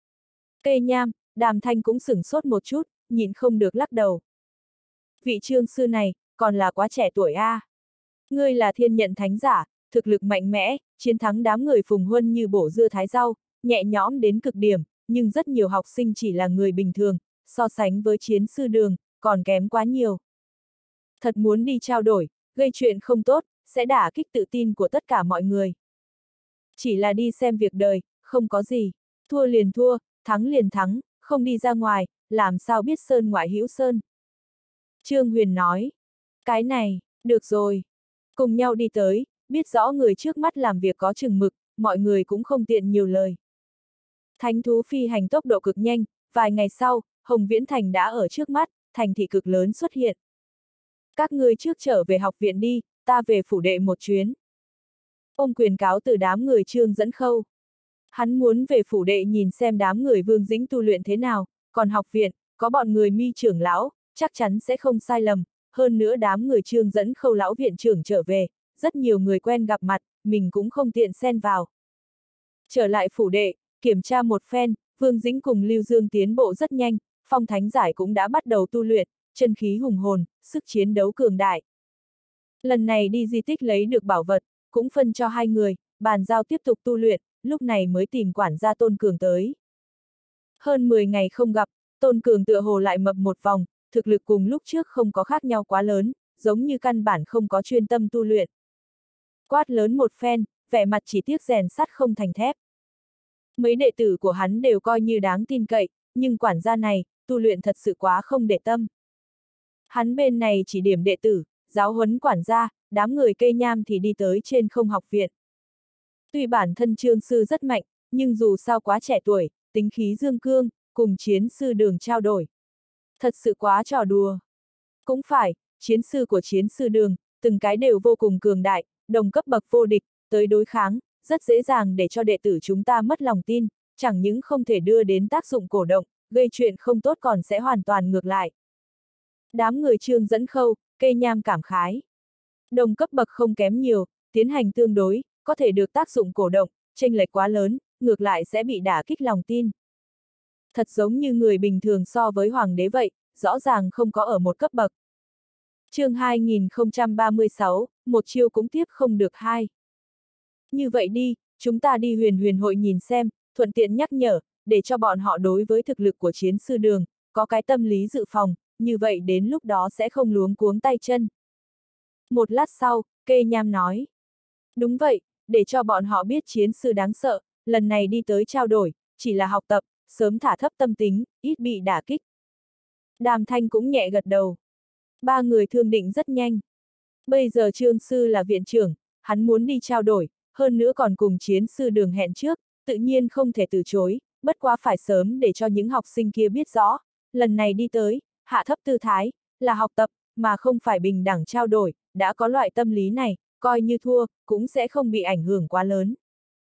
Cây Nham, Đàm Thanh cũng sửng sốt một chút, nhịn không được lắc đầu. Vị Trương sư này, còn là quá trẻ tuổi a. Ngươi là thiên nhận thánh giả, thực lực mạnh mẽ, chiến thắng đám người Phùng Huân như bổ dưa thái rau, nhẹ nhõm đến cực điểm, nhưng rất nhiều học sinh chỉ là người bình thường, so sánh với chiến sư đường, còn kém quá nhiều. Thật muốn đi trao đổi, gây chuyện không tốt, sẽ đả kích tự tin của tất cả mọi người. Chỉ là đi xem việc đời, không có gì, thua liền thua, thắng liền thắng, không đi ra ngoài, làm sao biết sơn ngoại hữu sơn. Trương Huyền nói, cái này, được rồi. Cùng nhau đi tới, biết rõ người trước mắt làm việc có chừng mực, mọi người cũng không tiện nhiều lời. Thánh thú phi hành tốc độ cực nhanh, vài ngày sau, Hồng Viễn Thành đã ở trước mắt, thành thị cực lớn xuất hiện. Các ngươi trước trở về học viện đi, ta về phủ đệ một chuyến. Ông quyền cáo từ đám người Trương Dẫn Khâu. Hắn muốn về phủ đệ nhìn xem đám người Vương Dĩnh tu luyện thế nào, còn học viện, có bọn người Mi trưởng lão, chắc chắn sẽ không sai lầm, hơn nữa đám người Trương Dẫn Khâu lão viện trưởng trở về, rất nhiều người quen gặp mặt, mình cũng không tiện xen vào. Trở lại phủ đệ, kiểm tra một phen, Vương Dĩnh cùng Lưu Dương tiến bộ rất nhanh, Phong Thánh Giải cũng đã bắt đầu tu luyện, chân khí hùng hồn, sức chiến đấu cường đại. Lần này đi di tích lấy được bảo vật, cũng phân cho hai người, bàn giao tiếp tục tu luyện, lúc này mới tìm quản gia Tôn Cường tới. Hơn 10 ngày không gặp, Tôn Cường tựa hồ lại mập một vòng, thực lực cùng lúc trước không có khác nhau quá lớn, giống như căn bản không có chuyên tâm tu luyện. Quát lớn một phen, vẻ mặt chỉ tiếc rèn sắt không thành thép. Mấy đệ tử của hắn đều coi như đáng tin cậy, nhưng quản gia này, tu luyện thật sự quá không để tâm. Hắn bên này chỉ điểm đệ tử, giáo huấn quản gia, đám người Cây Nham thì đi tới trên không học viện. Tuy bản thân Trương sư rất mạnh, nhưng dù sao quá trẻ tuổi, tính khí dương cương, cùng chiến sư đường trao đổi. Thật sự quá trò đùa. Cũng phải, chiến sư của chiến sư đường, từng cái đều vô cùng cường đại, đồng cấp bậc vô địch, tới đối kháng, rất dễ dàng để cho đệ tử chúng ta mất lòng tin, chẳng những không thể đưa đến tác dụng cổ động, gây chuyện không tốt còn sẽ hoàn toàn ngược lại. Đám người Trương Dẫn Khâu, Cây Nham cảm khái. Đồng cấp bậc không kém nhiều, tiến hành tương đối, có thể được tác dụng cổ động, chênh lệch quá lớn, ngược lại sẽ bị đả kích lòng tin. Thật giống như người bình thường so với hoàng đế vậy, rõ ràng không có ở một cấp bậc. Chương 2036, một chiêu cũng tiếp không được hai. Như vậy đi, chúng ta đi huyền huyền hội nhìn xem, thuận tiện nhắc nhở, để cho bọn họ đối với thực lực của chiến sư đường, có cái tâm lý dự phòng, như vậy đến lúc đó sẽ không luống cuống tay chân. Một lát sau, Kê Nham nói. Đúng vậy, để cho bọn họ biết chiến sư đáng sợ, lần này đi tới trao đổi, chỉ là học tập, sớm thả thấp tâm tính, ít bị đả kích. Đàm Thanh cũng nhẹ gật đầu. Ba người thương định rất nhanh. Bây giờ Trương Sư là viện trưởng, hắn muốn đi trao đổi, hơn nữa còn cùng chiến sư đường hẹn trước, tự nhiên không thể từ chối, bất quá phải sớm để cho những học sinh kia biết rõ, lần này đi tới, hạ thấp tư thái, là học tập, mà không phải bình đẳng trao đổi, đã có loại tâm lý này, coi như thua, cũng sẽ không bị ảnh hưởng quá lớn.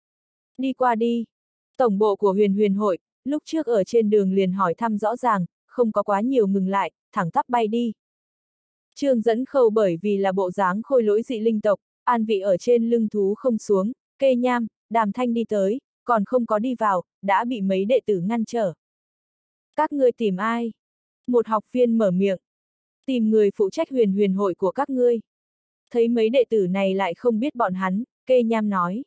Đi qua đi. Tổng bộ của huyền huyền hội, lúc trước ở trên đường liền hỏi thăm rõ ràng, không có quá nhiều ngừng lại, thẳng tắp bay đi. Trương Dẫn Khâu bởi vì là bộ dáng khôi lỗi dị linh tộc, an vị ở trên lưng thú không xuống, Kê Nham, Đàm Thanh đi tới, còn không có đi vào, đã bị mấy đệ tử ngăn trở. Các ngươi tìm ai? Một học viên mở miệng. Tìm người phụ trách huyền huyền hội của các ngươi. Thấy mấy đệ tử này lại không biết bọn hắn, Kê Nham nói.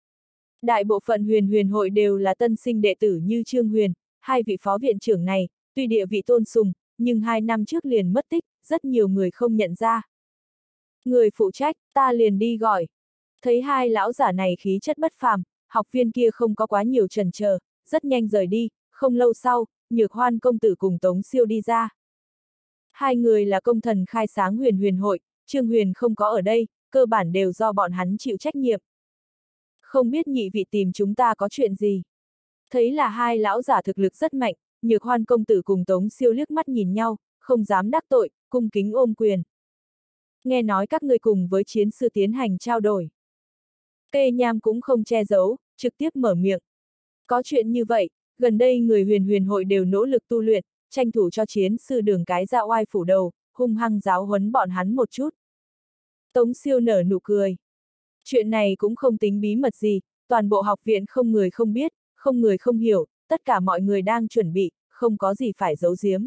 Đại bộ phận huyền huyền hội đều là tân sinh đệ tử như Trương Huyền, hai vị phó viện trưởng này, tuy địa vị tôn sùng, nhưng 2 năm trước liền mất tích, rất nhiều người không nhận ra. Người phụ trách, ta liền đi gọi. Thấy hai lão giả này khí chất bất phàm, học viên kia không có quá nhiều chần chờ, rất nhanh rời đi, không lâu sau, Nhược Hoan công tử cùng Tống Siêu đi ra. Hai người là công thần khai sáng huyền huyền hội, Trương Huyền không có ở đây, cơ bản đều do bọn hắn chịu trách nhiệm. Không biết nhị vị tìm chúng ta có chuyện gì? Thấy là hai lão giả thực lực rất mạnh, Nhược Hoan công tử cùng Tống Siêu liếc mắt nhìn nhau, không dám đắc tội, cung kính ôm quyền. Nghe nói các ngươi cùng với chiến sư tiến hành trao đổi. Kê Nham cũng không che giấu, trực tiếp mở miệng. Có chuyện như vậy, gần đây người huyền huyền hội đều nỗ lực tu luyện, tranh thủ cho chiến sư đường cái ra oai phủ đầu, hung hăng giáo huấn bọn hắn một chút. Tống Siêu nở nụ cười. Chuyện này cũng không tính bí mật gì, toàn bộ học viện không người không biết, không người không hiểu, tất cả mọi người đang chuẩn bị, không có gì phải giấu giếm.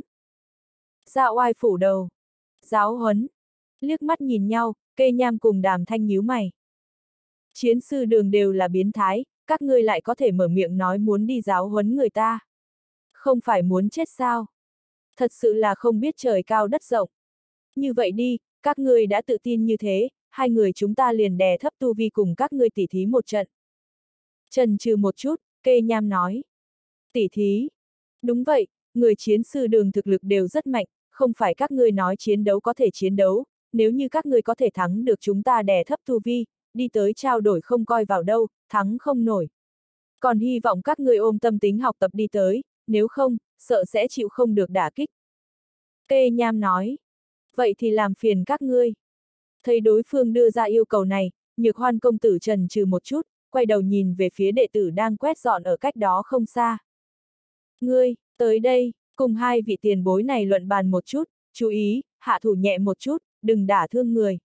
Ra oai phủ đầu. Giáo huấn. Liếc mắt nhìn nhau, Kê Nham cùng Đàm Thanh nhíu mày. Chiến sư đường đều là biến thái, các ngươi lại có thể mở miệng nói muốn đi giáo huấn người ta. Không phải muốn chết sao? Thật sự là không biết trời cao đất rộng. Như vậy đi, các ngươi đã tự tin như thế, hai người chúng ta liền đè thấp tu vi cùng các ngươi tỉ thí một trận. Chần chừ một chút, Kê Nham nói. Tỉ thí. Đúng vậy, người chiến sư đường thực lực đều rất mạnh, không phải các ngươi nói chiến đấu có thể chiến đấu, nếu như các ngươi có thể thắng được chúng ta đè thấp tu vi, đi tới trao đổi không coi vào đâu, thắng không nổi. Còn hy vọng các ngươi ôm tâm tính học tập đi tới, nếu không, sợ sẽ chịu không được đả kích. Kê Nham nói. Vậy thì làm phiền các ngươi. Thấy đối phương đưa ra yêu cầu này, Nhược Hoan công tử chần chừ một chút, quay đầu nhìn về phía đệ tử đang quét dọn ở cách đó không xa. Ngươi, tới đây, cùng hai vị tiền bối này luận bàn một chút, chú ý, hạ thủ nhẹ một chút, đừng đả thương người.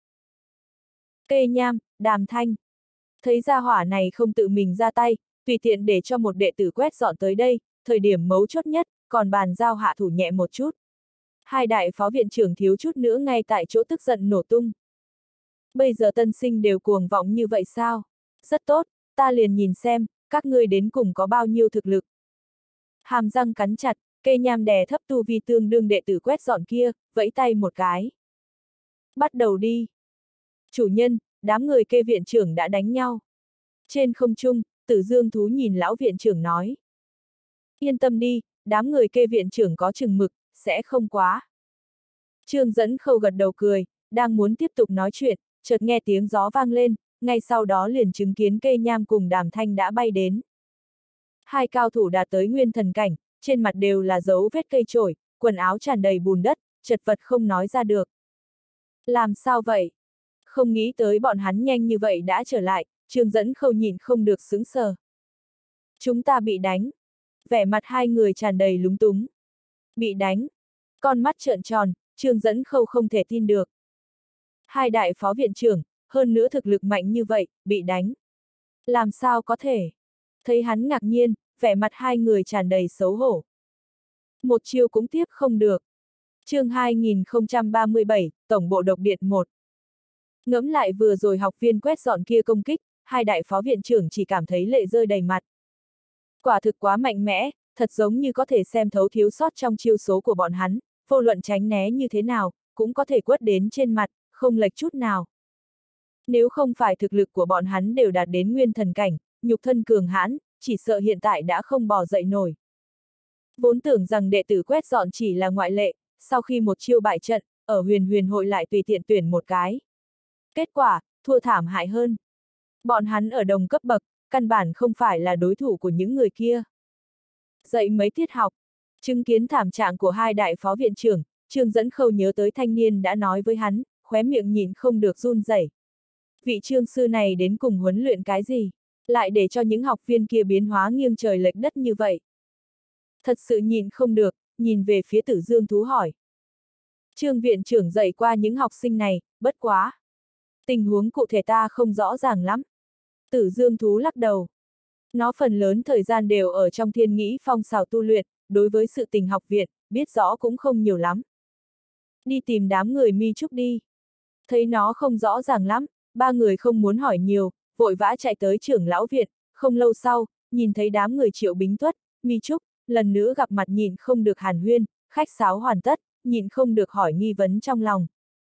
Kê Nham, Đàm Thanh. Thấy gia hỏa này không tự mình ra tay, tùy tiện để cho một đệ tử quét dọn tới đây, thời điểm mấu chốt nhất, còn bàn giao hạ thủ nhẹ một chút. Hai đại phó viện trưởng thiếu chút nữa ngay tại chỗ tức giận nổ tung. Bây giờ tân sinh đều cuồng vọng như vậy sao? Rất tốt, ta liền nhìn xem, các ngươi đến cùng có bao nhiêu thực lực. Hàm răng cắn chặt, Kê Nham đè thấp tu vi tương đương đệ tử quét dọn kia, vẫy tay một cái. Bắt đầu đi. Chủ nhân, đám người Kê viện trưởng đã đánh nhau. Trên không trung, Tử Dương thú nhìn lão viện trưởng nói. Yên tâm đi, đám người Kê viện trưởng có chừng mực, sẽ không quá. Trương Dẫn Khâu gật đầu cười, đang muốn tiếp tục nói chuyện, chợt nghe tiếng gió vang lên, ngay sau đó liền chứng kiến Kê Nham cùng Đàm Thanh đã bay đến. Hai cao thủ đạt tới nguyên thần cảnh, trên mặt đều là dấu vết cây chổi, quần áo tràn đầy bùn đất, chật vật không nói ra được. Làm sao vậy? Không nghĩ tới bọn hắn nhanh như vậy đã trở lại, Trương Dẫn Khâu nhìn không được sững sờ. Chúng ta bị đánh. Vẻ mặt hai người tràn đầy lúng túng. Bị đánh. Con mắt trợn tròn, Trương Dẫn Khâu không thể tin được. Hai đại phó viện trưởng, hơn nữa thực lực mạnh như vậy, bị đánh. Làm sao có thể? Thấy hắn ngạc nhiên, vẻ mặt hai người tràn đầy xấu hổ. Một chiêu cũng tiếp không được. Chương 2037, Tổng bộ độc điện 1. Ngẫm lại vừa rồi học viên quét dọn kia công kích, hai đại phó viện trưởng chỉ cảm thấy lệ rơi đầy mặt. Quả thực quá mạnh mẽ, thật giống như có thể xem thấu thiếu sót trong chiêu số của bọn hắn, vô luận tránh né như thế nào, cũng có thể quất đến trên mặt, không lệch chút nào. Nếu không phải thực lực của bọn hắn đều đạt đến nguyên thần cảnh, nhục thân cường hãn, chỉ sợ hiện tại đã không bò dậy nổi. Vốn tưởng rằng đệ tử quét dọn chỉ là ngoại lệ, sau khi một chiêu bại trận, ở huyền huyền hội lại tùy tiện tuyển một cái. Kết quả, thua thảm hại hơn. Bọn hắn ở đồng cấp bậc, căn bản không phải là đối thủ của những người kia. Dạy mấy tiết học, chứng kiến thảm trạng của hai đại phó viện trưởng, Trương Dẫn Khâu nhớ tới thanh niên đã nói với hắn, khóe miệng nhịn không được run rẩy. Vị trương sư này đến cùng huấn luyện cái gì? Lại để cho những học viên kia biến hóa nghiêng trời lệch đất như vậy. Thật sự nhịn không được, nhìn về phía Tử Dương Thú hỏi. Trương viện trưởng dạy qua những học sinh này, bất quá. Tình huống cụ thể ta không rõ ràng lắm. Tử Dương Thú lắc đầu. Nó phần lớn thời gian đều ở trong thiên nghĩ phong xào tu luyện, đối với sự tình học viện, biết rõ cũng không nhiều lắm. Đi tìm đám người Mi Trúc đi. Thấy nó không rõ ràng lắm, ba người không muốn hỏi nhiều, vội vã chạy tới trưởng lão viện, không lâu sau, nhìn thấy đám người Triệu Bính Tuất, Mi Trúc, lần nữa gặp mặt nhịn không được hàn huyên, khách sáo hoàn tất, nhịn không được hỏi nghi vấn trong lòng.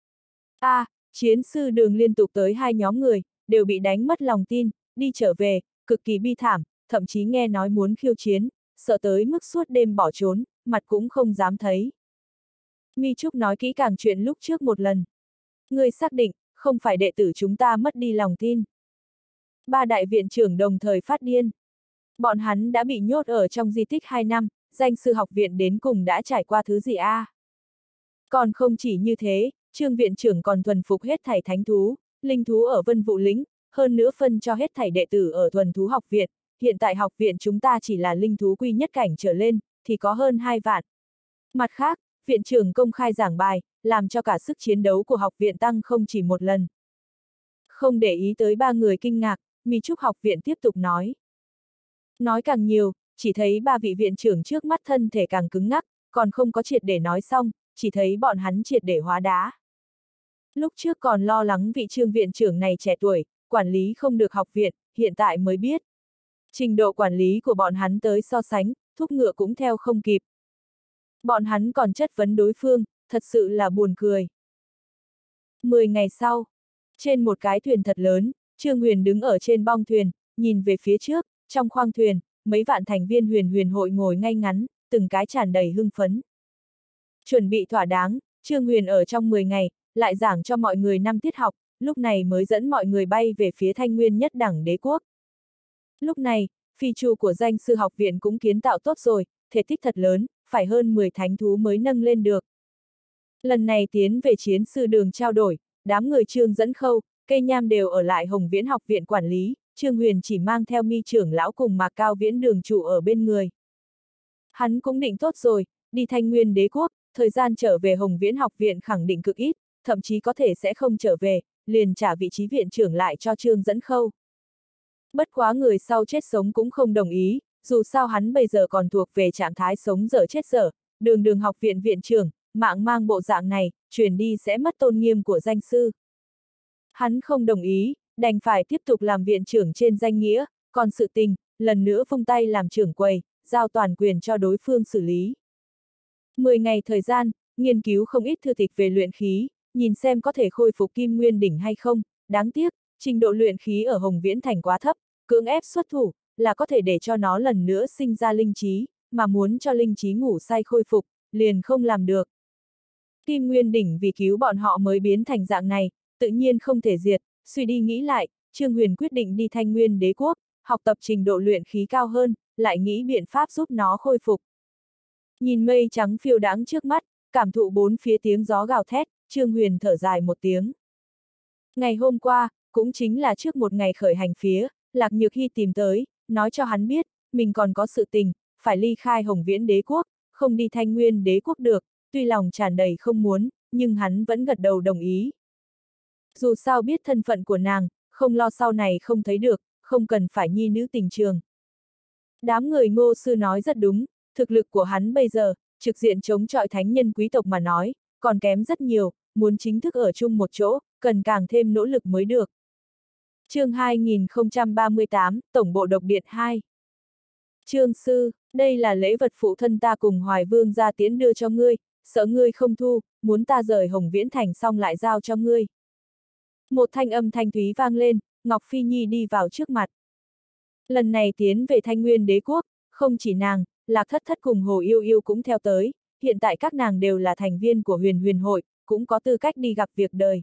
Chiến sư Đường liên tục tới hai nhóm người, đều bị đánh mất lòng tin, đi trở về, cực kỳ bi thảm, thậm chí nghe nói muốn khiêu chiến, sợ tới mức suốt đêm bỏ trốn, mặt cũng không dám thấy. Mi Trúc nói kỹ càng chuyện lúc trước một lần. Người xác định, không phải đệ tử chúng ta mất đi lòng tin. Ba đại viện trưởng đồng thời phát điên. Bọn hắn đã bị nhốt ở trong di tích 2 năm, danh sư học viện đến cùng đã trải qua thứ gì a? Còn không chỉ như thế, Trương viện trưởng còn thuần phục hết thảy thánh thú, linh thú ở Vân Vũ lĩnh, hơn nữa phân cho hết thảy đệ tử ở thuần thú học viện, hiện tại học viện chúng ta chỉ là linh thú quy nhất cảnh trở lên, thì có hơn 2 vạn. Mặt khác, viện trưởng công khai giảng bài, làm cho cả sức chiến đấu của học viện tăng không chỉ một lần. Không để ý tới ba người kinh ngạc, Mi Trúc học viện tiếp tục nói. Nói càng nhiều, chỉ thấy ba vị viện trưởng trước mắt thân thể càng cứng ngắc, còn không có triệt để nói xong, chỉ thấy bọn hắn triệt để hóa đá. Lúc trước còn lo lắng vị Trương viện trưởng này trẻ tuổi, quản lý không được học viện, hiện tại mới biết. Trình độ quản lý của bọn hắn tới so sánh, thúc ngựa cũng theo không kịp. Bọn hắn còn chất vấn đối phương, thật sự là buồn cười. 10 ngày sau, trên một cái thuyền thật lớn, Trương Huyền đứng ở trên bong thuyền, nhìn về phía trước, trong khoang thuyền, mấy vạn thành viên huyền huyền hội ngồi ngay ngắn, từng cái tràn đầy hưng phấn. Chuẩn bị thỏa đáng, Trương Huyền ở trong 10 ngày, lại giảng cho mọi người 5 tiết học, lúc này mới dẫn mọi người bay về phía Thanh Nguyên nhất đẳng đế quốc. Lúc này, phi chu của danh sư học viện cũng kiến tạo tốt rồi, thể tích thật lớn, phải hơn 10 thánh thú mới nâng lên được. Lần này tiến về chiến sư đường trao đổi, đám người Trương Dẫn Khâu, Cây Nham đều ở lại Hồng Viễn học viện quản lý, Trương Huyền chỉ mang theo Mi trưởng lão cùng Mạc Cao Viễn đường chủ ở bên người. Hắn cũng định tốt rồi, đi Thanh Nguyên đế quốc, thời gian trở về Hồng Viễn học viện khẳng định cực ít, thậm chí có thể sẽ không trở về, liền trả vị trí viện trưởng lại cho Trương Dẫn Khâu. Bất quá người sau chết sống cũng không đồng ý, dù sao hắn bây giờ còn thuộc về trạng thái sống dở chết dở, đường học viện viện trưởng, mạng mang bộ dạng này, truyền đi sẽ mất tôn nghiêm của danh sư. Hắn không đồng ý, đành phải tiếp tục làm viện trưởng trên danh nghĩa, còn sự tình, lần nữa vung tay làm trưởng quầy, giao toàn quyền cho đối phương xử lý. 10 ngày thời gian, nghiên cứu không ít thư tịch về luyện khí, nhìn xem có thể khôi phục Kim Nguyên đỉnh hay không, đáng tiếc, trình độ luyện khí ở Hồng Viễn thành quá thấp, cưỡng ép xuất thủ, là có thể để cho nó lần nữa sinh ra linh trí, mà muốn cho linh trí ngủ say khôi phục, liền không làm được. Kim Nguyên đỉnh vì cứu bọn họ mới biến thành dạng này, tự nhiên không thể diệt, suy đi nghĩ lại, Trương Huyền quyết định đi Thanh Nguyên đế quốc, học tập trình độ luyện khí cao hơn, lại nghĩ biện pháp giúp nó khôi phục. Nhìn mây trắng phiêu đãng trước mắt, cảm thụ bốn phía tiếng gió gào thét, Trương Huyền thở dài một tiếng. Ngày hôm qua, cũng chính là trước một ngày khởi hành phía, Lạc Nhược Hy tìm tới, nói cho hắn biết, mình còn có sự tình, phải ly khai Hồng Viễn đế quốc, không đi Thanh Nguyên đế quốc được, tuy lòng tràn đầy không muốn, nhưng hắn vẫn gật đầu đồng ý. Dù sao biết thân phận của nàng, không lo sau này không thấy được, không cần phải nhi nữ tình trường. Đám người Ngô sư nói rất đúng, thực lực của hắn bây giờ, trực diện chống chọi thánh nhân quý tộc mà nói, còn kém rất nhiều, muốn chính thức ở chung một chỗ, cần càng thêm nỗ lực mới được. Chương 2038, Tổng bộ độc điện 2. Trương sư, đây là lễ vật phụ thân ta cùng Hoài Vương gia tiễn đưa cho ngươi, sợ ngươi không thu, muốn ta rời Hồng Viễn Thành xong lại giao cho ngươi. Một thanh âm thanh thúy vang lên, Ngọc Phi Nhi đi vào trước mặt. Lần này tiến về Thanh Nguyên Đế quốc, không chỉ nàng, Lạc Thất Thất cùng Hồ Yêu Yêu cũng theo tới, hiện tại các nàng đều là thành viên của Huyền Huyền hội, cũng có tư cách đi gặp việc đời.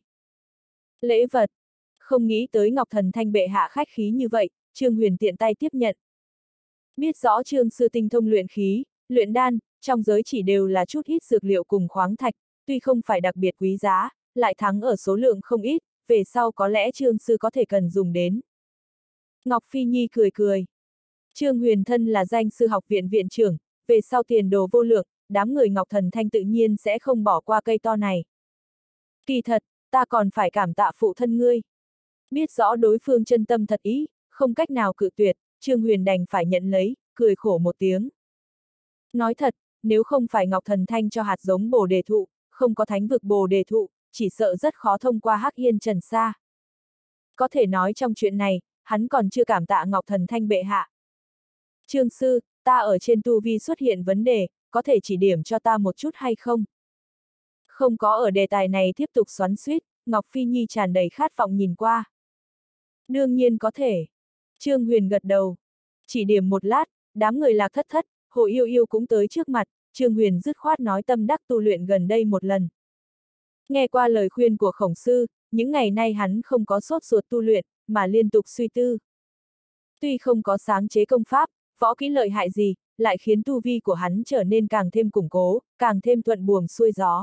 Lễ vật. Không nghĩ tới Ngọc Thần Thanh bệ hạ khách khí như vậy, Trương Huyền tiện tay tiếp nhận. Biết rõ Trương sư tinh thông luyện khí, luyện đan, trong giới chỉ đều là chút ít dược liệu cùng khoáng thạch, tuy không phải đặc biệt quý giá, lại thắng ở số lượng không ít, về sau có lẽ Trương sư có thể cần dùng đến. Ngọc Phi Nhi cười cười. Trương Huyền thân là danh sư học viện viện trưởng, về sau tiền đồ vô lượng, đám người Ngọc Thần Thanh tự nhiên sẽ không bỏ qua cây to này. Kỳ thật, ta còn phải cảm tạ phụ thân ngươi. Biết rõ đối phương chân tâm thật ý, không cách nào cự tuyệt, Trương Huyền đành phải nhận lấy, cười khổ một tiếng. Nói thật, nếu không phải Ngọc Thần Thanh cho hạt giống bồ đề thụ, không có thánh vực bồ đề thụ, chỉ sợ rất khó thông qua Hắc Yên Trần Sa. Có thể nói trong chuyện này, hắn còn chưa cảm tạ Ngọc Thần Thanh bệ hạ. Trương sư, ta ở trên tu vi xuất hiện vấn đề, có thể chỉ điểm cho ta một chút hay không? Không có ở đề tài này tiếp tục xoắn xuýt, Ngọc Phi Nhi tràn đầy khát vọng nhìn qua. Đương nhiên có thể. Trương Huyền gật đầu. Chỉ điểm một lát, đám người Lạc Thất Thất, Hồ Yêu Yêu cũng tới trước mặt, Trương Huyền dứt khoát nói tâm đắc tu luyện gần đây một lần. Nghe qua lời khuyên của khổng sư, những ngày nay hắn không có sốt ruột tu luyện, mà liên tục suy tư. Tuy không có sáng chế công pháp, võ kỹ lợi hại gì, lại khiến tu vi của hắn trở nên càng thêm củng cố, càng thêm thuận buồm xuôi gió.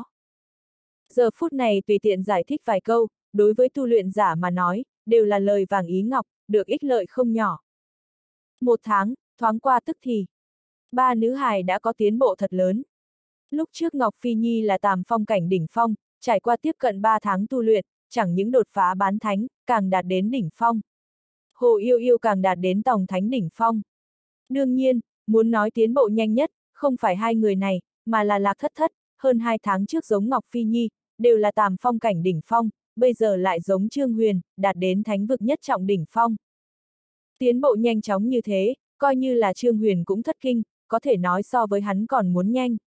Giờ phút này tùy tiện giải thích vài câu, đối với tu luyện giả mà nói, đều là lời vàng ý ngọc, được ích lợi không nhỏ. Một tháng, thoáng qua tức thì. Ba nữ hài đã có tiến bộ thật lớn. Lúc trước Ngọc Phi Nhi là tàm phong cảnh đỉnh phong, trải qua tiếp cận 3 tháng tu luyện, chẳng những đột phá bán thánh, càng đạt đến đỉnh phong. Hồ Yêu Yêu càng đạt đến tòng thánh đỉnh phong. Đương nhiên, muốn nói tiến bộ nhanh nhất, không phải hai người này, mà là Lạc Thất Thất, hơn 2 tháng trước giống Ngọc Phi Nhi, đều là tàm phong cảnh đỉnh phong, bây giờ lại giống Trương Huyền, đạt đến thánh vực nhất trọng đỉnh phong. Tiến bộ nhanh chóng như thế, coi như là Trương Huyền cũng thất kinh, có thể nói so với hắn còn muốn nhanh.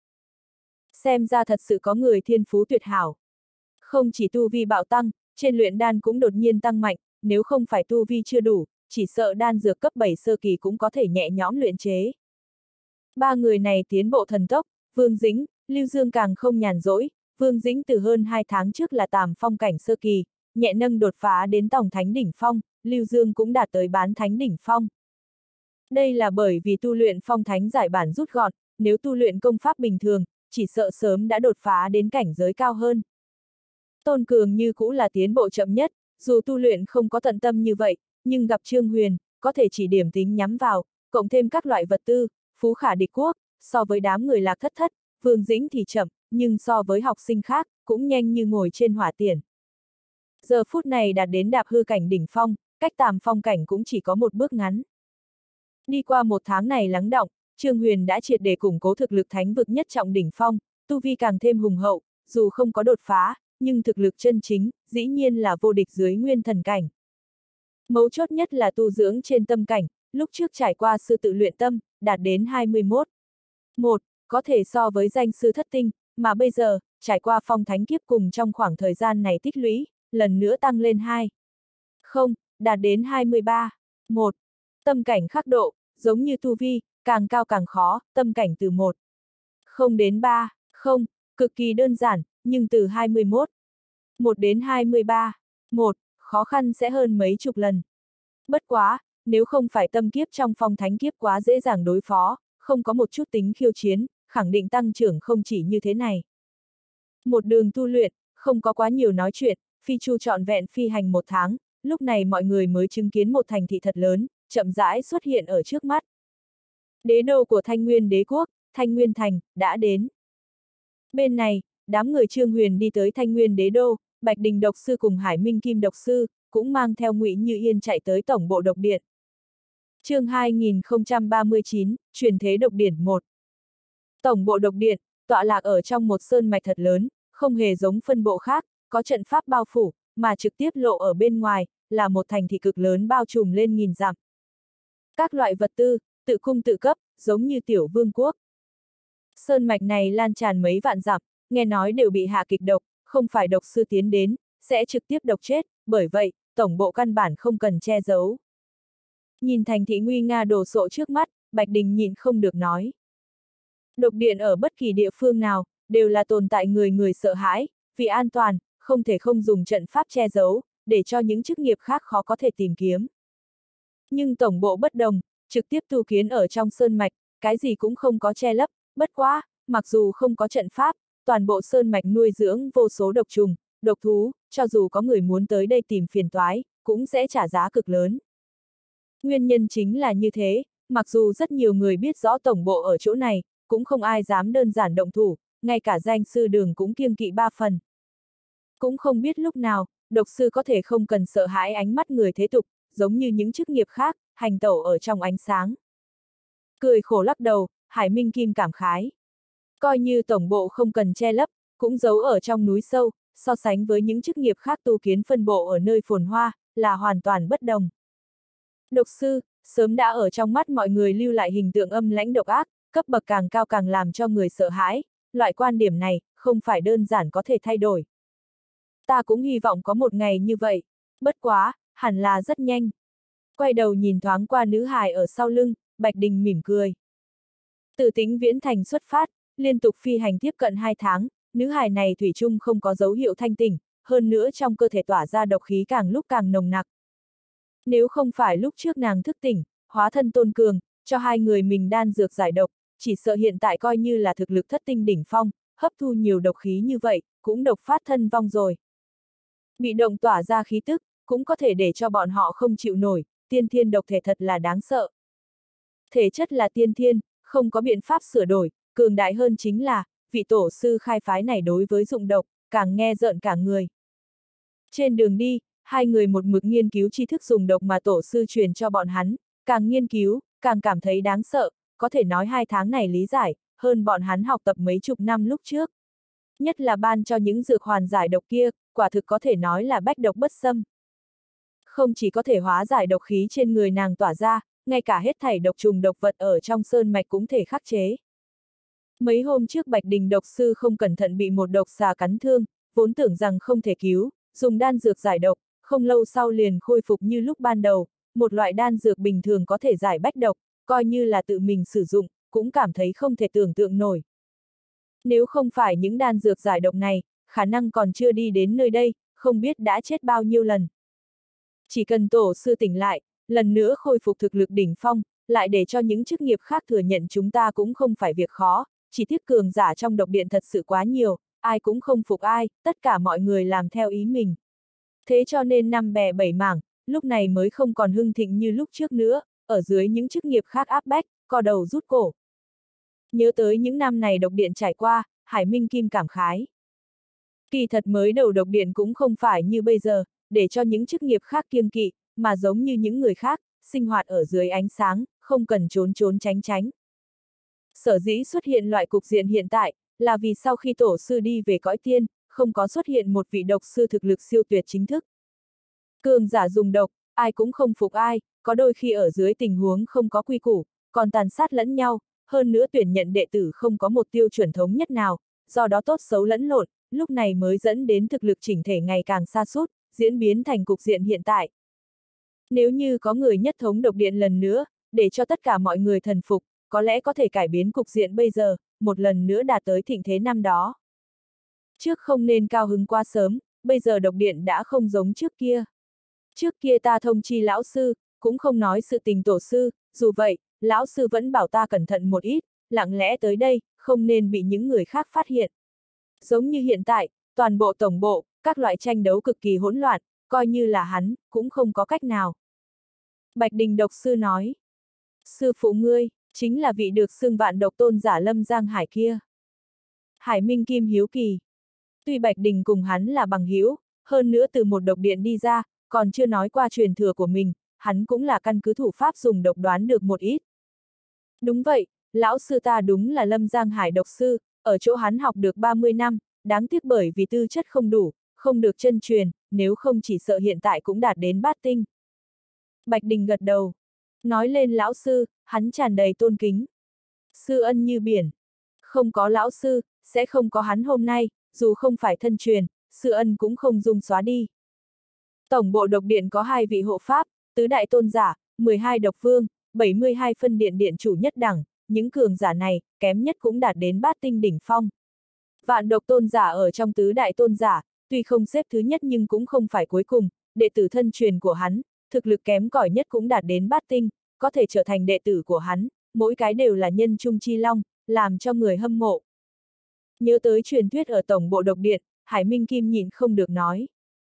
Xem ra thật sự có người thiên phú tuyệt hảo. Không chỉ tu vi bạo tăng, trên luyện đan cũng đột nhiên tăng mạnh, nếu không phải tu vi chưa đủ, chỉ sợ đan dược cấp 7 sơ kỳ cũng có thể nhẹ nhõm luyện chế. Ba người này tiến bộ thần tốc, Vương Dĩnh, Lưu Dương càng không nhàn rỗi, Vương Dĩnh từ hơn 2 tháng trước là tàm phong cảnh sơ kỳ, nhẹ nâng đột phá đến tòng thánh đỉnh phong, Lưu Dương cũng đạt tới bán thánh đỉnh phong. Đây là bởi vì tu luyện phong thánh giải bản rút gọn, nếu tu luyện công pháp bình thường, chỉ sợ sớm đã đột phá đến cảnh giới cao hơn. Tôn Cường như cũ là tiến bộ chậm nhất, dù tu luyện không có tận tâm như vậy, nhưng gặp Trương Huyền, có thể chỉ điểm tính nhắm vào, cộng thêm các loại vật tư, phú khả địch quốc, so với đám người Lạc Thất Thất, Vương Dĩnh thì chậm, nhưng so với học sinh khác, cũng nhanh như ngồi trên hỏa tiễn. Giờ phút này đạt đến đạp hư cảnh đỉnh phong, cách tàm phong cảnh cũng chỉ có một bước ngắn. Đi qua 1 tháng này lắng đọng, Trương Huyền đã triệt để củng cố thực lực thánh vực nhất trọng đỉnh phong, tu vi càng thêm hùng hậu, dù không có đột phá, nhưng thực lực chân chính, dĩ nhiên là vô địch dưới nguyên thần cảnh. Mấu chốt nhất là tu dưỡng trên tâm cảnh, lúc trước trải qua sư tự luyện tâm, đạt đến 21. 1. Có thể so với danh sư thất tinh, mà bây giờ, trải qua phong thánh kiếp cùng trong khoảng thời gian này tích lũy, lần nữa tăng lên 2. Không, đạt đến 23. 1. Tâm cảnh khắc độ, giống như tu vi, càng cao càng khó, tâm cảnh từ 1. Không đến 3, không, cực kỳ đơn giản, nhưng từ 21. 1 đến 23. 1, khó khăn sẽ hơn mấy chục lần. Bất quá, nếu không phải tâm kiếp trong phong thánh kiếp quá dễ dàng đối phó, không có một chút tính khiêu chiến, khẳng định tăng trưởng không chỉ như thế này. Một đường tu luyện, không có quá nhiều nói chuyện, Phi Chu trọn vẹn phi hành 1 tháng, lúc này mọi người mới chứng kiến một thành thị thật lớn, chậm rãi xuất hiện ở trước mắt. Đế đô của Thanh Nguyên Đế quốc, Thanh Nguyên Thành, đã đến. Bên này, đám người Trương Huyền đi tới Thanh Nguyên Đế đô, Bạch Đình độc sư cùng Hải Minh Kim độc sư, cũng mang theo Ngụy Như Yên chạy tới tổng bộ độc điện. Chương 2039, Truyền thế độc điển 1. Tổng bộ độc điện, tọa lạc ở trong một sơn mạch thật lớn, không hề giống phân bộ khác, có trận pháp bao phủ, mà trực tiếp lộ ở bên ngoài, là một thành thị cực lớn bao trùm lên nghìn dặm. Các loại vật tư, tự cung tự cấp, giống như tiểu vương quốc. Sơn mạch này lan tràn mấy vạn dặm, nghe nói đều bị hạ kịch độc, không phải độc sư tiến đến, sẽ trực tiếp độc chết, bởi vậy, tổng bộ căn bản không cần che giấu. Nhìn thành thị nguy nga đồ sộ trước mắt, Bạch Đình nhịn không được nói. Độc điện ở bất kỳ địa phương nào, đều là tồn tại người người sợ hãi, vì an toàn, không thể không dùng trận pháp che giấu, để cho những chức nghiệp khác khó có thể tìm kiếm. Nhưng tổng bộ bất đồng, trực tiếp tu kiến ở trong sơn mạch, cái gì cũng không có che lấp, bất quá, mặc dù không có trận pháp, toàn bộ sơn mạch nuôi dưỡng vô số độc trùng, độc thú, cho dù có người muốn tới đây tìm phiền toái, cũng sẽ trả giá cực lớn. Nguyên nhân chính là như thế, mặc dù rất nhiều người biết rõ tổng bộ ở chỗ này, cũng không ai dám đơn giản động thủ, ngay cả danh sư đường cũng kiêng kỵ 3 phần. Cũng không biết lúc nào, độc sư có thể không cần sợ hãi ánh mắt người thế tục, giống như những chức nghiệp khác, hành tẩu ở trong ánh sáng. Cười khổ lắc đầu, Hải Minh Kim cảm khái. Coi như tổng bộ không cần che lấp, cũng giấu ở trong núi sâu, so sánh với những chức nghiệp khác tu kiến phân bộ ở nơi phồn hoa, là hoàn toàn bất đồng. Độc sư, sớm đã ở trong mắt mọi người lưu lại hình tượng âm lãnh độc ác, cấp bậc càng cao càng làm cho người sợ hãi, loại quan điểm này, không phải đơn giản có thể thay đổi. Ta cũng hy vọng có một ngày như vậy, bất quá, hẳn là rất nhanh. Quay đầu nhìn thoáng qua nữ hài ở sau lưng, Bạch Đình mỉm cười. Từ Tĩnh Viễn Thành xuất phát, liên tục phi hành tiếp cận 2 tháng, nữ hài này thủy chung không có dấu hiệu thanh tỉnh, hơn nữa trong cơ thể tỏa ra độc khí càng lúc càng nồng nặc. Nếu không phải lúc trước nàng thức tỉnh, hóa thân tôn cường, cho hai người mình đan dược giải độc, chỉ sợ hiện tại coi như là thực lực thất tinh đỉnh phong, hấp thu nhiều độc khí như vậy, cũng độc phát thân vong rồi. Bị động tỏa ra khí tức, cũng có thể để cho bọn họ không chịu nổi, tiên thiên độc thể thật là đáng sợ. Thể chất là tiên thiên, không có biện pháp sửa đổi, cường đại hơn chính là, vị tổ sư khai phái này đối với dụng độc, càng nghe rợn cả người. Trên đường đi, hai người một mực nghiên cứu tri thức dùng độc mà tổ sư truyền cho bọn hắn, càng nghiên cứu, càng cảm thấy đáng sợ, có thể nói 2 tháng này lý giải, hơn bọn hắn học tập mấy chục năm lúc trước. Nhất là ban cho những dược hoàn giải độc kia, quả thực có thể nói là bách độc bất xâm. Không chỉ có thể hóa giải độc khí trên người nàng tỏa ra, ngay cả hết thảy độc trùng độc vật ở trong sơn mạch cũng thể khắc chế. Mấy hôm trước Bạch Đình độc sư không cẩn thận bị một độc xà cắn thương, vốn tưởng rằng không thể cứu, dùng đan dược giải độc, không lâu sau liền khôi phục như lúc ban đầu, một loại đan dược bình thường có thể giải bách độc, coi như là tự mình sử dụng, cũng cảm thấy không thể tưởng tượng nổi. Nếu không phải những đan dược giải độc này, khả năng còn chưa đi đến nơi đây, không biết đã chết bao nhiêu lần. Chỉ cần tổ sư tỉnh lại, lần nữa khôi phục thực lực đỉnh phong, lại để cho những chức nghiệp khác thừa nhận chúng ta cũng không phải việc khó, chỉ tiếc cường giả trong độc điện thật sự quá nhiều, ai cũng không phục ai, tất cả mọi người làm theo ý mình. Thế cho nên 5 bè 7 mảng, lúc này mới không còn hưng thịnh như lúc trước nữa, ở dưới những chức nghiệp khác áp bách, co đầu rút cổ. Nhớ tới những năm này độc điện trải qua, Hải Minh Kim cảm khái. Kỳ thật mới đầu độc điện cũng không phải như bây giờ, để cho những chức nghiệp khác kiêng kỵ, mà giống như những người khác, sinh hoạt ở dưới ánh sáng, không cần trốn trốn tránh tránh. Sở dĩ xuất hiện loại cục diện hiện tại, là vì sau khi tổ sư đi về cõi tiên, không có xuất hiện một vị độc sư thực lực siêu tuyệt chính thức. Cường giả dùng độc, ai cũng không phục ai, có đôi khi ở dưới tình huống không có quy củ, còn tàn sát lẫn nhau, hơn nữa tuyển nhận đệ tử không có một tiêu chuẩn thống nhất nào, do đó tốt xấu lẫn lộn, lúc này mới dẫn đến thực lực chỉnh thể ngày càng sa sút, diễn biến thành cục diện hiện tại. Nếu như có người nhất thống độc điện lần nữa, để cho tất cả mọi người thần phục, có lẽ có thể cải biến cục diện bây giờ, một lần nữa đạt tới thịnh thế năm đó. Trước không nên cao hứng quá sớm, bây giờ độc điện đã không giống trước kia. Trước kia ta thông chi lão sư, cũng không nói sự tình tổ sư, dù vậy, lão sư vẫn bảo ta cẩn thận một ít, lặng lẽ tới đây, không nên bị những người khác phát hiện. Giống như hiện tại, toàn bộ tổng bộ, các loại tranh đấu cực kỳ hỗn loạn, coi như là hắn, cũng không có cách nào. Bạch Đình độc sư nói, sư phụ ngươi, chính là vị được xưng vạn độc tôn giả Lâm Giang Hải kia. Hải Minh Kim hiếu kỳ. Tuy Bạch Đình cùng hắn là bằng hữu, hơn nữa từ một độc điện đi ra, còn chưa nói qua truyền thừa của mình, hắn cũng là căn cứ thủ pháp dùng độc đoán được một ít. Đúng vậy, lão sư ta đúng là Lâm Giang Hải độc sư, ở chỗ hắn học được 30 năm, đáng tiếc bởi vì tư chất không đủ, không được chân truyền, nếu không chỉ sợ hiện tại cũng đạt đến bát tinh. Bạch Đình gật đầu. Nói lên lão sư, hắn tràn đầy tôn kính. Sư ân như biển. Không có lão sư, sẽ không có hắn hôm nay, dù không phải thân truyền, sư ân cũng không dung xóa đi. Tổng bộ độc điện có 2 vị hộ pháp, tứ đại tôn giả, 12 độc vương, 72 phân điện điện chủ nhất đẳng, những cường giả này, kém nhất cũng đạt đến bát tinh đỉnh phong. Vạn độc tôn giả ở trong tứ đại tôn giả, tuy không xếp thứ nhất nhưng cũng không phải cuối cùng, đệ tử thân truyền của hắn, thực lực kém cỏi nhất cũng đạt đến bát tinh, có thể trở thành đệ tử của hắn, mỗi cái đều là nhân trung chi long, làm cho người hâm mộ. Nhớ tới truyền thuyết ở tổng bộ độc điện, Hải Minh Kim nhịn không được nói.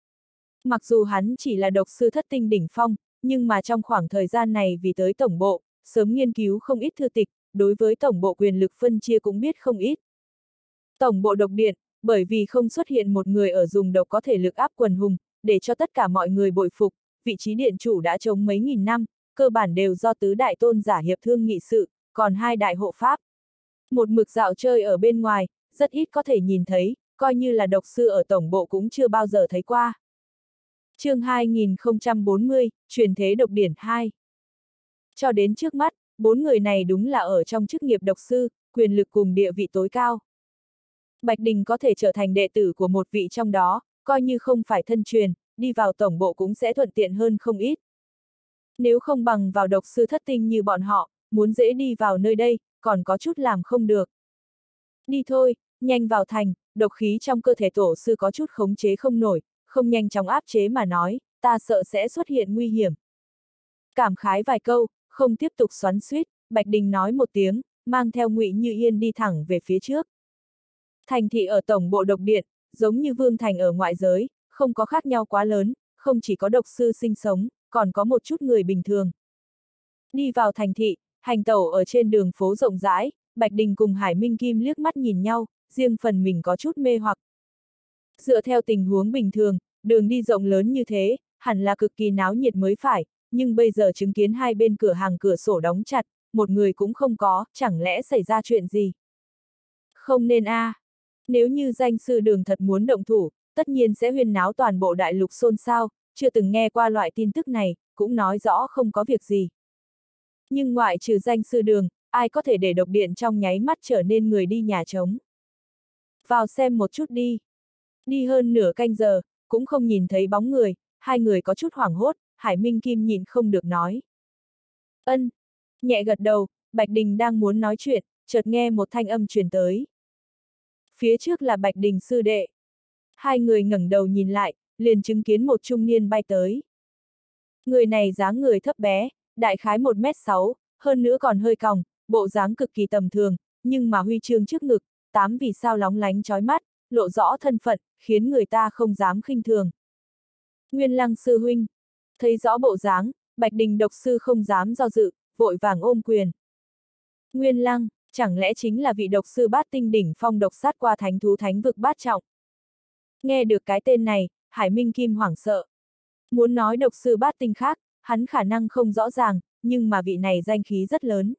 Mặc dù hắn chỉ là độc sư thất tinh đỉnh phong, nhưng mà trong khoảng thời gian này vì tới tổng bộ, sớm nghiên cứu không ít thư tịch, đối với tổng bộ quyền lực phân chia cũng biết không ít. Tổng bộ độc điện, bởi vì không xuất hiện một người ở dùng độc có thể lực áp quần hùng, để cho tất cả mọi người bội phục, vị trí điện chủ đã trống mấy nghìn năm, cơ bản đều do tứ đại tôn giả hiệp thương nghị sự, còn 2 đại hộ pháp. Một mực dạo chơi ở bên ngoài, rất ít có thể nhìn thấy, coi như là độc sư ở tổng bộ cũng chưa bao giờ thấy qua. Chương 2040, truyền thế độc điển 2. Cho đến trước mắt, 4 người này đúng là ở trong chức nghiệp độc sư, quyền lực cùng địa vị tối cao. Bạch Đình có thể trở thành đệ tử của một vị trong đó, coi như không phải thân truyền, đi vào tổng bộ cũng sẽ thuận tiện hơn không ít. Nếu không bằng vào độc sư thất tinh như bọn họ, muốn dễ đi vào nơi đây, còn có chút làm không được. Đi thôi, nhanh vào thành, độc khí trong cơ thể tổ sư có chút khống chế không nổi, không nhanh chóng áp chế mà nói, ta sợ sẽ xuất hiện nguy hiểm. Cảm khái vài câu, không tiếp tục xoắn xuýt, Bạch Đình nói một tiếng, mang theo Ngụy Như Yên đi thẳng về phía trước. Thành thị ở tổng bộ độc điện, giống như vương thành ở ngoại giới, không có khác nhau quá lớn, không chỉ có độc sư sinh sống, còn có một chút người bình thường. Đi vào thành thị, hành tẩu ở trên đường phố rộng rãi, Bạch Đình cùng Hải Minh Kim liếc mắt nhìn nhau, riêng phần mình có chút mê hoặc. Dựa theo tình huống bình thường, đường đi rộng lớn như thế, hẳn là cực kỳ náo nhiệt mới phải, nhưng bây giờ chứng kiến hai bên cửa hàng cửa sổ đóng chặt, một người cũng không có, chẳng lẽ xảy ra chuyện gì? Không nên a. Nếu như danh sư Đường thật muốn động thủ, tất nhiên sẽ huyên náo toàn bộ đại lục xôn xao, chưa từng nghe qua loại tin tức này, cũng nói rõ không có việc gì. Nhưng ngoại trừ danh sư Đường, ai có thể để độc điện trong nháy mắt trở nên người đi nhà trống? Vào xem một chút đi. Đi hơn nửa canh giờ, cũng không nhìn thấy bóng người, hai người có chút hoảng hốt, Hải Minh Kim nhìn không được nói. Ân. Nhẹ gật đầu, Bạch Đình đang muốn nói chuyện, chợt nghe một thanh âm truyền tới. Phía trước là Bạch Đình sư đệ. Hai người ngẩng đầu nhìn lại, liền chứng kiến một trung niên bay tới. Người này dáng người thấp bé, đại khái 1m6, hơn nữa còn hơi còng, bộ dáng cực kỳ tầm thường, nhưng mà huy chương trước ngực, 8 vì sao lóng lánh chói mắt, lộ rõ thân phận, khiến người ta không dám khinh thường. Nguyên Lăng sư huynh. Thấy rõ bộ dáng, Bạch Đình độc sư không dám do dự, vội vàng ôm quyền. Nguyên Lăng, chẳng lẽ chính là vị độc sư bát tinh đỉnh phong độc sát qua thánh thú thánh vực bát trọng? Nghe được cái tên này, Hải Minh Kim hoảng sợ. Muốn nói độc sư bát tinh khác, hắn khả năng không rõ ràng, nhưng mà vị này danh khí rất lớn.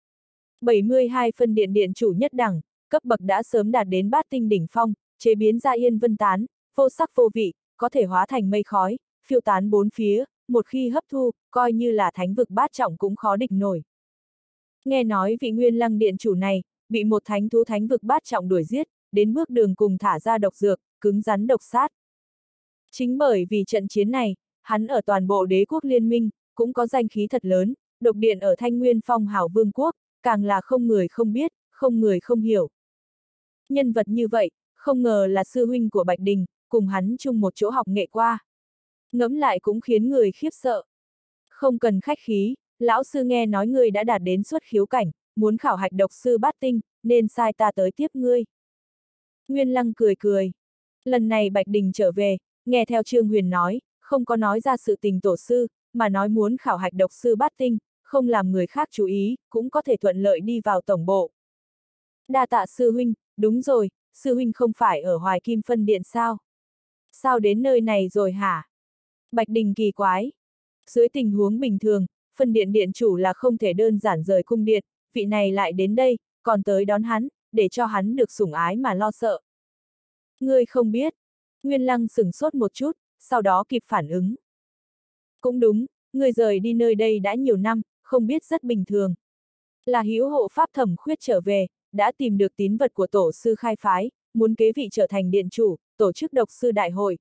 72 phân điện điện chủ nhất đẳng, cấp bậc đã sớm đạt đến bát tinh đỉnh phong, chế biến ra yên vân tán, vô sắc vô vị, có thể hóa thành mây khói, phiêu tán bốn phía, một khi hấp thu, coi như là thánh vực bát trọng cũng khó địch nổi. Nghe nói vị Nguyên Lăng điện chủ này, bị một thánh thú thánh vực bát trọng đuổi giết, đến bước đường cùng thả ra độc dược, cứng rắn độc sát. Chính bởi vì trận chiến này, hắn ở toàn bộ đế quốc liên minh, cũng có danh khí thật lớn, độc điện ở Thanh Nguyên Phong Hảo Vương quốc, càng là không người không biết, không người không hiểu. Nhân vật như vậy, không ngờ là sư huynh của Bạch Đình, cùng hắn chung một chỗ học nghệ qua. Ngẫm lại cũng khiến người khiếp sợ. Không cần khách khí, lão sư nghe nói ngươi đã đạt đến xuất khiếu cảnh, muốn khảo hạch độc sư bát tinh, nên sai ta tới tiếp ngươi. Nguyên Lăng cười cười. Lần này Bạch Đình trở về, nghe theo Trương Huyền nói, không có nói ra sự tình tổ sư, mà nói muốn khảo hạch độc sư bát tinh, không làm người khác chú ý, cũng có thể thuận lợi đi vào tổng bộ. Đa tạ sư huynh, đúng rồi, sư huynh không phải ở Hoài Kim phân điện sao? Sao đến nơi này rồi hả? Bạch Đình kỳ quái. Dưới tình huống bình thường, phân điện điện chủ là không thể đơn giản rời cung điện, vị này lại đến đây, còn tới đón hắn, để cho hắn được sủng ái mà lo sợ. Ngươi không biết. Nguyên Lăng sửng sốt một chút, sau đó kịp phản ứng. Cũng đúng, ngươi rời đi nơi đây đã nhiều năm, không biết rất bình thường. Là hữu hộ pháp Thẩm Khuyết trở về, đã tìm được tín vật của tổ sư khai phái, muốn kế vị trở thành điện chủ, tổ chức độc sư đại hội.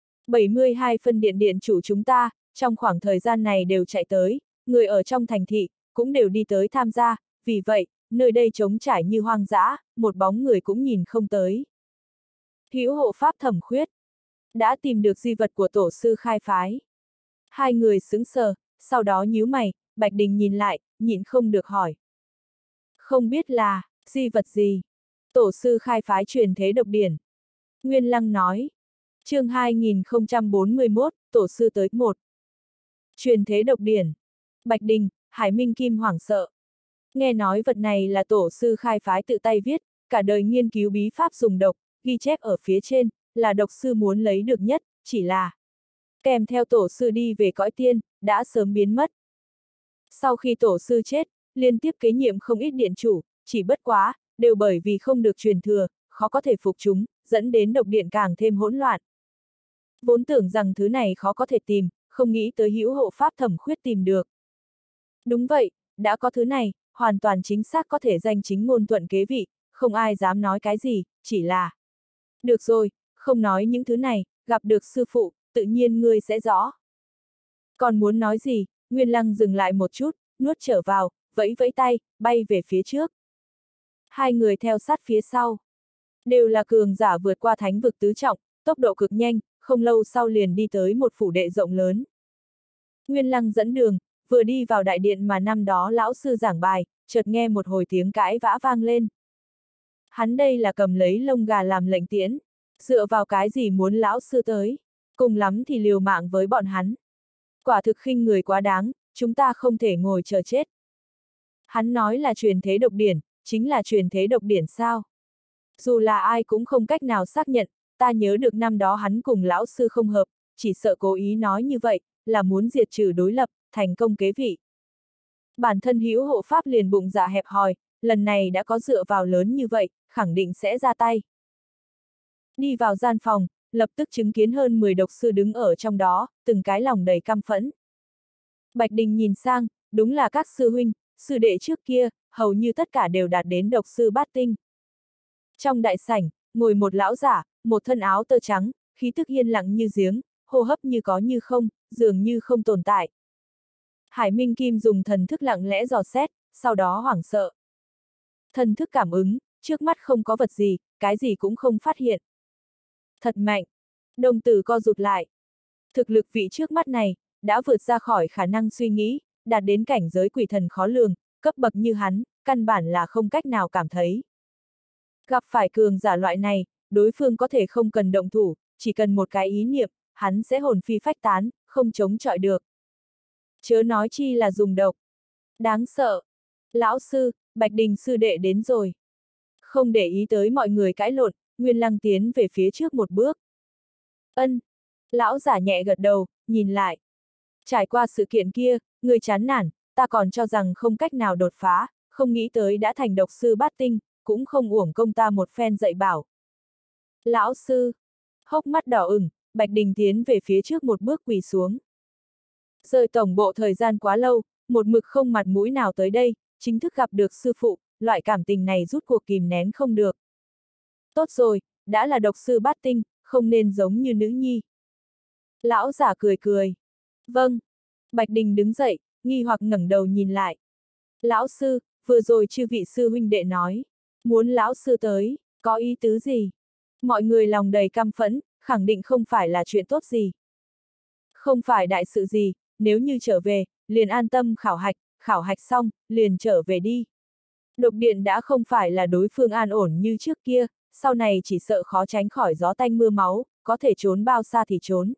72 phân điện điện chủ chúng ta, trong khoảng thời gian này đều chạy tới, người ở trong thành thị, cũng đều đi tới tham gia, vì vậy, nơi đây trống trải như hoang dã, một bóng người cũng nhìn không tới. Hữu hộ pháp Thẩm Khuyết đã tìm được di vật của tổ sư khai phái. Hai người sững sờ, sau đó nhíu mày, Bạch Đình nhìn lại, nhịn không được hỏi. Không biết là, di vật gì? Tổ sư khai phái truyền thế độc điển. Nguyên Lăng nói. Chương 2041, tổ sư tới 1. Truyền thế độc điển. Bạch Đình, Hải Minh Kim hoảng sợ. Nghe nói vật này là tổ sư khai phái tự tay viết, cả đời nghiên cứu bí pháp dùng độc, ghi chép ở phía trên, là độc sư muốn lấy được nhất, chỉ là kèm theo tổ sư đi về cõi tiên, đã sớm biến mất. Sau khi tổ sư chết, liên tiếp kế nhiệm không ít điện chủ, chỉ bất quá, đều bởi vì không được truyền thừa, khó có thể phục chúng, dẫn đến độc điện càng thêm hỗn loạn. Vốn tưởng rằng thứ này khó có thể tìm, không nghĩ tới hữu hộ pháp Thẩm Khuyết tìm được. Đúng vậy, đã có thứ này, hoàn toàn chính xác có thể danh chính ngôn thuận kế vị, không ai dám nói cái gì, chỉ là... Được rồi, không nói những thứ này, gặp được sư phụ, tự nhiên ngươi sẽ rõ. Còn muốn nói gì, Nguyên Lăng dừng lại một chút, nuốt trở vào, vẫy vẫy tay, bay về phía trước. Hai người theo sát phía sau. Đều là cường giả vượt qua thánh vực tứ trọng, tốc độ cực nhanh, không lâu sau liền đi tới một phủ đệ rộng lớn. Nguyên Lăng dẫn đường, vừa đi vào đại điện mà năm đó lão sư giảng bài, chợt nghe một hồi tiếng cãi vã vang lên. Hắn đây là cầm lấy lông gà làm lệnh tiễn, dựa vào cái gì muốn lão sư tới, cùng lắm thì liều mạng với bọn hắn. Quả thực khinh người quá đáng, chúng ta không thể ngồi chờ chết. Hắn nói là truyền thế độc điển, chính là truyền thế độc điển sao? Dù là ai cũng không cách nào xác nhận, ta nhớ được năm đó hắn cùng lão sư không hợp, chỉ sợ cố ý nói như vậy, là muốn diệt trừ đối lập, thành công kế vị. Bản thân hữu hộ pháp liền bụng dạ hẹp hòi, lần này đã có dựa vào lớn như vậy, khẳng định sẽ ra tay. Đi vào gian phòng, lập tức chứng kiến hơn 10 độc sư đứng ở trong đó, từng cái lòng đầy căm phẫn. Bạch Đình nhìn sang, đúng là các sư huynh, sư đệ trước kia, hầu như tất cả đều đạt đến độc sư bát tinh. Trong đại sảnh, ngồi một lão giả, một thân áo tơ trắng, khí tức yên lặng như giếng, hô hấp như có như không, dường như không tồn tại. Hải Minh Kim dùng thần thức lặng lẽ dò xét, sau đó hoảng sợ. Thần thức cảm ứng, trước mắt không có vật gì, cái gì cũng không phát hiện. Thật mạnh. Đồng tử co rụt lại. Thực lực vị trước mắt này, đã vượt ra khỏi khả năng suy nghĩ, đạt đến cảnh giới quỷ thần khó lường, cấp bậc như hắn, căn bản là không cách nào cảm thấy. Gặp phải cường giả loại này, đối phương có thể không cần động thủ, chỉ cần một cái ý niệm, hắn sẽ hồn phi phách tán, không chống chọi được. Chớ nói chi là dùng độc. Đáng sợ. Lão sư, Bạch Đình sư đệ đến rồi. Không để ý tới mọi người cãi lộn, Nguyên Lăng tiến về phía trước một bước. Ân. Lão giả nhẹ gật đầu, nhìn lại. Trải qua sự kiện kia, người chán nản, ta còn cho rằng không cách nào đột phá, không nghĩ tới đã thành độc sư bát tinh, cũng không uổng công ta một phen dạy bảo. Lão sư. Hốc mắt đỏ ửng, Bạch Đình tiến về phía trước một bước quỳ xuống. Rời tổng bộ thời gian quá lâu, một mực không mặt mũi nào tới đây, chính thức gặp được sư phụ, loại cảm tình này rút cuộc kìm nén không được. Tốt rồi, đã là độc sư bát tinh, không nên giống như nữ nhi. Lão giả cười cười. Vâng. Bạch Đình đứng dậy, nghi hoặc ngẩng đầu nhìn lại. Lão sư, vừa rồi chư vị sư huynh đệ nói, muốn lão sư tới, có ý tứ gì? Mọi người lòng đầy căm phẫn, khẳng định không phải là chuyện tốt gì. Không phải đại sự gì, nếu như trở về, liền an tâm khảo hạch xong, liền trở về đi. Độc điện đã không phải là đối phương an ổn như trước kia, sau này chỉ sợ khó tránh khỏi gió tanh mưa máu, có thể trốn bao xa thì trốn.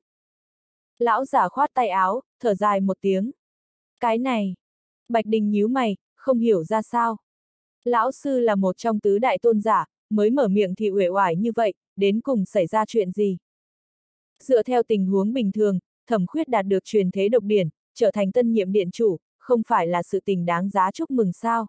Lão giả khoát tay áo, thở dài một tiếng. Cái này. Bạch Đình nhíu mày, không hiểu ra sao. Lão sư là một trong tứ đại tôn giả, mới mở miệng thì uể oải như vậy, đến cùng xảy ra chuyện gì? Dựa theo tình huống bình thường, Thẩm Khuyết đạt được truyền thế độc điển, trở thành tân nhiệm điện chủ, không phải là sự tình đáng giá chúc mừng sao?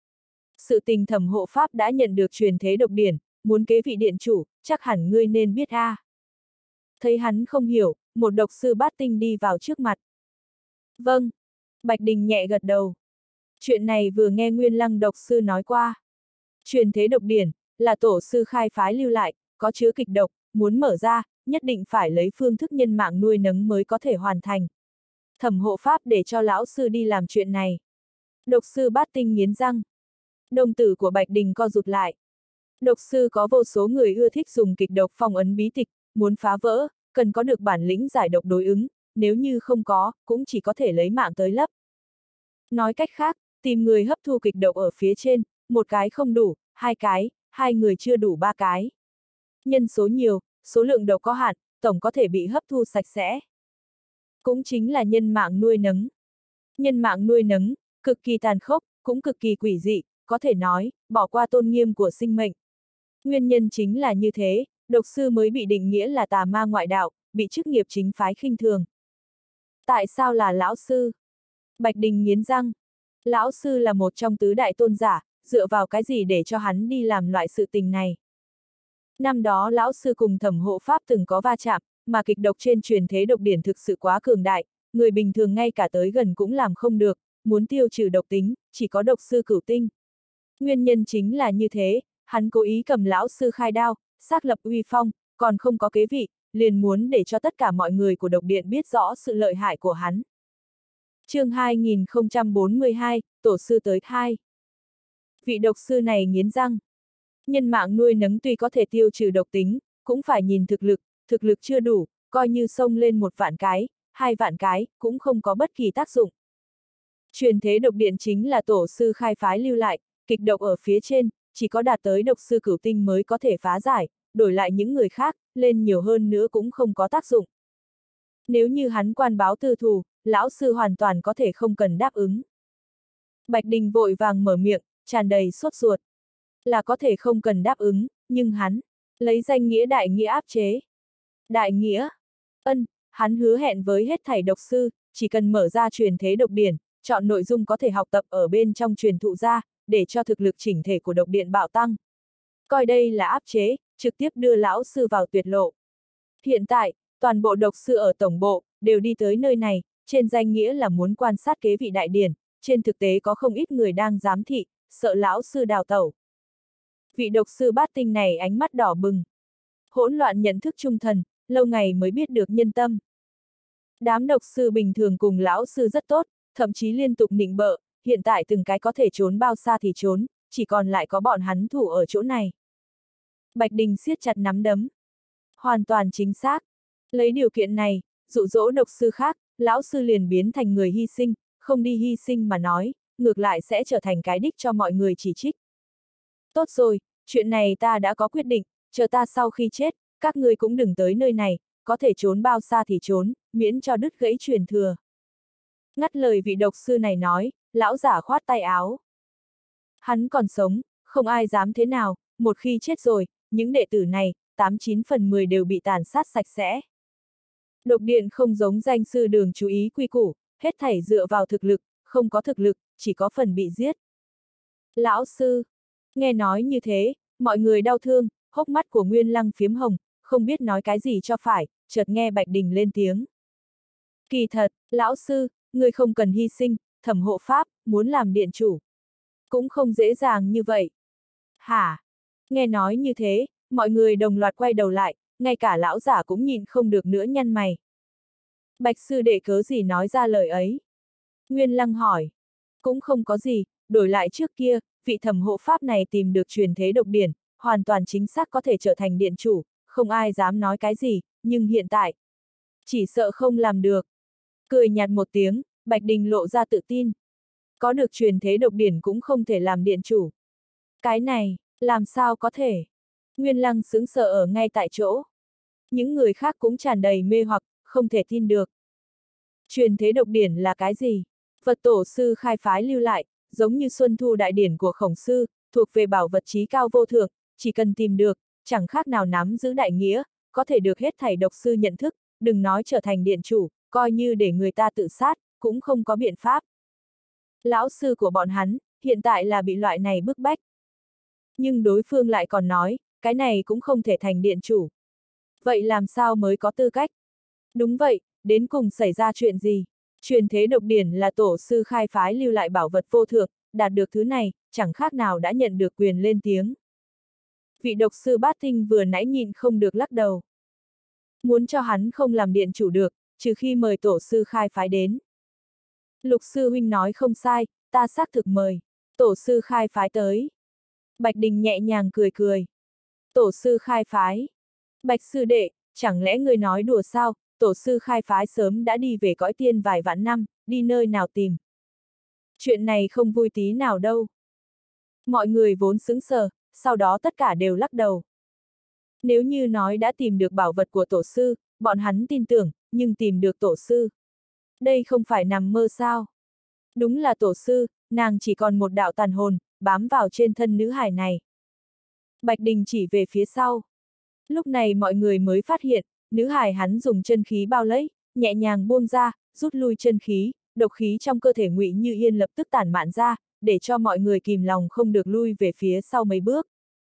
Sự tình Thẩm Hộ Pháp đã nhận được truyền thế độc điển, muốn kế vị điện chủ, chắc hẳn ngươi nên biết a. Thấy hắn không hiểu, một độc sư bát tinh đi vào trước mặt. Vâng. Bạch Đình nhẹ gật đầu. Chuyện này vừa nghe Nguyên Lăng độc sư nói qua. Truyền thế độc điển, là tổ sư khai phái lưu lại, có chứa kịch độc, muốn mở ra, nhất định phải lấy phương thức nhân mạng nuôi nấng mới có thể hoàn thành. Thẩm Hộ Pháp để cho lão sư đi làm chuyện này. Độc sư bát tinh nghiến răng. Đồng tử của Bạch Đình co rụt lại. Độc sư có vô số người ưa thích dùng kịch độc phong ấn bí tịch, muốn phá vỡ, cần có được bản lĩnh giải độc đối ứng, nếu như không có, cũng chỉ có thể lấy mạng tới lấp. Nói cách khác, tìm người hấp thu kịch độc ở phía trên, một cái không đủ, hai cái, hai người chưa đủ ba cái. Nhân số nhiều, số lượng độc có hạn, tổng có thể bị hấp thu sạch sẽ. Cũng chính là nhân mạng nuôi nấng. Nhân mạng nuôi nấng, cực kỳ tàn khốc, cũng cực kỳ quỷ dị, có thể nói, bỏ qua tôn nghiêm của sinh mệnh. Nguyên nhân chính là như thế, độc sư mới bị định nghĩa là tà ma ngoại đạo, bị chức nghiệp chính phái khinh thường. Tại sao là lão sư? Bạch Đình nghiến răng. Lão sư là một trong tứ đại tôn giả, dựa vào cái gì để cho hắn đi làm loại sự tình này? Năm đó lão sư cùng Thẩm Hộ Pháp từng có va chạm, mà kịch độc trên truyền thế độc điển thực sự quá cường đại, người bình thường ngay cả tới gần cũng làm không được, muốn tiêu trừ độc tính, chỉ có độc sư cửu tinh. Nguyên nhân chính là như thế, hắn cố ý cầm lão sư khai đao, xác lập uy phong, còn không có kế vị, liền muốn để cho tất cả mọi người của độc điện biết rõ sự lợi hại của hắn. Chương 2042, Tổ sư tới 2. Vị độc sư này nghiến răng. Nhân mạng nuôi nấng tuy có thể tiêu trừ độc tính, cũng phải nhìn thực lực chưa đủ, coi như xông lên 1 vạn cái, 2 vạn cái, cũng không có bất kỳ tác dụng. Truyền thế độc điện chính là tổ sư khai phái lưu lại, kịch độc ở phía trên, chỉ có đạt tới độc sư cửu tinh mới có thể phá giải, đổi lại những người khác, lên nhiều hơn nữa cũng không có tác dụng. Nếu như hắn quan báo tư thù, lão sư hoàn toàn có thể không cần đáp ứng. Bạch Đình vội vàng mở miệng, tràn đầy sốt ruột. Là có thể không cần đáp ứng, nhưng hắn, lấy danh nghĩa đại nghĩa áp chế. Đại nghĩa? Hắn hứa hẹn với hết thảy độc sư, chỉ cần mở ra truyền thế độc điển, chọn nội dung có thể học tập ở bên trong truyền thụ ra, để cho thực lực chỉnh thể của độc điện bạo tăng. Coi đây là áp chế, trực tiếp đưa lão sư vào tuyệt lộ. Hiện tại, toàn bộ độc sư ở tổng bộ, đều đi tới nơi này, trên danh nghĩa là muốn quan sát kế vị đại điển, trên thực tế có không ít người đang giám thị, sợ lão sư đào tẩu. Vị độc sư bát tinh này ánh mắt đỏ bừng. Hỗn loạn nhận thức trung thần, lâu ngày mới biết được nhân tâm. Đám độc sư bình thường cùng lão sư rất tốt, thậm chí liên tục nịnh bợ, hiện tại từng cái có thể trốn bao xa thì trốn, chỉ còn lại có bọn hắn thủ ở chỗ này. Bạch Đình siết chặt nắm đấm. Hoàn toàn chính xác. Lấy điều kiện này, dụ dỗ độc sư khác, lão sư liền biến thành người hy sinh, không đi hy sinh mà nói, ngược lại sẽ trở thành cái đích cho mọi người chỉ trích. Tốt rồi, chuyện này ta đã có quyết định, chờ ta sau khi chết, các ngươi cũng đừng tới nơi này, có thể trốn bao xa thì trốn, miễn cho đứt gãy truyền thừa. Ngắt lời vị độc sư này nói, lão giả khoát tay áo. Hắn còn sống, không ai dám thế nào, một khi chết rồi, những đệ tử này, 89 phần 10 đều bị tàn sát sạch sẽ. Độc điện không giống danh sư Đường chú ý quy củ, hết thảy dựa vào thực lực, không có thực lực, chỉ có phần bị giết. Lão sư, nghe nói như thế, mọi người đau thương, hốc mắt của Nguyên Lăng phiếm hồng, không biết nói cái gì cho phải, chợt nghe Bạch Đình lên tiếng. Kỳ thật, lão sư, người không cần hy sinh, Thẩm Hộ Pháp, muốn làm điện chủ. Cũng không dễ dàng như vậy. Hả? Nghe nói như thế, mọi người đồng loạt quay đầu lại, ngay cả lão giả cũng nhìn không được nữa nhăn mày. Bạch sư đệ cớ gì nói ra lời ấy? Nguyên Lăng hỏi. Cũng không có gì, đổi lại trước kia, vị Thẩm Hộ Pháp này tìm được truyền thế độc điển, hoàn toàn chính xác có thể trở thành điện chủ, không ai dám nói cái gì, nhưng hiện tại, chỉ sợ không làm được. Cười nhạt một tiếng, Bạch Đình lộ ra tự tin. Có được truyền thế độc điển cũng không thể làm điện chủ. Cái này, làm sao có thể? Nguyên Lăng sững sờ ở ngay tại chỗ. Những người khác cũng tràn đầy mê hoặc, không thể tin được. Truyền thế độc điển là cái gì? Vật tổ sư khai phái lưu lại, giống như Xuân Thu đại điển của Khổng Sư, thuộc về bảo vật trí cao vô thượng, chỉ cần tìm được, chẳng khác nào nắm giữ đại nghĩa, có thể được hết thảy độc sư nhận thức, đừng nói trở thành điện chủ, coi như để người ta tự sát, cũng không có biện pháp. Lão sư của bọn hắn, hiện tại là bị loại này bức bách. Nhưng đối phương lại còn nói, cái này cũng không thể thành điện chủ. Vậy làm sao mới có tư cách? Đúng vậy, đến cùng xảy ra chuyện gì? Truyền thế độc điển là tổ sư khai phái lưu lại bảo vật vô thượng, đạt được thứ này, chẳng khác nào đã nhận được quyền lên tiếng. Vị độc sư bát tinh vừa nãy nhịn không được lắc đầu. Muốn cho hắn không làm điện chủ được, trừ khi mời tổ sư khai phái đến. Lục sư huynh nói không sai, ta xác thực mời. Tổ sư khai phái tới. Bạch Đình nhẹ nhàng cười cười. Tổ sư khai phái. Bạch sư đệ, chẳng lẽ người nói đùa sao, tổ sư khai phái sớm đã đi về cõi tiên vài vạn năm, đi nơi nào tìm. Chuyện này không vui tí nào đâu. Mọi người vốn sững sờ, sau đó tất cả đều lắc đầu. Nếu như nói đã tìm được bảo vật của tổ sư, bọn hắn tin tưởng, nhưng tìm được tổ sư. Đây không phải nằm mơ sao. Đúng là tổ sư, nàng chỉ còn một đạo tàn hồn, bám vào trên thân nữ hài này. Bạch Đình chỉ về phía sau. Lúc này mọi người mới phát hiện, nữ hài hắn dùng chân khí bao lấy, nhẹ nhàng buông ra, rút lui chân khí, độc khí trong cơ thể Ngụy Như Yên lập tức tản mạn ra, để cho mọi người kìm lòng không được lui về phía sau mấy bước.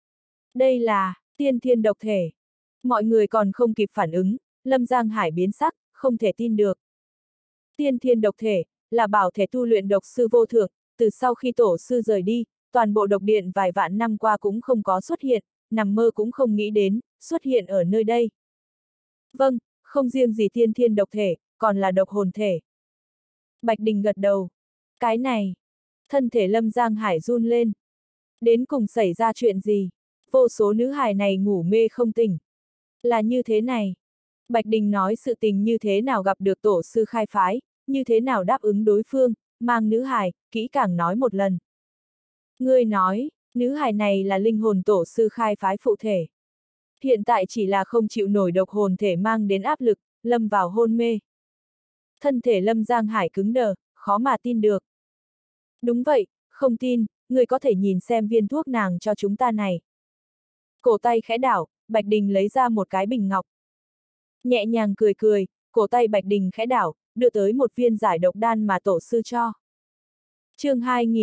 Đây là tiên thiên độc thể. Mọi người còn không kịp phản ứng, Lâm Giang Hải biến sắc, không thể tin được. Tiên thiên độc thể, là bảo thể tu luyện độc sư vô thượng, từ sau khi tổ sư rời đi, toàn bộ độc điện vài vạn năm qua cũng không có xuất hiện, nằm mơ cũng không nghĩ đến, xuất hiện ở nơi đây. Vâng, không riêng gì tiên thiên độc thể, còn là độc hồn thể. Bạch Đình gật đầu. Cái này, thân thể Lâm Giang Hải run lên. Đến cùng xảy ra chuyện gì? Vô số nữ hài này ngủ mê không tỉnh. Là như thế này. Bạch Đình nói sự tình như thế nào gặp được tổ sư khai phái, như thế nào đáp ứng đối phương, mang nữ hài, kỹ càng nói một lần. Ngươi nói, nữ hài này là linh hồn tổ sư khai phái phụ thể. Hiện tại chỉ là không chịu nổi độc hồn thể mang đến áp lực, lâm vào hôn mê. Thân thể Lâm Giang Hải cứng đờ, khó mà tin được. Đúng vậy, không tin, người có thể nhìn xem viên thuốc nàng cho chúng ta này. Cổ tay khẽ đảo, Bạch Đình lấy ra một cái bình ngọc. Nhẹ nhàng cười cười, cổ tay Bạch Đình khẽ đảo, đưa tới một viên giải độc đan mà tổ sư cho. Chương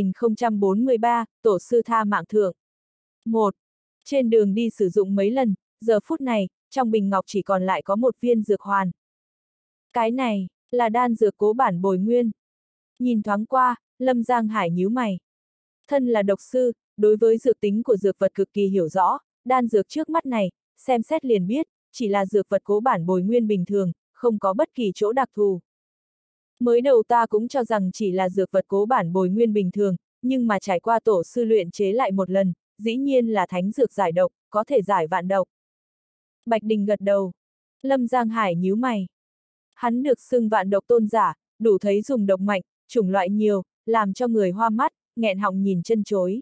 2043, tổ sư tha mạng thượng. 1. Trên đường đi sử dụng mấy lần, giờ phút này, trong bình ngọc chỉ còn lại có một viên dược hoàn. Cái này, là đan dược cố bản bồi nguyên. Nhìn thoáng qua, Lâm Giang Hải nhíu mày. Thân là độc sư, đối với dược tính của dược vật cực kỳ hiểu rõ, đan dược trước mắt này, xem xét liền biết, chỉ là dược vật cố bản bồi nguyên bình thường, không có bất kỳ chỗ đặc thù. Mới đầu ta cũng cho rằng chỉ là dược vật cố bản bồi nguyên bình thường, nhưng mà trải qua tổ sư luyện chế lại một lần, dĩ nhiên là thánh dược giải độc, có thể giải vạn độc. Bạch Đình gật đầu. Lâm Giang Hải nhíu mày. Hắn được xưng vạn độc tôn giả, đủ thấy dùng độc mạnh, chủng loại nhiều, làm cho người hoa mắt, nghẹn họng nhìn chân chối.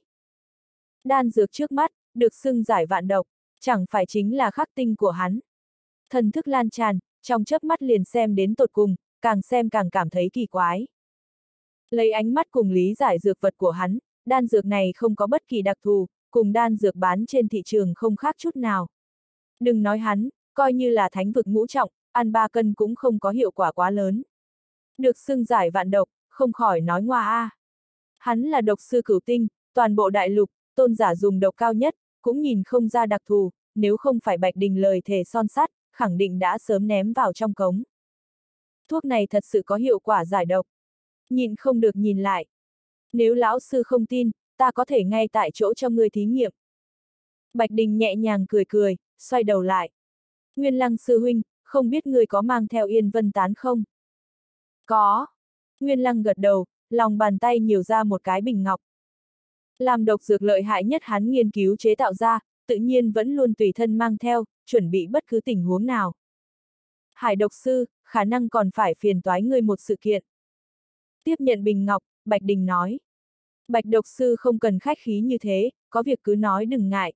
Đan dược trước mắt, được xưng giải vạn độc, chẳng phải chính là khắc tinh của hắn. Thần thức lan tràn, trong chớp mắt liền xem đến tột cùng, càng xem càng cảm thấy kỳ quái. Lấy ánh mắt cùng lý giải dược vật của hắn, đan dược này không có bất kỳ đặc thù, cùng đan dược bán trên thị trường không khác chút nào. Đừng nói hắn, coi như là thánh vực ngũ trọng, ăn 3 cân cũng không có hiệu quả quá lớn. Được xưng giải vạn độc, không khỏi nói ngoa a. Hắn là độc sư cửu tinh, toàn bộ đại lục, tôn giả dùng độc cao nhất, cũng nhìn không ra đặc thù, nếu không phải Bạch Đình lời thề son sắt, khẳng định đã sớm ném vào trong cống. Thuốc này thật sự có hiệu quả giải độc. Nhìn không được nhìn lại. Nếu lão sư không tin, ta có thể ngay tại chỗ cho ngươi thí nghiệm. Bạch Đình nhẹ nhàng cười cười, xoay đầu lại. Nguyên Lăng sư huynh, không biết ngươi có mang theo Yên Vân Tán không? Có. Nguyên Lăng gật đầu, lòng bàn tay nhiều ra một cái bình ngọc. Làm độc dược lợi hại nhất hắn nghiên cứu chế tạo ra, tự nhiên vẫn luôn tùy thân mang theo, chuẩn bị bất cứ tình huống nào. Hải độc sư, khả năng còn phải phiền toái ngươi một sự kiện. Tiếp nhận bình ngọc, Bạch Đình nói. Bạch độc sư không cần khách khí như thế, có việc cứ nói đừng ngại.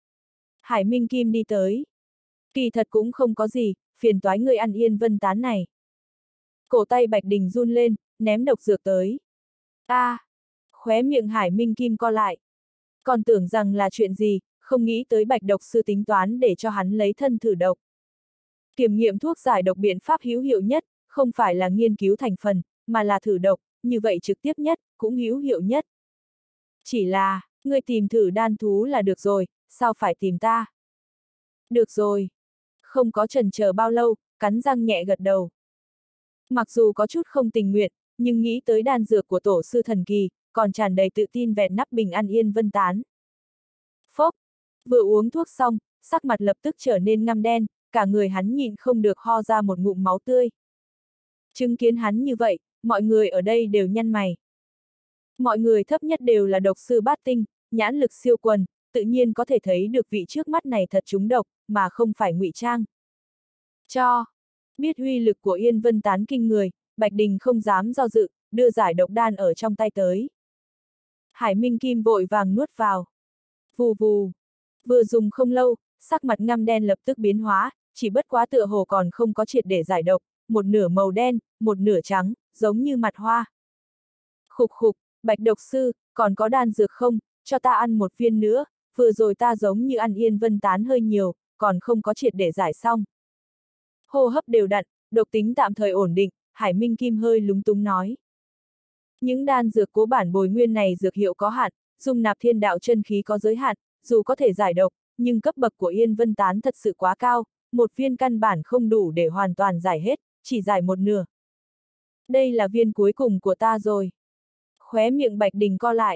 Hải Minh Kim đi tới. Kỳ thật cũng không có gì, phiền toái ngươi ăn Yên Vân Tán này. Cổ tay Bạch Đình run lên, ném độc dược tới. Khóe miệng Hải Minh Kim co lại. Còn tưởng rằng là chuyện gì, không nghĩ tới Bạch độc sư tính toán để cho hắn lấy thân thử độc. Kiểm nghiệm thuốc giải độc biện pháp hữu hiệu nhất, không phải là nghiên cứu thành phần, mà là thử độc, như vậy trực tiếp nhất, cũng hữu hiệu nhất. Chỉ là, ngươi tìm thử đan thú là được rồi, sao phải tìm ta? Được rồi. Không có chần chờ bao lâu, cắn răng nhẹ gật đầu. Mặc dù có chút không tình nguyện, nhưng nghĩ tới đan dược của tổ sư thần kỳ, còn tràn đầy tự tin vẹn nắp bình an yên vân tán. Phốc, vừa uống thuốc xong, sắc mặt lập tức trở nên ngăm đen, cả người hắn nhịn không được ho ra một ngụm máu tươi. Chứng kiến hắn như vậy, mọi người ở đây đều nhăn mày. Mọi người thấp nhất đều là độc sư bát tinh, nhãn lực siêu quần, tự nhiên có thể thấy được vị trước mắt này thật trúng độc, mà không phải ngụy trang. Biết uy lực của Yên Vân tán kinh người, Bạch Đình không dám do dự, đưa giải độc đan ở trong tay tới. Hải Minh Kim vội vàng nuốt vào. Vù vù. Vừa dùng không lâu, sắc mặt ngăm đen lập tức biến hóa, chỉ bất quá tựa hồ còn không có triệt để giải độc, một nửa màu đen, một nửa trắng, giống như mặt hoa. Khục khục, Bạch độc sư, còn có đan dược không, cho ta ăn một viên nữa, vừa rồi ta giống như ăn Yên Vân tán hơi nhiều, còn không có triệt để giải xong. Hô hấp đều đặn, độc tính tạm thời ổn định, Hải Minh Kim hơi lúng túng nói. Những đan dược cố bản bồi nguyên này dược hiệu có hạn, dung nạp thiên đạo chân khí có giới hạn, dù có thể giải độc, nhưng cấp bậc của Yên Vân tán thật sự quá cao, một viên căn bản không đủ để hoàn toàn giải hết, chỉ giải một nửa. Đây là viên cuối cùng của ta rồi. Khóe miệng Bạch Đình co lại.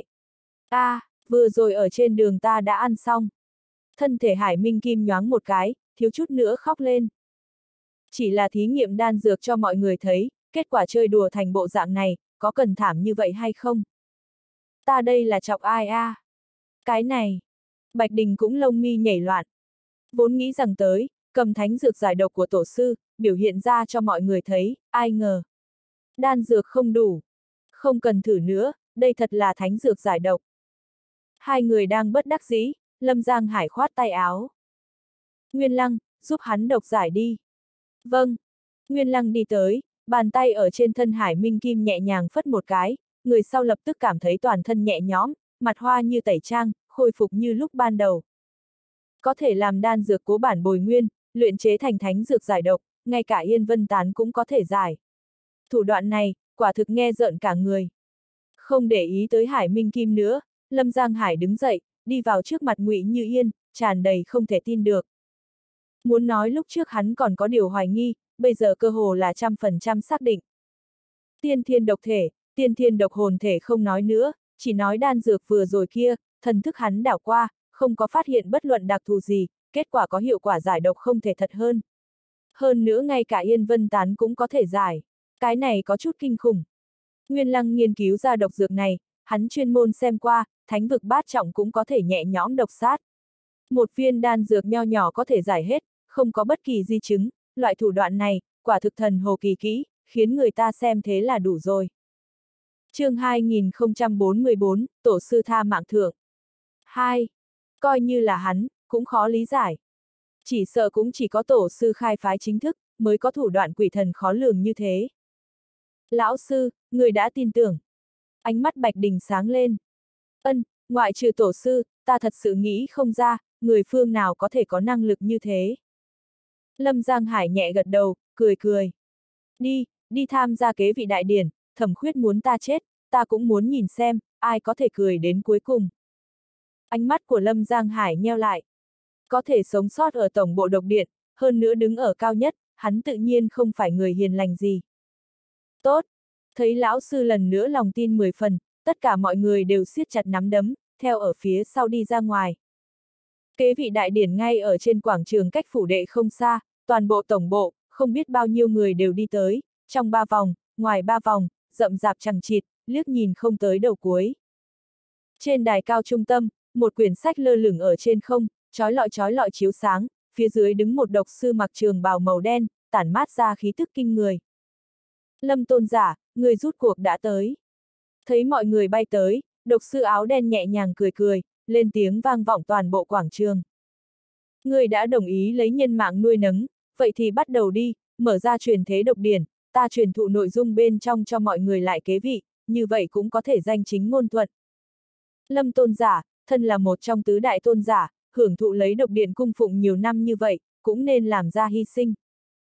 Vừa rồi ở trên đường ta đã ăn xong. Thân thể Hải Minh Kim nhoáng một cái, thiếu chút nữa khóc lên. Chỉ là thí nghiệm đan dược cho mọi người thấy, kết quả chơi đùa thành bộ dạng này, có cần thảm như vậy hay không? Ta đây là chọc ai a? Cái này. Bạch Đình cũng lông mi nhảy loạn. Vốn nghĩ rằng tới, cầm thánh dược giải độc của tổ sư, biểu hiện ra cho mọi người thấy, ai ngờ. Đan dược không đủ. Không cần thử nữa, đây thật là thánh dược giải độc. Hai người đang bất đắc dĩ, Lâm Giang Hải khoát tay áo. Nguyên Lăng, giúp hắn độc giải đi. Vâng. Nguyên Lăng đi tới, bàn tay ở trên thân Hải Minh Kim nhẹ nhàng phất một cái, người sau lập tức cảm thấy toàn thân nhẹ nhõm, mặt hoa như tẩy trang, khôi phục như lúc ban đầu. Có thể làm đan dược cố bản bồi nguyên, luyện chế thành thánh dược giải độc, ngay cả Yên Vân tán cũng có thể giải. Thủ đoạn này, quả thực nghe rợn cả người. Không để ý tới Hải Minh Kim nữa, Lâm Giang Hải đứng dậy, đi vào trước mặt Ngụy Như Yên, tràn đầy không thể tin được. Muốn nói lúc trước hắn còn có điều hoài nghi, bây giờ cơ hồ là 100% xác định. Tiên thiên độc thể, tiên thiên độc hồn thể không nói nữa, chỉ nói đan dược vừa rồi kia, thần thức hắn đảo qua, không có phát hiện bất luận đặc thù gì, kết quả có hiệu quả giải độc không thể thật hơn. Hơn nữa ngay cả Yên Vân tán cũng có thể giải. Cái này có chút kinh khủng. Nguyên Lăng nghiên cứu ra độc dược này, hắn chuyên môn xem qua, thánh vực bát trọng cũng có thể nhẹ nhõm độc sát. Một viên đan dược nho nhỏ có thể giải hết, không có bất kỳ di chứng, loại thủ đoạn này, quả thực thần hồ kỳ kỹ, khiến người ta xem thế là đủ rồi. Chương 2044, Tổ sư tha mạng thưởng. 2. Coi như là hắn, cũng khó lý giải. Chỉ sợ cũng chỉ có tổ sư khai phái chính thức, mới có thủ đoạn quỷ thần khó lường như thế. Lão sư, người đã tin tưởng. Ánh mắt Bạch Đình sáng lên. Ngoại trừ tổ sư, ta thật sự nghĩ không ra, người phương nào có thể có năng lực như thế. Lâm Giang Hải nhẹ gật đầu, cười cười. Đi tham gia kế vị đại điển, Thẩm Khuyết muốn ta chết, ta cũng muốn nhìn xem, ai có thể cười đến cuối cùng. Ánh mắt của Lâm Giang Hải nheo lại. Có thể sống sót ở tổng bộ độc điện, hơn nữa đứng ở cao nhất, hắn tự nhiên không phải người hiền lành gì. Tốt! Thấy lão sư lần nữa lòng tin 10 phần, tất cả mọi người đều siết chặt nắm đấm, theo ở phía sau đi ra ngoài. Kế vị đại điển ngay ở trên quảng trường cách phủ đệ không xa, toàn bộ tổng bộ, không biết bao nhiêu người đều đi tới, trong 3 vòng, ngoài 3 vòng, rậm rạp chằng chịt, liếc nhìn không tới đầu cuối. Trên đài cao trung tâm, một quyển sách lơ lửng ở trên không, chói lọi chiếu sáng, phía dưới đứng một độc sư mặc trường bào màu đen, tản mát ra khí tức kinh người. Lâm tôn giả, người rút cuộc đã tới. Thấy mọi người bay tới, độc sư áo đen nhẹ nhàng cười cười, lên tiếng vang vọng toàn bộ quảng trường. Người đã đồng ý lấy nhân mạng nuôi nấng, vậy thì bắt đầu đi, mở ra truyền thế độc điển, ta truyền thụ nội dung bên trong cho mọi người lại kế vị, như vậy cũng có thể danh chính ngôn thuận. Lâm tôn giả, thân là một trong tứ đại tôn giả, hưởng thụ lấy độc điện cung phụng nhiều năm như vậy, cũng nên làm ra hy sinh.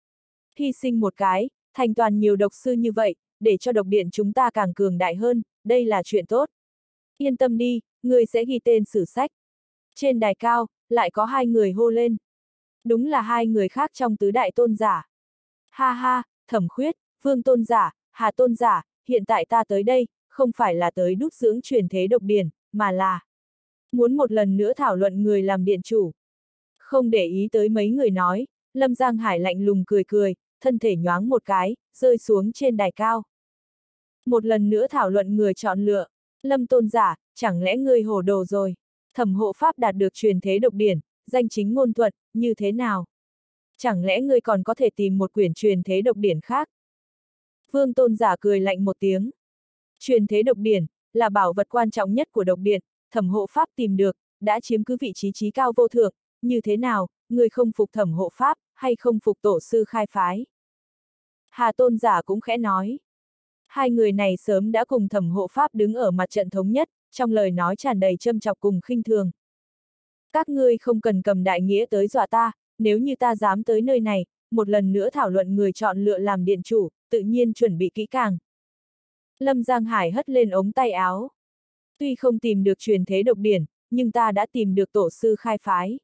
Hy sinh một cái, thành toàn nhiều độc sư như vậy, để cho độc điện chúng ta càng cường đại hơn, đây là chuyện tốt. Yên tâm đi, ngươi sẽ ghi tên sử sách. Trên đài cao, lại có hai người hô lên. Đúng là hai người khác trong tứ đại tôn giả. Ha ha, Thẩm Khuyết, Vương tôn giả, Hà tôn giả, hiện tại ta tới đây, không phải là tới đúc dưỡng truyền thế độc điển, mà là muốn một lần nữa thảo luận người làm điện chủ. Không để ý tới mấy người nói, Lâm Giang Hải lạnh lùng cười cười, thân thể nhoáng một cái, rơi xuống trên đài cao. Một lần nữa thảo luận người chọn lựa, Lâm tôn giả, chẳng lẽ ngươi hồ đồ rồi? Thẩm hộ pháp đạt được truyền thế độc điển, danh chính ngôn thuận, như thế nào? Chẳng lẽ ngươi còn có thể tìm một quyển truyền thế độc điển khác? Vương tôn giả cười lạnh một tiếng. Truyền thế độc điển, là bảo vật quan trọng nhất của độc điện, thẩm hộ pháp tìm được, đã chiếm cứ vị trí trí cao vô thượng, như thế nào, người không phục thẩm hộ pháp, hay không phục tổ sư khai phái? Hà tôn giả cũng khẽ nói. Hai người này sớm đã cùng thẩm hộ pháp đứng ở mặt trận thống nhất, trong lời nói tràn đầy châm chọc cùng khinh thường. Các ngươi không cần cầm đại nghĩa tới dọa ta, nếu như ta dám tới nơi này, một lần nữa thảo luận người chọn lựa làm điện chủ, tự nhiên chuẩn bị kỹ càng. Lâm Giang Hải hất lên ống tay áo. Tuy không tìm được truyền thế độc điển, nhưng ta đã tìm được tổ sư khai phái.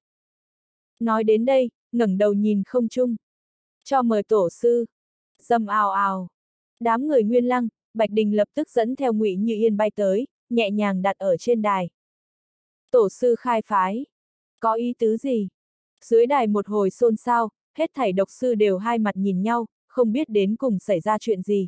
Nói đến đây, ngẩng đầu nhìn không trung. Cho mời tổ sư. Dầm ào ào. Đám người Nguyên Lăng, Bạch Đình lập tức dẫn theo Ngụy Như Yên bay tới, nhẹ nhàng đặt ở trên đài. Tổ sư khai phái. Có ý tứ gì? Dưới đài một hồi xôn xao, hết thảy độc sư đều hai mặt nhìn nhau, không biết đến cùng xảy ra chuyện gì.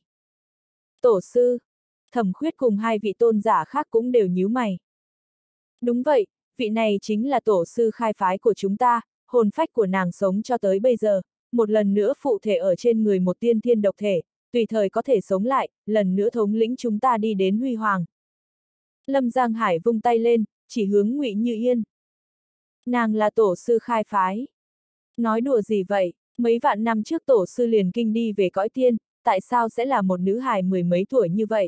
Tổ sư. Thẩm Khuyết cùng hai vị tôn giả khác cũng đều nhíu mày. Đúng vậy, vị này chính là tổ sư khai phái của chúng ta, hồn phách của nàng sống cho tới bây giờ, một lần nữa phụ thể ở trên người một tiên thiên độc thể, tùy thời có thể sống lại, lần nữa thống lĩnh chúng ta đi đến huy hoàng. Lâm Giang Hải vung tay lên, chỉ hướng Ngụy Như Yên. Nàng là tổ sư khai phái. Nói đùa gì vậy, mấy vạn năm trước tổ sư liền kinh đi về cõi tiên, tại sao sẽ là một nữ hài mười mấy tuổi như vậy?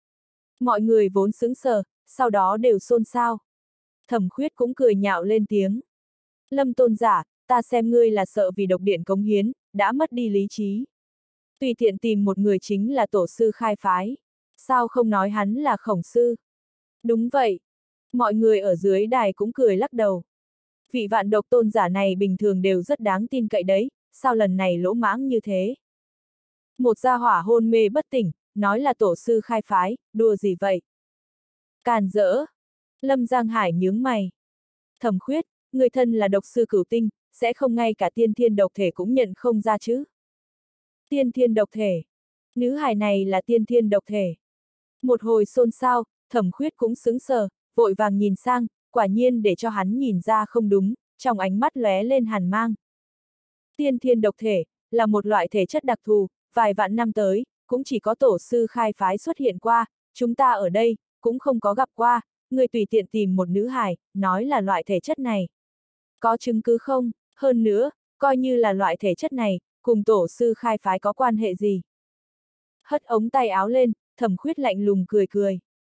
Mọi người vốn sững sờ, sau đó đều xôn xao. Thẩm Khuyết cũng cười nhạo lên tiếng. Lâm tôn giả, ta xem ngươi là sợ vì độc điện cống hiến, đã mất đi lý trí. Tùy tiện tìm một người chính là tổ sư khai phái. Sao không nói hắn là khổng sư? Đúng vậy. Mọi người ở dưới đài cũng cười lắc đầu. Vị vạn độc tôn giả này bình thường đều rất đáng tin cậy đấy, sao lần này lỗ mãng như thế? Một gia hỏa hôn mê bất tỉnh, nói là tổ sư khai phái, đùa gì vậy? Càn rỡ. Lâm Giang Hải nhướng mày. Thẩm Khuyết, người thân là độc sư cửu tinh, sẽ không ngay cả tiên thiên độc thể cũng nhận không ra chứ? Tiên thiên độc thể. Nữ hài này là tiên thiên độc thể. Một hồi xôn xao, Thẩm Khuyết cũng sững sờ, vội vàng nhìn sang, quả nhiên để cho hắn nhìn ra không đúng, trong ánh mắt lóe lên hàn mang. Tiên thiên độc thể, là một loại thể chất đặc thù, vài vạn năm tới, cũng chỉ có tổ sư khai phái xuất hiện qua, chúng ta ở đây, cũng không có gặp qua, người tùy tiện tìm một nữ hài, nói là loại thể chất này. Có chứng cứ không? Hơn nữa, coi như là loại thể chất này, cùng tổ sư khai phái có quan hệ gì? Hất ống tay áo lên, Thẩm Khuyết lạnh lùng cười cười.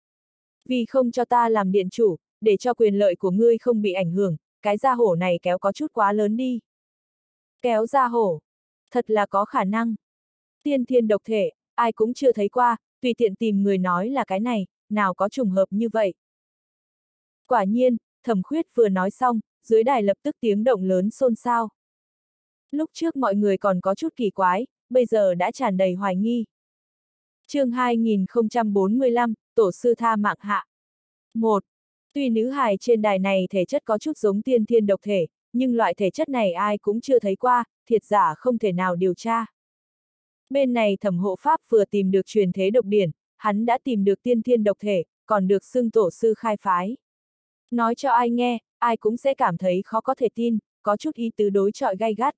Vì không cho ta làm điện chủ, để cho quyền lợi của ngươi không bị ảnh hưởng, cái gia hổ này kéo có chút quá lớn đi. Kéo gia hổ. Thật là có khả năng. Tiên thiên độc thể, ai cũng chưa thấy qua, tùy tiện tìm người nói là cái này, nào có trùng hợp như vậy. Quả nhiên, Thẩm Khuyết vừa nói xong, dưới đài lập tức tiếng động lớn xôn xao. Lúc trước mọi người còn có chút kỳ quái, bây giờ đã tràn đầy hoài nghi. Chương 2045, Tổ sư tha mạng hạ. 1. Tuy nữ hài trên đài này thể chất có chút giống tiên thiên độc thể, nhưng loại thể chất này ai cũng chưa thấy qua, thiệt giả không thể nào điều tra. Bên này Thẩm hộ pháp vừa tìm được truyền thế độc điển, hắn đã tìm được tiên thiên độc thể, còn được xưng tổ sư khai phái. Nói cho ai nghe, ai cũng sẽ cảm thấy khó có thể tin, có chút ý tứ đối chọi gay gắt.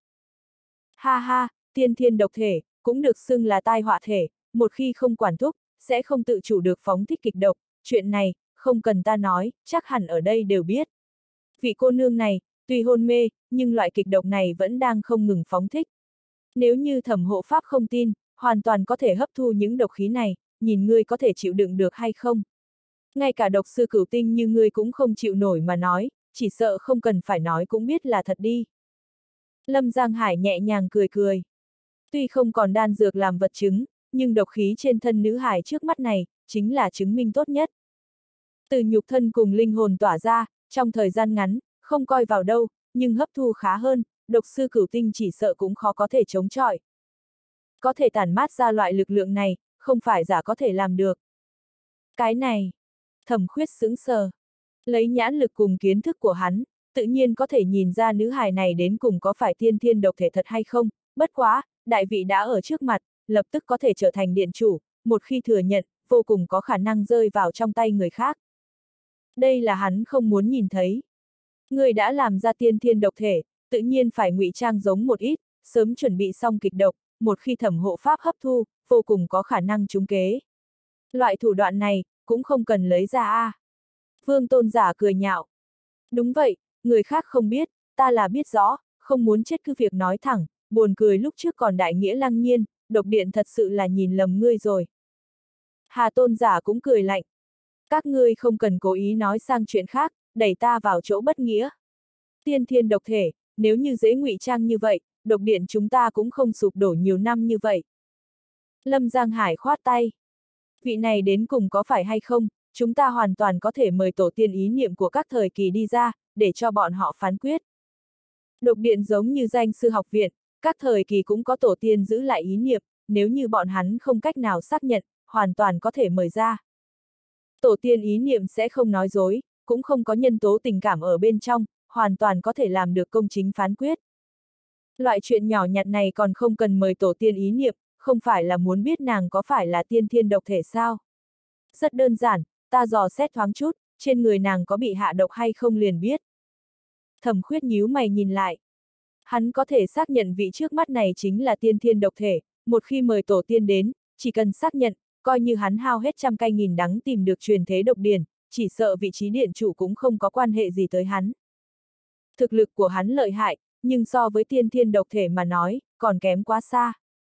Ha ha, tiên thiên độc thể, cũng được xưng là tai họa thể, một khi không quản thúc, sẽ không tự chủ được phóng thích kịch độc, chuyện này, không cần ta nói, chắc hẳn ở đây đều biết. Vị cô nương này, tuy hôn mê, nhưng loại kịch độc này vẫn đang không ngừng phóng thích. Nếu như Thẩm hộ pháp không tin, hoàn toàn có thể hấp thu những độc khí này, nhìn ngươi có thể chịu đựng được hay không. Ngay cả độc sư cửu tinh như ngươi cũng không chịu nổi mà nói, chỉ sợ không cần phải nói cũng biết là thật đi. Lâm Giang Hải nhẹ nhàng cười cười. Tuy không còn đan dược làm vật chứng, nhưng độc khí trên thân nữ hài trước mắt này, chính là chứng minh tốt nhất. Từ nhục thân cùng linh hồn tỏa ra, trong thời gian ngắn, không coi vào đâu, nhưng hấp thu khá hơn, độc sư cửu tinh chỉ sợ cũng khó có thể chống chọi. Có thể tản mát ra loại lực lượng này, không phải giả có thể làm được. Cái này, Thẩm Khuyết sững sờ. Lấy nhãn lực cùng kiến thức của hắn, tự nhiên có thể nhìn ra nữ hài này đến cùng có phải tiên thiên độc thể thật hay không, bất quá, đại vị đã ở trước mặt, lập tức có thể trở thành điện chủ, một khi thừa nhận, vô cùng có khả năng rơi vào trong tay người khác. Đây là hắn không muốn nhìn thấy. Người đã làm ra tiên thiên độc thể, tự nhiên phải ngụy trang giống một ít, sớm chuẩn bị xong kịch độc, một khi thẩm hộ pháp hấp thu, vô cùng có khả năng trúng kế. Loại thủ đoạn này, cũng không cần lấy ra a. Vương Tôn giả cười nhạo. Đúng vậy, người khác không biết, ta là biết rõ, không muốn chết cứ việc nói thẳng, buồn cười lúc trước còn đại nghĩa lăng nhiên, độc điện thật sự là nhìn lầm ngươi rồi. Hà Tôn giả cũng cười lạnh. Các ngươi không cần cố ý nói sang chuyện khác, đẩy ta vào chỗ bất nghĩa. Tiên thiên độc thể, nếu như dễ ngụy trang như vậy, độc điện chúng ta cũng không sụp đổ nhiều năm như vậy. Lâm Giang Hải khoát tay. Vị này đến cùng có phải hay không, chúng ta hoàn toàn có thể mời tổ tiên ý niệm của các thời kỳ đi ra, để cho bọn họ phán quyết. Độc điện giống như danh sư học viện, các thời kỳ cũng có tổ tiên giữ lại ý niệm, nếu như bọn hắn không cách nào xác nhận, hoàn toàn có thể mời ra. Tổ tiên ý niệm sẽ không nói dối, cũng không có nhân tố tình cảm ở bên trong, hoàn toàn có thể làm được công chính phán quyết. Loại chuyện nhỏ nhặt này còn không cần mời tổ tiên ý niệm, không phải là muốn biết nàng có phải là tiên thiên độc thể sao? Rất đơn giản, ta dò xét thoáng chút, trên người nàng có bị hạ độc hay không liền biết. Thẩm Khuyết nhíu mày nhìn lại. Hắn có thể xác nhận vị trước mắt này chính là tiên thiên độc thể, một khi mời tổ tiên đến, chỉ cần xác nhận, coi như hắn hao hết trăm cay nghìn đắng tìm được truyền thế độc điển, chỉ sợ vị trí điện chủ cũng không có quan hệ gì tới hắn. Thực lực của hắn lợi hại, nhưng so với tiên thiên độc thể mà nói, còn kém quá xa.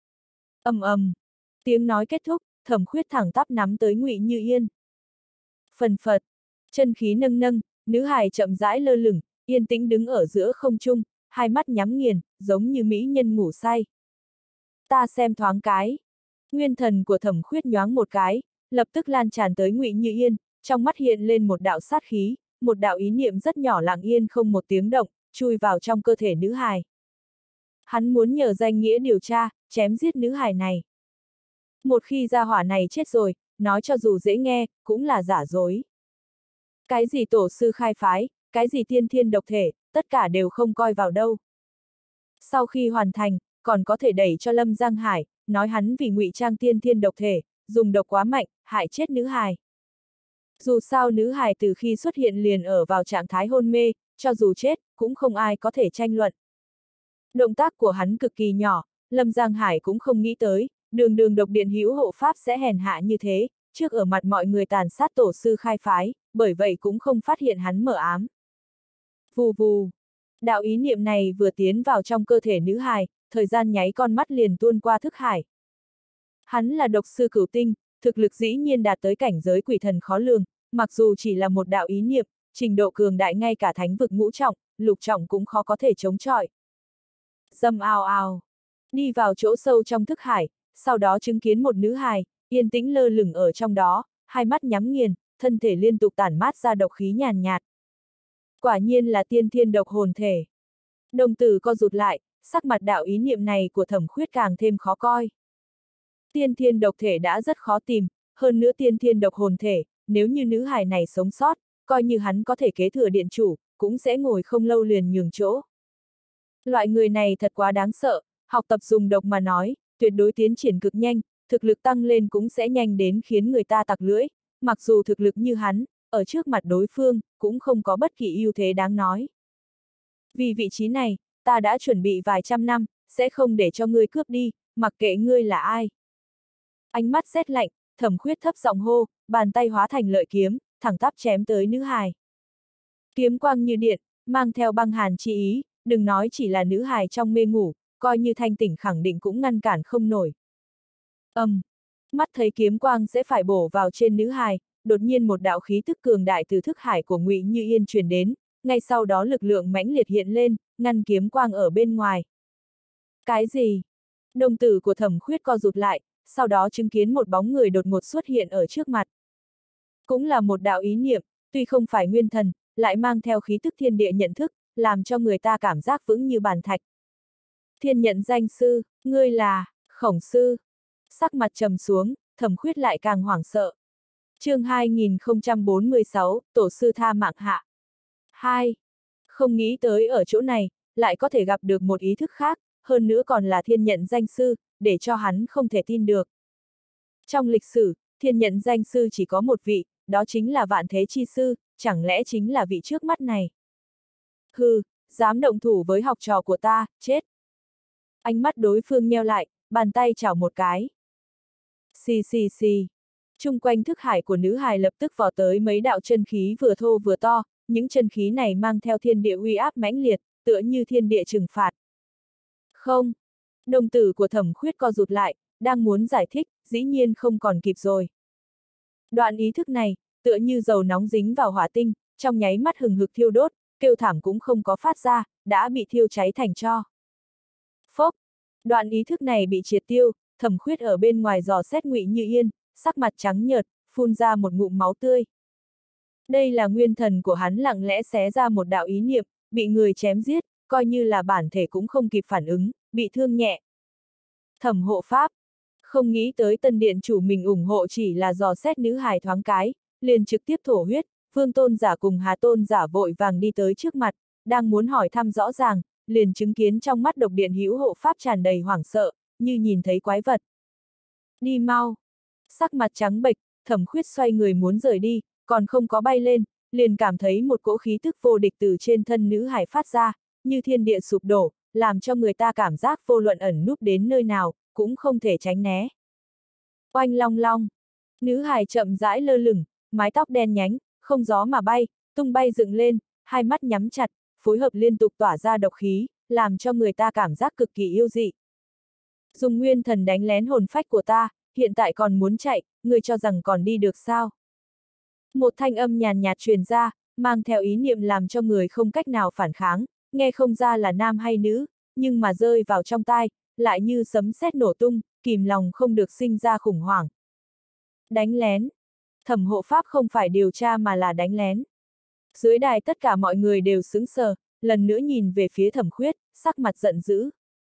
Ầm ầm, tiếng nói kết thúc, Thẩm Khuyết thẳng tắp nắm tới Ngụy Như Yên. Phần phật, chân khí nâng nâng, nữ hài chậm rãi lơ lửng, yên tĩnh đứng ở giữa không trung, hai mắt nhắm nghiền, giống như mỹ nhân ngủ say. Ta xem thoáng cái. Nguyên thần của Thẩm Khuyết nhoáng một cái, lập tức lan tràn tới Ngụy Như Yên, trong mắt hiện lên một đạo sát khí, một đạo ý niệm rất nhỏ lặng yên không một tiếng động, chui vào trong cơ thể nữ hài. Hắn muốn nhờ danh nghĩa điều tra, chém giết nữ hài này. Một khi gia hỏa này chết rồi, nói cho dù dễ nghe, cũng là giả dối. Cái gì tổ sư khai phái, cái gì tiên thiên độc thể, tất cả đều không coi vào đâu. Sau khi hoàn thành, còn có thể đẩy cho Lâm Giang Hải, nói hắn vì ngụy trang tiên thiên độc thể, dùng độc quá mạnh, hại chết nữ hài. Dù sao nữ hài từ khi xuất hiện liền ở vào trạng thái hôn mê, cho dù chết, cũng không ai có thể tranh luận. Động tác của hắn cực kỳ nhỏ, Lâm Giang Hải cũng không nghĩ tới, đường độc điện hữu hộ pháp sẽ hèn hạ như thế, trước ở mặt mọi người tàn sát tổ sư khai phái, bởi vậy cũng không phát hiện hắn mờ ám. Vù vù, đạo ý niệm này vừa tiến vào trong cơ thể nữ hài, thời gian nháy con mắt liền tuôn qua thức hải. Hắn là độc sư cửu tinh, thực lực dĩ nhiên đạt tới cảnh giới quỷ thần khó lường, mặc dù chỉ là một đạo ý niệm, trình độ cường đại ngay cả thánh vực ngũ trọng, lục trọng cũng khó có thể chống chọi. Dầm ào ào, đi vào chỗ sâu trong thức hải, sau đó chứng kiến một nữ hài, yên tĩnh lơ lửng ở trong đó, hai mắt nhắm nghiền, thân thể liên tục tản mát ra độc khí nhàn nhạt. Quả nhiên là tiên thiên độc hồn thể. Đồng tử co rụt lại, sắc mặt đạo ý niệm này của Thẩm Khuyết càng thêm khó coi. Tiên thiên độc thể đã rất khó tìm, hơn nữa tiên thiên độc hồn thể, nếu như nữ hài này sống sót, coi như hắn có thể kế thừa điện chủ, cũng sẽ ngồi không lâu liền nhường chỗ. Loại người này thật quá đáng sợ, học tập dùng độc mà nói, tuyệt đối tiến triển cực nhanh, thực lực tăng lên cũng sẽ nhanh đến khiến người ta tặc lưỡi, mặc dù thực lực như hắn, ở trước mặt đối phương, cũng không có bất kỳ ưu thế đáng nói. Vì vị trí này, ta đã chuẩn bị vài trăm năm, sẽ không để cho ngươi cướp đi, mặc kệ ngươi là ai. Ánh mắt rét lạnh, Thẩm Khuyết thấp giọng hô, bàn tay hóa thành lợi kiếm, thẳng tắp chém tới nữ hài. Kiếm quang như điện, mang theo băng hàn chi ý, đừng nói chỉ là nữ hài trong mê ngủ, coi như thanh tỉnh khẳng định cũng ngăn cản không nổi. Mắt thấy kiếm quang sẽ phải bổ vào trên nữ hài, đột nhiên một đạo khí tức cường đại từ thức hải của Ngụy Như Yên truyền đến, ngay sau đó lực lượng mãnh liệt hiện lên, ngăn kiếm quang ở bên ngoài. Cái gì? Đồng tử của Thẩm Khuyết co rụt lại, sau đó chứng kiến một bóng người đột ngột xuất hiện ở trước mặt. Cũng là một đạo ý niệm, tuy không phải nguyên thần, lại mang theo khí tức thiên địa nhận thức, làm cho người ta cảm giác vững như bàn thạch. Thiên nhận danh sư, ngươi là, Khổng sư. Sắc mặt trầm xuống, Thẩm Khuyết lại càng hoảng sợ. Chương 2046, Tổ sư tha mạng hạ. 2. Không nghĩ tới ở chỗ này, lại có thể gặp được một ý thức khác, hơn nữa còn là thiên nhận danh sư, để cho hắn không thể tin được. Trong lịch sử, thiên nhận danh sư chỉ có một vị, đó chính là Vạn Thế Chi Sư, chẳng lẽ chính là vị trước mắt này? Hừ, dám động thủ với học trò của ta, chết. Ánh mắt đối phương nheo lại, bàn tay chảo một cái. Xì xì xì. Chung quanh thức hải của nữ hài lập tức vò tới mấy đạo chân khí vừa thô vừa to, những chân khí này mang theo thiên địa uy áp mãnh liệt, tựa như thiên địa trừng phạt. Không. Đồng tử của Thẩm Khuyết co rụt lại, đang muốn giải thích, dĩ nhiên không còn kịp rồi. Đoạn ý thức này, tựa như dầu nóng dính vào hỏa tinh, trong nháy mắt hừng hực thiêu đốt, kêu thảm cũng không có phát ra, đã bị thiêu cháy thành tro. Phốc. Đoạn ý thức này bị triệt tiêu, Thẩm Khuyết ở bên ngoài dò xét Ngụy Như Yên, sắc mặt trắng nhợt, phun ra một ngụm máu tươi. Đây là nguyên thần của hắn lặng lẽ xé ra một đạo ý niệm, bị người chém giết, coi như là bản thể cũng không kịp phản ứng, bị thương nhẹ. Thẩm hộ pháp. Không nghĩ tới tân điện chủ mình ủng hộ chỉ là dò xét nữ hài thoáng cái, liền trực tiếp thổ huyết, Vương Tôn Giả cùng Hà Tôn Giả vội vàng đi tới trước mặt, đang muốn hỏi thăm rõ ràng, liền chứng kiến trong mắt độc điện hữu hộ pháp tràn đầy hoảng sợ, như nhìn thấy quái vật. Đi mau. Sắc mặt trắng bệch, Thẩm Khuyết xoay người muốn rời đi, còn không có bay lên, liền cảm thấy một cỗ khí tức vô địch từ trên thân nữ hải phát ra, như thiên địa sụp đổ, làm cho người ta cảm giác vô luận ẩn núp đến nơi nào, cũng không thể tránh né. Oanh long long. Nữ hải chậm rãi lơ lửng, mái tóc đen nhánh, không gió mà bay, tung bay dựng lên, hai mắt nhắm chặt, phối hợp liên tục tỏa ra độc khí, làm cho người ta cảm giác cực kỳ yêu dị. Dùng nguyên thần đánh lén hồn phách của ta, hiện tại còn muốn chạy, người cho rằng còn đi được sao? Một thanh âm nhàn nhạt truyền ra, mang theo ý niệm làm cho người không cách nào phản kháng, nghe không ra là nam hay nữ, nhưng mà rơi vào trong tai, lại như sấm sét nổ tung, kìm lòng không được sinh ra khủng hoảng. Đánh lén. Thẩm hộ pháp không phải điều tra mà là đánh lén. Dưới đài tất cả mọi người đều sững sờ, lần nữa nhìn về phía Thẩm Khuyết, sắc mặt giận dữ.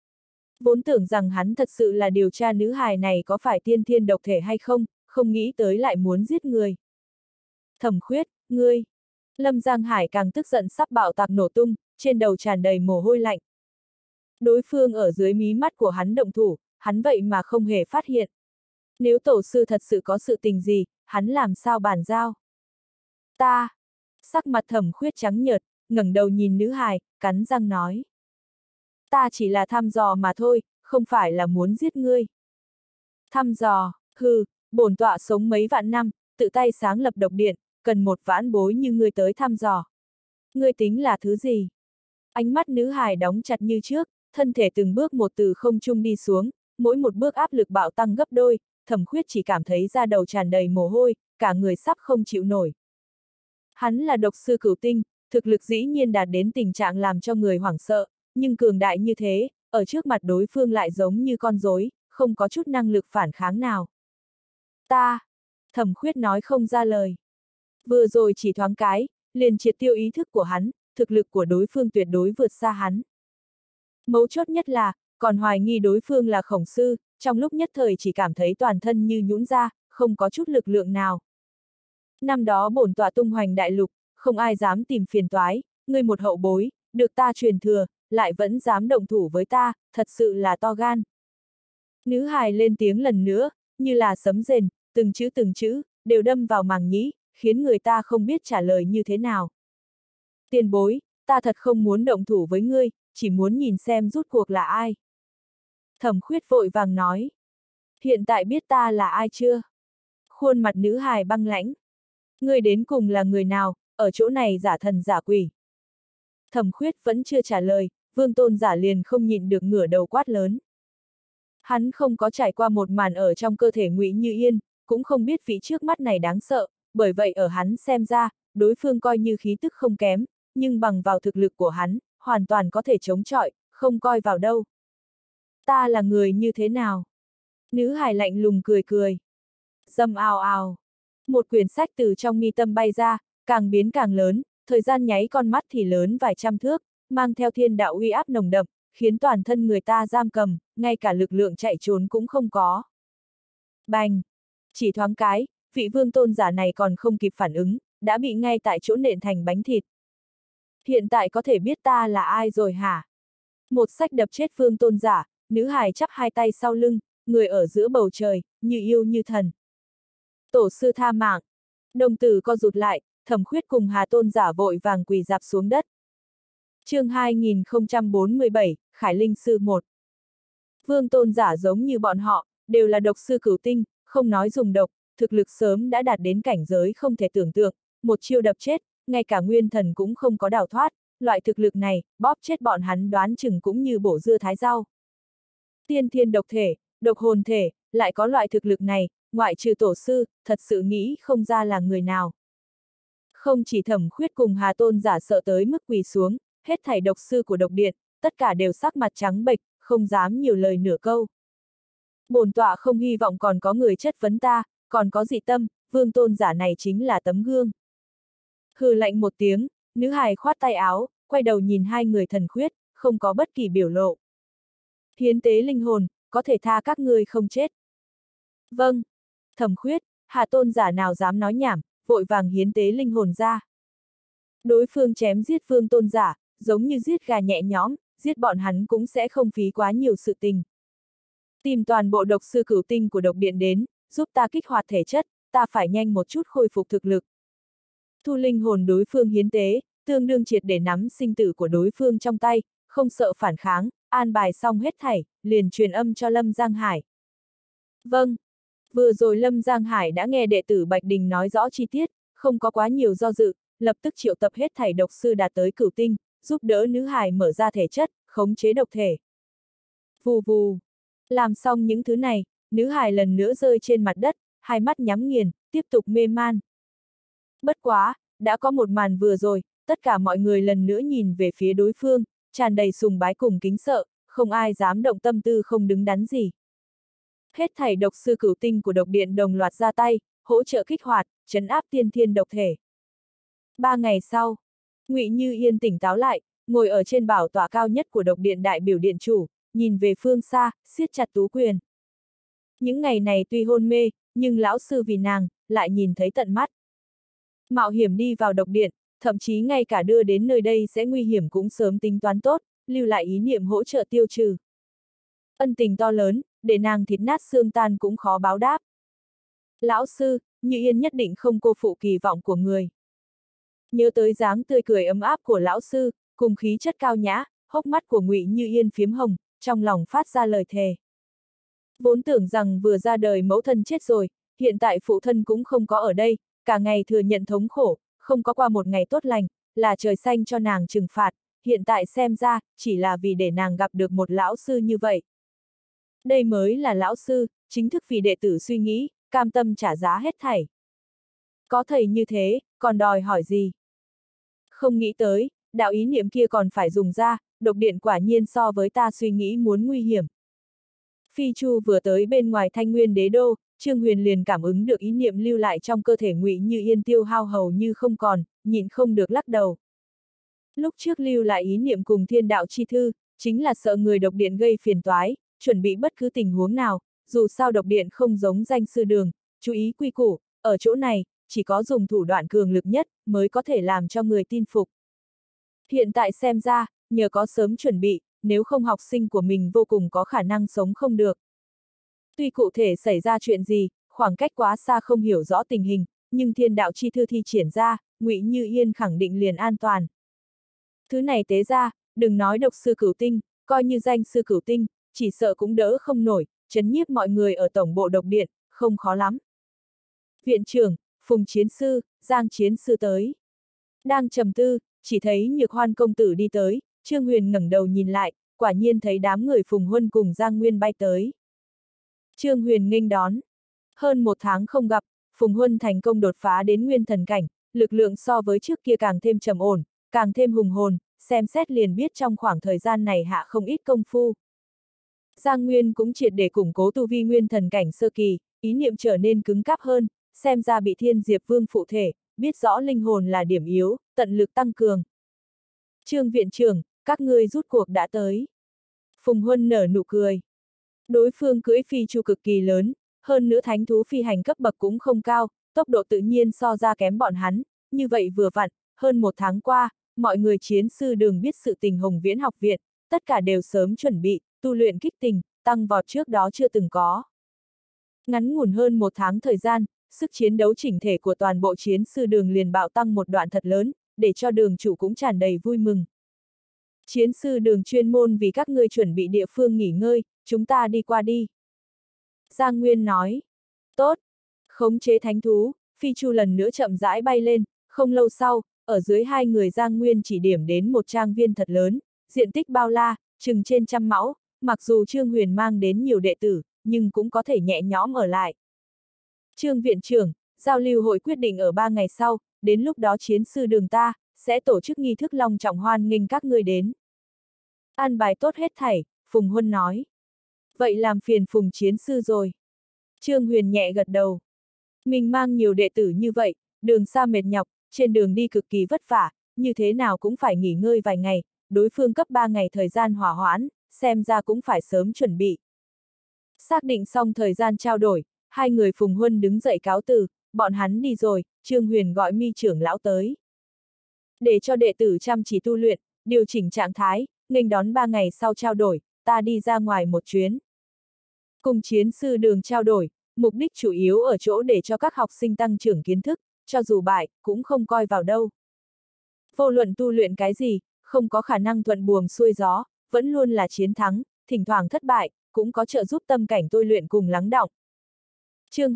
Vốn tưởng rằng hắn thật sự là điều tra nữ hài này có phải tiên thiên độc thể hay không, không nghĩ tới lại muốn giết người. Thẩm Khuyết, ngươi. Lâm Giang Hải càng tức giận sắp bạo tạc nổ tung, trên đầu tràn đầy mồ hôi lạnh. Đối phương ở dưới mí mắt của hắn động thủ, hắn vậy mà không hề phát hiện. Nếu tổ sư thật sự có sự tình gì, hắn làm sao bàn giao? Ta. Sắc mặt Thẩm Khuyết trắng nhợt, ngẩng đầu nhìn nữ hài, cắn răng nói. Ta chỉ là thăm dò mà thôi, không phải là muốn giết ngươi. Thăm dò, hừ, bổn tọa sống mấy vạn năm, tự tay sáng lập độc điện, cần một vãn bối như ngươi tới thăm dò. Ngươi tính là thứ gì? Ánh mắt nữ hài đóng chặt như trước, thân thể từng bước một từ không trung đi xuống, mỗi một bước áp lực bạo tăng gấp đôi, Thẩm Khuyết chỉ cảm thấy da đầu tràn đầy mồ hôi, cả người sắp không chịu nổi. Hắn là độc sư cửu tinh, thực lực dĩ nhiên đạt đến tình trạng làm cho người hoảng sợ, nhưng cường đại như thế, ở trước mặt đối phương lại giống như con rối, không có chút năng lực phản kháng nào. Ta. Thẩm Khuyết nói không ra lời. Vừa rồi chỉ thoáng cái, liền triệt tiêu ý thức của hắn, thực lực của đối phương tuyệt đối vượt xa hắn. Mấu chốt nhất là, còn hoài nghi đối phương là Khổng sư, trong lúc nhất thời chỉ cảm thấy toàn thân như nhũn ra, không có chút lực lượng nào. Năm đó bổn tọa tung hoành đại lục, không ai dám tìm phiền toái, ngươi một hậu bối, được ta truyền thừa, lại vẫn dám động thủ với ta, thật sự là to gan. Nữ hài lên tiếng lần nữa, như là sấm rền, từng chữ, đều đâm vào màng nhĩ, khiến người ta không biết trả lời như thế nào. Tiền bối, ta thật không muốn động thủ với ngươi, chỉ muốn nhìn xem rút cuộc là ai. Thẩm Khuyết vội vàng nói. Hiện tại biết ta là ai chưa? Khuôn mặt nữ hài băng lãnh. Ngươi đến cùng là người nào, ở chỗ này giả thần giả quỷ. Thẩm Khuyết vẫn chưa trả lời, Vương Tôn Giả liền không nhịn được ngửa đầu quát lớn. Hắn không có trải qua một màn ở trong cơ thể Ngụy Như Yên, cũng không biết vị trước mắt này đáng sợ, bởi vậy ở hắn xem ra, đối phương coi như khí tức không kém, nhưng bằng vào thực lực của hắn, hoàn toàn có thể chống chọi, không coi vào đâu. Ta là người như thế nào? Nữ hài lạnh lùng cười cười. Dầm ào ào. Một quyển sách từ trong mi tâm bay ra, càng biến càng lớn, thời gian nháy con mắt thì lớn vài trăm thước, mang theo thiên đạo uy áp nồng đậm, khiến toàn thân người ta giam cầm, ngay cả lực lượng chạy trốn cũng không có. Bành! Chỉ thoáng cái, vị vương tôn giả này còn không kịp phản ứng, đã bị ngay tại chỗ nện thành bánh thịt. Hiện tại có thể biết ta là ai rồi hả? Một sách đập chết vương tôn giả, nữ hài chắp hai tay sau lưng, người ở giữa bầu trời, như yêu như thần. Tổ sư tha mạng. Đồng tử co rụt lại, Thẩm Khuyết cùng Hà tôn giả vội vàng quỳ rạp xuống đất. Chương 2047, Khải Linh Sư 1. Vương tôn giả giống như bọn họ, đều là độc sư cửu tinh, không nói dùng độc, thực lực sớm đã đạt đến cảnh giới không thể tưởng tượng, một chiêu đập chết, ngay cả nguyên thần cũng không có đào thoát, loại thực lực này, bóp chết bọn hắn đoán chừng cũng như bổ dưa thái rau. Tiên thiên độc thể, độc hồn thể, lại có loại thực lực này, ngoại trừ tổ sư, thật sự nghĩ không ra là người nào. Không chỉ Thẩm Khuyết cùng Hà tôn giả sợ tới mức quỳ xuống, hết thảy độc sư của độc điện, tất cả đều sắc mặt trắng bệch, không dám nhiều lời nửa câu. Bổn tọa không hy vọng còn có người chất vấn ta, còn có dị tâm, vương tôn giả này chính là tấm gương. Hừ lạnh một tiếng, nữ hài khoát tay áo, quay đầu nhìn hai người Thần Khuyết, không có bất kỳ biểu lộ. Hiến tế linh hồn, có thể tha các ngươi không chết. Vâng. Thẩm Khuyết, Hà tôn giả nào dám nói nhảm, vội vàng hiến tế linh hồn ra. Đối phương chém giết vương tôn giả, giống như giết gà nhẹ nhõm, giết bọn hắn cũng sẽ không phí quá nhiều sự tình. Tìm toàn bộ độc sư cửu tinh của độc điện đến, giúp ta kích hoạt thể chất, ta phải nhanh một chút khôi phục thực lực. Thu linh hồn đối phương hiến tế, tương đương triệt để nắm sinh tử của đối phương trong tay, không sợ phản kháng, an bài xong hết thảy, liền truyền âm cho Lâm Giang Hải. Vâng. Vừa rồi Lâm Giang Hải đã nghe đệ tử Bạch Đình nói rõ chi tiết, không có quá nhiều do dự, lập tức triệu tập hết thảy độc sư đạt tới cửu tinh, giúp đỡ nữ hài mở ra thể chất, khống chế độc thể. Vù vù. Làm xong những thứ này, nữ hài lần nữa rơi trên mặt đất, hai mắt nhắm nghiền, tiếp tục mê man. Bất quá, đã có một màn vừa rồi, tất cả mọi người lần nữa nhìn về phía đối phương, tràn đầy sùng bái cùng kính sợ, không ai dám động tâm tư không đứng đắn gì. Hết thảy độc sư cửu tinh của độc điện đồng loạt ra tay, hỗ trợ kích hoạt, trấn áp tiên thiên độc thể. 3 ngày sau, Ngụy Như Yên tỉnh táo lại, ngồi ở trên bảo tọa cao nhất của độc điện đại biểu điện chủ, nhìn về phương xa, siết chặt tú quyền. Những ngày này tuy hôn mê, nhưng lão sư vì nàng, lại nhìn thấy tận mắt. Mạo hiểm đi vào độc điện, thậm chí ngay cả đưa đến nơi đây sẽ nguy hiểm cũng sớm tính toán tốt, lưu lại ý niệm hỗ trợ tiêu trừ. Ân tình to lớn, để nàng thịt nát xương tan cũng khó báo đáp. Lão sư, Như Yên nhất định không cô phụ kỳ vọng của người. Nhớ tới dáng tươi cười ấm áp của lão sư, cùng khí chất cao nhã, hốc mắt của Ngụy Như Yên phiếm hồng, trong lòng phát ra lời thề. Vốn tưởng rằng vừa ra đời mẫu thân chết rồi, hiện tại phụ thân cũng không có ở đây, cả ngày thừa nhận thống khổ, không có qua một ngày tốt lành, là trời xanh cho nàng trừng phạt, hiện tại xem ra, chỉ là vì để nàng gặp được một lão sư như vậy. Đây mới là lão sư, chính thức vì đệ tử suy nghĩ, cam tâm trả giá hết thảy. Có thầy như thế, còn đòi hỏi gì? Không nghĩ tới, đạo ý niệm kia còn phải dùng ra, độc điện quả nhiên so với ta suy nghĩ muốn nguy hiểm. Phi Chu vừa tới bên ngoài Thanh Nguyên Đế Đô, Trương Huyền liền cảm ứng được ý niệm lưu lại trong cơ thể Ngụy Như Yên tiêu hao hầu như không còn, nhịn không được lắc đầu. Lúc trước lưu lại ý niệm cùng thiên đạo chi thư, chính là sợ người độc điện gây phiền toái, chuẩn bị bất cứ tình huống nào, dù sao độc điện không giống danh sư đường, chú ý quy củ, ở chỗ này, chỉ có dùng thủ đoạn cường lực nhất, mới có thể làm cho người tin phục. Hiện tại xem ra, nhờ có sớm chuẩn bị, nếu không học sinh của mình vô cùng có khả năng sống không được. Tuy cụ thể xảy ra chuyện gì, khoảng cách quá xa không hiểu rõ tình hình, nhưng thiên đạo chi thư thi triển ra, Ngụy Như Yên khẳng định liền an toàn. Thứ này tế ra, đừng nói độc sư cửu tinh, coi như danh sư cửu tinh, chỉ sợ cũng đỡ không nổi, trấn nhiếp mọi người ở tổng bộ độc điện, không khó lắm. Viện trưởng, Phùng Chiến Sư, Giang Chiến Sư tới. Đang trầm tư, chỉ thấy Nhược Hoan công tử đi tới, Trương Huyền ngẩng đầu nhìn lại, quả nhiên thấy đám người Phùng Huân cùng Giang Nguyên bay tới. Trương Huyền nghênh đón. Hơn 1 tháng không gặp, Phùng Huân thành công đột phá đến nguyên thần cảnh, lực lượng so với trước kia càng thêm trầm ổn, càng thêm hùng hồn, xem xét liền biết trong khoảng thời gian này hạ không ít công phu. Giang Nguyên cũng triệt để củng cố tu vi nguyên thần cảnh sơ kỳ, ý niệm trở nên cứng cáp hơn, xem ra bị Thiên Diệp Vương phụ thể, biết rõ linh hồn là điểm yếu, tận lực tăng cường. Trương viện trưởng, các ngươi rút cuộc đã tới. Phùng Huân nở nụ cười. Đối phương cưỡi phi chu cực kỳ lớn, hơn nữa thánh thú phi hành cấp bậc cũng không cao, tốc độ tự nhiên so ra kém bọn hắn, như vậy vừa vặn, hơn 1 tháng qua, mọi người chiến sư đường biết sự tình Hồng Viễn học viện, tất cả đều sớm chuẩn bị, tu luyện kích tình, tăng vọt trước đó chưa từng có. Ngắn ngủn hơn 1 tháng thời gian, sức chiến đấu chỉnh thể của toàn bộ chiến sư đường liền bạo tăng một đoạn thật lớn, để cho đường chủ cũng tràn đầy vui mừng. Chiến sư đường chuyên môn vì các ngươi chuẩn bị địa phương nghỉ ngơi, chúng ta đi qua đi. Giang Nguyên nói. Tốt. Khống chế thánh thú, phi chu lần nữa chậm rãi bay lên, không lâu sau, ở dưới hai người Giang Nguyên chỉ điểm đến một trang viên thật lớn, diện tích bao la, chừng trên 100 mẫu, mặc dù Trương Huyền mang đến nhiều đệ tử, nhưng cũng có thể nhẹ nhõm ở lại. Trương viện trưởng, giao lưu hội quyết định ở 3 ngày sau, đến lúc đó chiến sư đường ta, sẽ tổ chức nghi thức long trọng hoan nghênh các ngươi đến. An bài tốt hết thảy, Phùng Huân nói. Vậy làm phiền Phùng chiến sư rồi. Trương Huyền nhẹ gật đầu. Mình mang nhiều đệ tử như vậy, đường xa mệt nhọc, trên đường đi cực kỳ vất vả, như thế nào cũng phải nghỉ ngơi vài ngày, đối phương cấp 3 ngày thời gian hỏa hoãn, xem ra cũng phải sớm chuẩn bị. Xác định xong thời gian trao đổi, hai người Phùng Huân đứng dậy cáo từ, bọn hắn đi rồi, Trương Huyền gọi Mi trưởng lão tới. Để cho đệ tử chăm chỉ tu luyện, điều chỉnh trạng thái, nghênh đón 3 ngày sau trao đổi, ta đi ra ngoài một chuyến. Cùng chiến sư đường trao đổi, mục đích chủ yếu ở chỗ để cho các học sinh tăng trưởng kiến thức, cho dù bại, cũng không coi vào đâu. Vô luận tu luyện cái gì, không có khả năng thuận buồm xuôi gió, vẫn luôn là chiến thắng, thỉnh thoảng thất bại, cũng có trợ giúp tâm cảnh tôi luyện cùng lắng đọng. Chương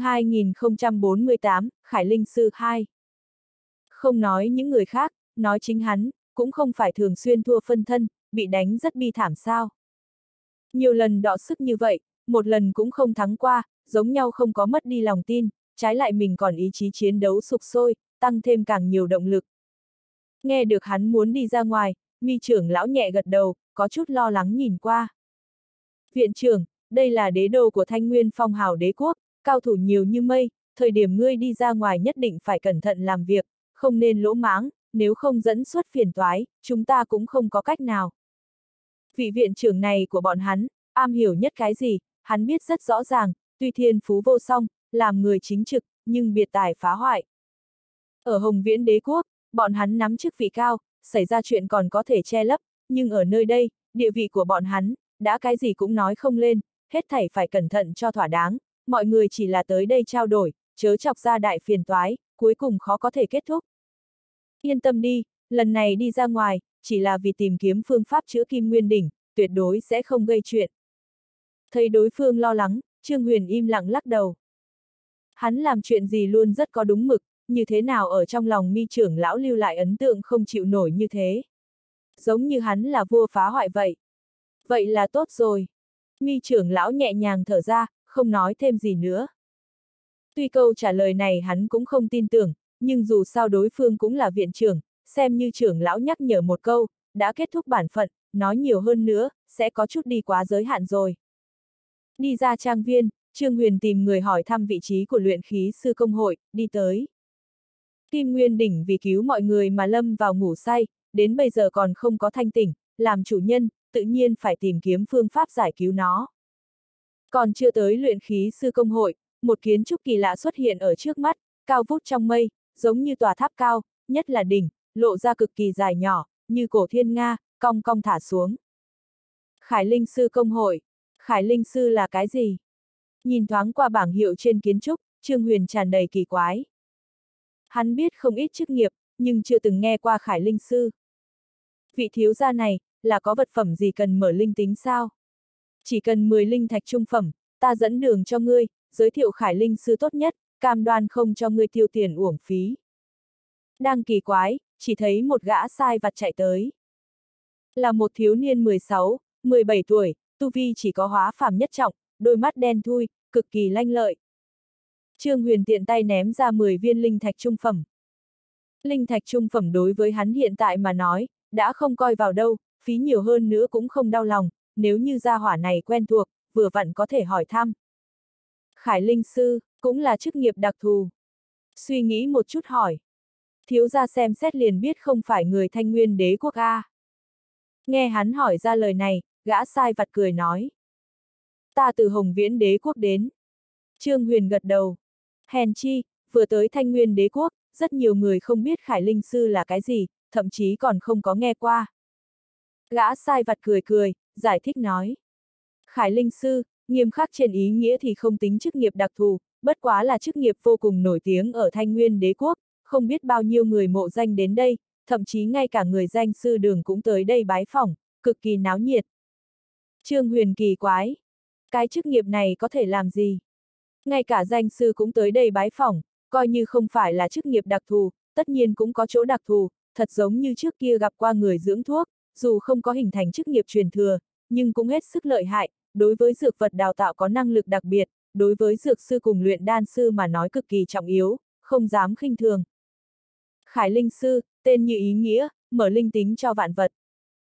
2048, Khải Linh Sư 2. Không nói những người khác, nói chính hắn, cũng không phải thường xuyên thua phân thân, bị đánh rất bi thảm sao. Nhiều lần đọ sức như vậy, một lần cũng không thắng qua, giống nhau không có mất đi lòng tin, trái lại mình còn ý chí chiến đấu sục sôi, tăng thêm càng nhiều động lực. Nghe được hắn muốn đi ra ngoài, Mi trưởng lão nhẹ gật đầu, có chút lo lắng nhìn qua. Viện trưởng, đây là đế đô của Thanh Nguyên Phong hào đế quốc, cao thủ nhiều như mây, thời điểm ngươi đi ra ngoài nhất định phải cẩn thận làm việc, không nên lỗ mãng, nếu không dẫn xuất phiền toái, chúng ta cũng không có cách nào. Vị viện trưởng này của bọn hắn, am hiểu nhất cái gì, hắn biết rất rõ ràng, tuy thiên phú vô song, làm người chính trực, nhưng biệt tài phá hoại. Ở Hồng Viễn đế quốc, bọn hắn nắm chức vị cao, xảy ra chuyện còn có thể che lấp, nhưng ở nơi đây, địa vị của bọn hắn, đã cái gì cũng nói không lên, hết thảy phải cẩn thận cho thỏa đáng, mọi người chỉ là tới đây trao đổi, chớ chọc ra đại phiền toái, cuối cùng khó có thể kết thúc. Yên tâm đi, lần này đi ra ngoài, chỉ là vì tìm kiếm phương pháp chữa Kim Nguyên Đỉnh, tuyệt đối sẽ không gây chuyện. Thấy đối phương lo lắng, Trương Huyền im lặng lắc đầu. Hắn làm chuyện gì luôn rất có đúng mực, như thế nào ở trong lòng Mi trưởng lão lưu lại ấn tượng không chịu nổi như thế. Giống như hắn là vua phá hoại vậy. Vậy là tốt rồi. Mi trưởng lão nhẹ nhàng thở ra, không nói thêm gì nữa. Tuy câu trả lời này hắn cũng không tin tưởng, nhưng dù sao đối phương cũng là viện trưởng, xem như trưởng lão nhắc nhở một câu, đã kết thúc bản phận, nói nhiều hơn nữa, sẽ có chút đi quá giới hạn rồi. Đi ra trang viên, Trương Huyền tìm người hỏi thăm vị trí của luyện khí sư công hội, đi tới. Kim Nguyên Đỉnh vì cứu mọi người mà lâm vào ngủ say, đến bây giờ còn không có thanh tỉnh, làm chủ nhân, tự nhiên phải tìm kiếm phương pháp giải cứu nó. Còn chưa tới luyện khí sư công hội, một kiến trúc kỳ lạ xuất hiện ở trước mắt, cao vút trong mây, giống như tòa tháp cao, nhất là đỉnh, lộ ra cực kỳ dài nhỏ, như cổ thiên nga, cong cong thả xuống. Khải Linh Sư công hội. Khải Linh Sư là cái gì? Nhìn thoáng qua bảng hiệu trên kiến trúc, Trương Huyền tràn đầy kỳ quái. Hắn biết không ít chức nghiệp, nhưng chưa từng nghe qua Khải Linh Sư. Vị thiếu gia này, là có vật phẩm gì cần mở linh tính sao? Chỉ cần 10 linh thạch trung phẩm, ta dẫn đường cho ngươi, giới thiệu Khải Linh Sư tốt nhất, cam đoan không cho ngươi tiêu tiền uổng phí. Đang kỳ quái, chỉ thấy một gã sai vặt chạy tới. Là một thiếu niên 16, 17 tuổi, tu vi chỉ có hóa phàm nhất trọng, đôi mắt đen thui, cực kỳ lanh lợi. Trương Huyền tiện tay ném ra 10 viên linh thạch trung phẩm. Linh thạch trung phẩm đối với hắn hiện tại mà nói, đã không coi vào đâu, phí nhiều hơn nữa cũng không đau lòng, nếu như gia hỏa này quen thuộc, vừa vặn có thể hỏi thăm. Khải Linh Sư, cũng là chức nghiệp đặc thù. Suy nghĩ một chút hỏi. Thiếu gia xem xét liền biết không phải người Thanh Nguyên Đế quốc a. Nghe hắn hỏi ra lời này, gã sai vặt cười nói. Ta từ Hồng Viễn Đế quốc đến. Trương Huyền gật đầu. Hèn chi, vừa tới Thanh Nguyên Đế quốc, rất nhiều người không biết Khải Linh Sư là cái gì, thậm chí còn không có nghe qua. Gã sai vặt cười cười, giải thích nói. Khải Linh Sư, nghiêm khắc trên ý nghĩa thì không tính chức nghiệp đặc thù, bất quá là chức nghiệp vô cùng nổi tiếng ở Thanh Nguyên Đế quốc, không biết bao nhiêu người mộ danh đến đây, thậm chí ngay cả người danh sư đường cũng tới đây bái phỏng, cực kỳ náo nhiệt. Trương Huyền kỳ quái. Cái chức nghiệp này có thể làm gì? Ngay cả danh sư cũng tới đây bái phỏng, coi như không phải là chức nghiệp đặc thù, tất nhiên cũng có chỗ đặc thù, thật giống như trước kia gặp qua người dưỡng thuốc, dù không có hình thành chức nghiệp truyền thừa, nhưng cũng hết sức lợi hại, đối với dược vật đào tạo có năng lực đặc biệt, đối với dược sư cùng luyện đan sư mà nói cực kỳ trọng yếu, không dám khinh thường. Khải Linh Sư, tên như ý nghĩa, mở linh tính cho vạn vật.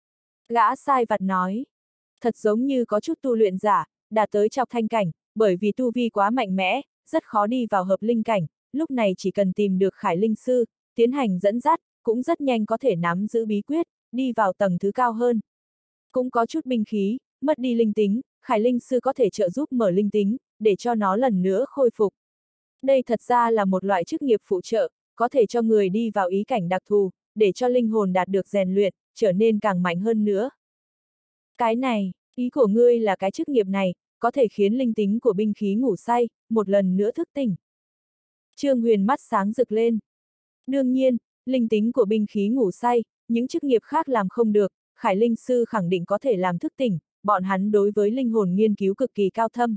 Gã sai vặt nói, thật giống như có chút tu luyện giả, đạt tới trọc thanh cảnh, bởi vì tu vi quá mạnh mẽ, rất khó đi vào hợp linh cảnh, lúc này chỉ cần tìm được Khải Linh Sư, tiến hành dẫn dắt, cũng rất nhanh có thể nắm giữ bí quyết, đi vào tầng thứ cao hơn. Cũng có chút binh khí, mất đi linh tính, Khải Linh Sư có thể trợ giúp mở linh tính, để cho nó lần nữa khôi phục. Đây thật ra là một loại chức nghiệp phụ trợ, có thể cho người đi vào ý cảnh đặc thù, để cho linh hồn đạt được rèn luyện, trở nên càng mạnh hơn nữa. Cái này, ý của ngươi là cái chức nghiệp này, có thể khiến linh tính của binh khí ngủ say, một lần nữa thức tỉnh. Trương Huyền mắt sáng rực lên. Đương nhiên, linh tính của binh khí ngủ say, những chức nghiệp khác làm không được, Khải Linh Sư khẳng định có thể làm thức tỉnh, bọn hắn đối với linh hồn nghiên cứu cực kỳ cao thâm.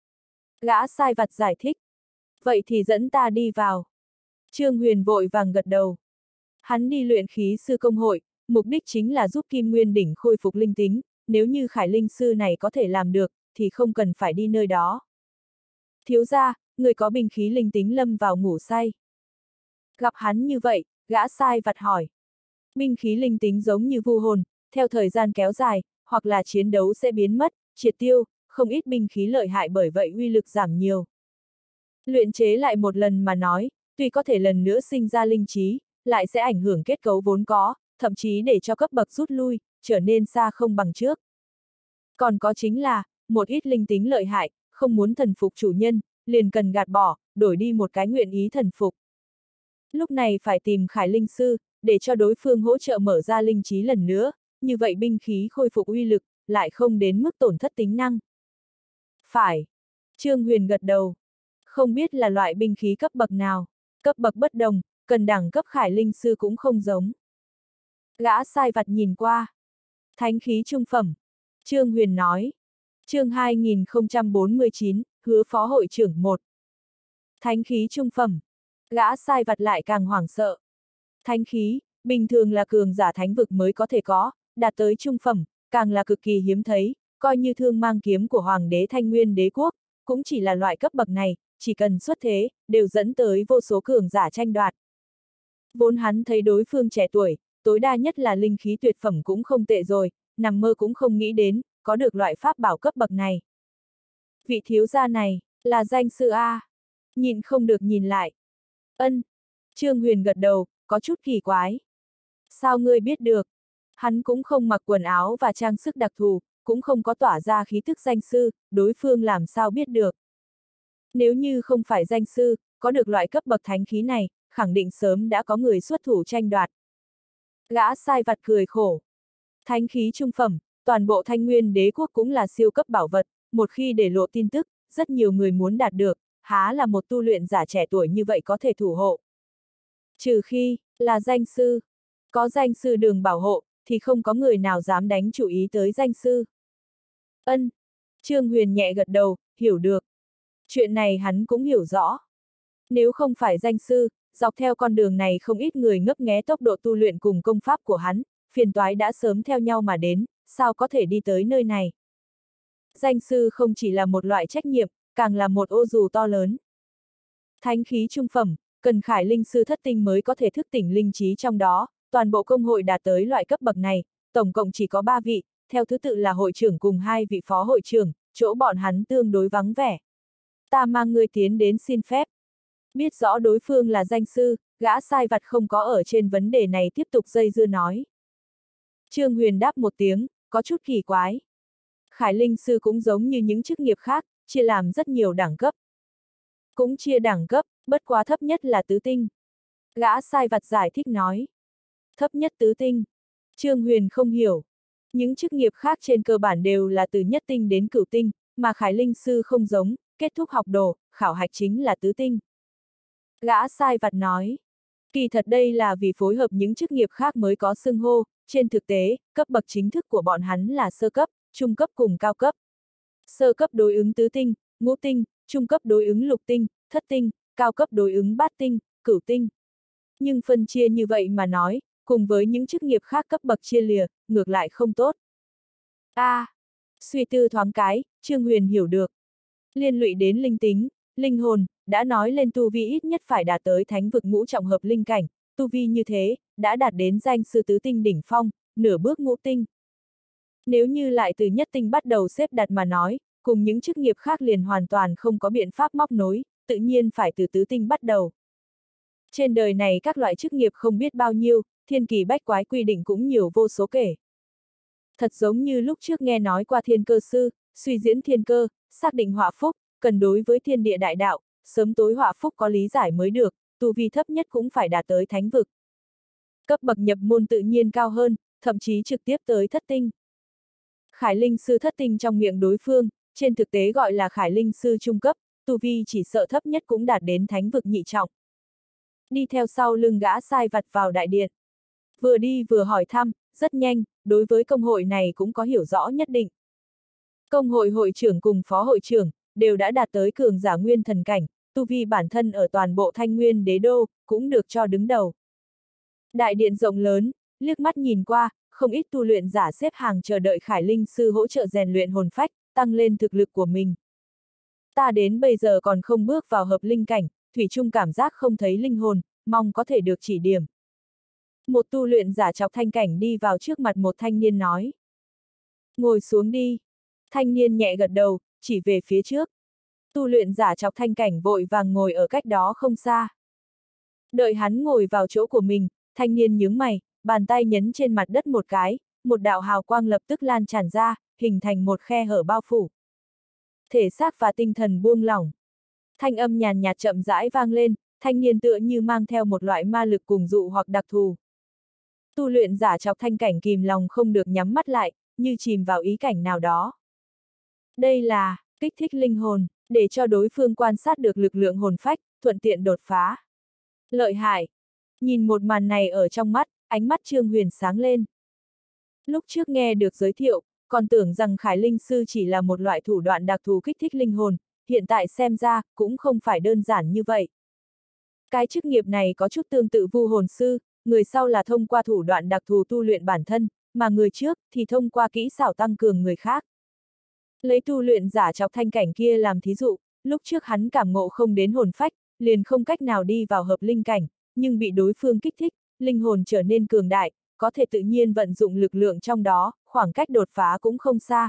Gã sai vặt giải thích. Vậy thì dẫn ta đi vào. Trương Huyền vội vàng gật đầu. Hắn đi luyện khí sư công hội, mục đích chính là giúp Kim Nguyên Đỉnh khôi phục linh tính, nếu như Khải Linh Sư này có thể làm được, thì không cần phải đi nơi đó. Thiếu gia, người có binh khí linh tính lâm vào ngủ say. Gặp hắn như vậy, gã sai vặt hỏi. Binh khí linh tính giống như vu hồn, theo thời gian kéo dài, hoặc là chiến đấu sẽ biến mất, triệt tiêu, không ít binh khí lợi hại bởi vậy uy lực giảm nhiều. Luyện chế lại một lần mà nói, tuy có thể lần nữa sinh ra linh trí, lại sẽ ảnh hưởng kết cấu vốn có, thậm chí để cho cấp bậc rút lui, trở nên xa không bằng trước. Còn có chính là, một ít linh tính lợi hại, không muốn thần phục chủ nhân, liền cần gạt bỏ, đổi đi một cái nguyện ý thần phục. Lúc này phải tìm Khải Linh Sư, để cho đối phương hỗ trợ mở ra linh trí lần nữa, như vậy binh khí khôi phục uy lực, lại không đến mức tổn thất tính năng. Phải. Trương Huyền gật đầu. Không biết là loại binh khí cấp bậc nào, cấp bậc bất đồng, cần đẳng cấp Khải Linh Sư cũng không giống. Gã sai vặt nhìn qua. Thánh khí trung phẩm. Trương Huyền nói. Chương 2049, hứa phó hội trưởng 1. Thánh khí trung phẩm. Gã sai vặt lại càng hoảng sợ. Thánh khí, bình thường là cường giả thánh vực mới có thể có, đạt tới trung phẩm, càng là cực kỳ hiếm thấy, coi như thương mang kiếm của Hoàng đế Thanh Nguyên Đế quốc, cũng chỉ là loại cấp bậc này, chỉ cần xuất thế, đều dẫn tới vô số cường giả tranh đoạt. Vốn hắn thấy đối phương trẻ tuổi, tối đa nhất là linh khí tuyệt phẩm cũng không tệ rồi, nằm mơ cũng không nghĩ đến, có được loại pháp bảo cấp bậc này. Vị thiếu gia này, là danh sư A. Nhìn không được nhìn lại. Ân. Trương Huyền gật đầu, có chút kỳ quái. Sao ngươi biết được? Hắn cũng không mặc quần áo và trang sức đặc thù, cũng không có tỏa ra khí thức danh sư, đối phương làm sao biết được. Nếu như không phải danh sư, có được loại cấp bậc thánh khí này, khẳng định sớm đã có người xuất thủ tranh đoạt. Gã sai vặt cười khổ. Thánh khí trung phẩm, toàn bộ Thanh Nguyên Đế quốc cũng là siêu cấp bảo vật, một khi để lộ tin tức, rất nhiều người muốn đạt được, há là một tu luyện giả trẻ tuổi như vậy có thể thủ hộ. Trừ khi, là danh sư. Có danh sư đường bảo hộ, thì không có người nào dám đánh chủ ý tới danh sư. Ân. Trương Huyền nhẹ gật đầu, hiểu được. Chuyện này hắn cũng hiểu rõ. Nếu không phải danh sư, dọc theo con đường này không ít người ngấp nghé tốc độ tu luyện cùng công pháp của hắn, phiền toái đã sớm theo nhau mà đến, sao có thể đi tới nơi này. Danh sư không chỉ là một loại trách nhiệm, càng là một ô dù to lớn. Thánh khí trung phẩm, cần Khải Linh Sư thất tinh mới có thể thức tỉnh linh trí trong đó, toàn bộ công hội đạt tới loại cấp bậc này, tổng cộng chỉ có 3 vị, theo thứ tự là hội trưởng cùng 2 vị phó hội trưởng, chỗ bọn hắn tương đối vắng vẻ. Ta mang ngươi tiến đến xin phép. Biết rõ đối phương là danh sư, gã sai vặt không có ở trên vấn đề này tiếp tục dây dưa nói. Trương Huyền đáp một tiếng, có chút kỳ quái. Khải Linh sư cũng giống như những chức nghiệp khác, chia làm rất nhiều đẳng cấp. Cũng chia đẳng cấp, bất quá thấp nhất là tứ tinh. Gã sai vặt giải thích nói. Thấp nhất tứ tinh. Trương Huyền không hiểu. Những chức nghiệp khác trên cơ bản đều là từ nhất tinh đến cửu tinh, mà Khải Linh sư không giống, kết thúc học đồ, khảo hạch chính là tứ tinh. Gã sai vặt nói. Kỳ thật đây là vì phối hợp những chức nghiệp khác mới có xưng hô, trên thực tế, cấp bậc chính thức của bọn hắn là sơ cấp, trung cấp cùng cao cấp. Sơ cấp đối ứng tứ tinh, ngũ tinh, trung cấp đối ứng lục tinh, thất tinh, cao cấp đối ứng bát tinh, cửu tinh. Nhưng phân chia như vậy mà nói, cùng với những chức nghiệp khác cấp bậc chia lìa, ngược lại không tốt. Suy tư thoáng cái, Trương Huyền hiểu được. Liên lụy đến linh tính, linh hồn, đã nói lên tu vi ít nhất phải đạt tới thánh vực ngũ trọng hợp linh cảnh, tu vi như thế, đã đạt đến danh sư tứ tinh đỉnh phong, nửa bước ngũ tinh. Nếu như lại từ nhất tinh bắt đầu xếp đặt mà nói, cùng những chức nghiệp khác liền hoàn toàn không có biện pháp móc nối, tự nhiên phải từ tứ tinh bắt đầu. Trên đời này các loại chức nghiệp không biết bao nhiêu, thiên kỳ bách quái quy định cũng nhiều vô số kể. Thật giống như lúc trước nghe nói qua thiên cơ sư, suy diễn thiên cơ, xác định họa phúc, cần đối với thiên địa đại đạo, sớm tối họa phúc có lý giải mới được, tu vi thấp nhất cũng phải đạt tới thánh vực. Cấp bậc nhập môn tự nhiên cao hơn, thậm chí trực tiếp tới thất tinh. Khải Linh sư thất tinh trong miệng đối phương, trên thực tế gọi là Khải Linh sư trung cấp, tu vi chỉ sợ thấp nhất cũng đạt đến thánh vực nhị trọng. Đi theo sau lưng gã sai vặt vào đại điện. Vừa đi vừa hỏi thăm, rất nhanh, đối với công hội này cũng có hiểu rõ nhất định. Công hội hội trưởng cùng phó hội trưởng, đều đã đạt tới cường giả nguyên thần cảnh, tu vi bản thân ở toàn bộ Thanh Nguyên đế đô, cũng được cho đứng đầu. Đại điện rộng lớn, liếc mắt nhìn qua, không ít tu luyện giả xếp hàng chờ đợi Khải Linh sư hỗ trợ rèn luyện hồn phách, tăng lên thực lực của mình. Ta đến bây giờ còn không bước vào hợp linh cảnh, thủy chung cảm giác không thấy linh hồn, mong có thể được chỉ điểm. Một tu luyện giả chọc thanh cảnh đi vào trước mặt một thanh niên nói. Ngồi xuống đi. Thanh niên nhẹ gật đầu, chỉ về phía trước. Tu luyện giả chọc thanh cảnh vội vàng ngồi ở cách đó không xa. Đợi hắn ngồi vào chỗ của mình, thanh niên nhướng mày, bàn tay nhấn trên mặt đất một cái, một đạo hào quang lập tức lan tràn ra, hình thành một khe hở bao phủ. Thể xác và tinh thần buông lỏng. Thanh âm nhàn nhạt chậm rãi vang lên, thanh niên tựa như mang theo một loại ma lực cùng dụ hoặc đặc thù. Tu luyện giả chọc thanh cảnh kìm lòng không được nhắm mắt lại, như chìm vào ý cảnh nào đó. Đây là kích thích linh hồn, để cho đối phương quan sát được lực lượng hồn phách, thuận tiện đột phá. Lợi hại! Nhìn một màn này ở trong mắt, ánh mắt Trương Huyền sáng lên. Lúc trước nghe được giới thiệu, còn tưởng rằng Khải Linh sư chỉ là một loại thủ đoạn đặc thù kích thích linh hồn, hiện tại xem ra, cũng không phải đơn giản như vậy. Cái chức nghiệp này có chút tương tự vu hồn sư, người sau là thông qua thủ đoạn đặc thù tu luyện bản thân, mà người trước thì thông qua kỹ xảo tăng cường người khác. Lấy tu luyện giả chọc thanh cảnh kia làm thí dụ, lúc trước hắn cảm ngộ không đến hồn phách, liền không cách nào đi vào hợp linh cảnh, nhưng bị đối phương kích thích, linh hồn trở nên cường đại, có thể tự nhiên vận dụng lực lượng trong đó, khoảng cách đột phá cũng không xa.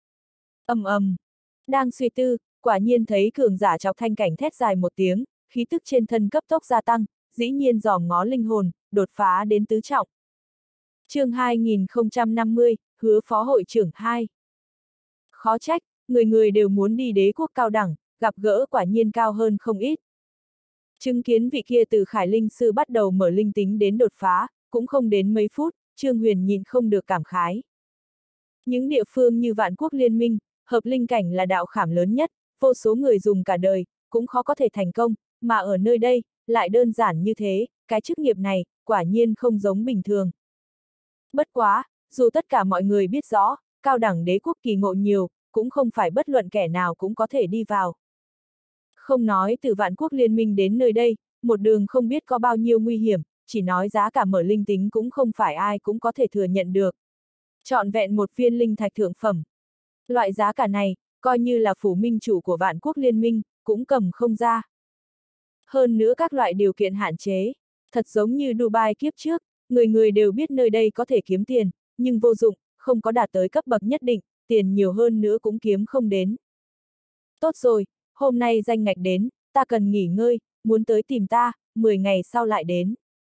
Đang suy tư, quả nhiên thấy cường giả chọc thanh cảnh thét dài một tiếng, khí tức trên thân cấp tốc gia tăng, dĩ nhiên dòm ngó linh hồn, đột phá đến tứ trọng. Chương 2050, hứa phó hội trưởng 2. Khó trách, người người đều muốn đi đế quốc cao đẳng, gặp gỡ quả nhiên cao hơn không ít. Chứng kiến vị kia từ Khải Linh sư bắt đầu mở linh tính đến đột phá, cũng không đến mấy phút, Trương Huyền nhìn không được cảm khái. Những địa phương như Vạn Quốc Liên minh, hợp linh cảnh là đạo khảm lớn nhất, vô số người dùng cả đời, cũng khó có thể thành công, mà ở nơi đây, lại đơn giản như thế, cái chức nghiệp này, quả nhiên không giống bình thường. Bất quá, dù tất cả mọi người biết rõ, cao đẳng đế quốc kỳ ngộ nhiều, cũng không phải bất luận kẻ nào cũng có thể đi vào. Không nói từ Vạn Quốc Liên minh đến nơi đây, một đường không biết có bao nhiêu nguy hiểm, chỉ nói giá cả mở linh tính cũng không phải ai cũng có thể thừa nhận được. Trọn vẹn một viên linh thạch thượng phẩm. Loại giá cả này, coi như là phủ minh chủ của Vạn Quốc Liên minh, cũng cầm không ra. Hơn nữa các loại điều kiện hạn chế, thật giống như Dubai kiếp trước, người người đều biết nơi đây có thể kiếm tiền, nhưng vô dụng, không có đạt tới cấp bậc nhất định, tiền nhiều hơn nữa cũng kiếm không đến. Tốt rồi, hôm nay danh ngạch đến, ta cần nghỉ ngơi, muốn tới tìm ta, 10 ngày sau lại đến.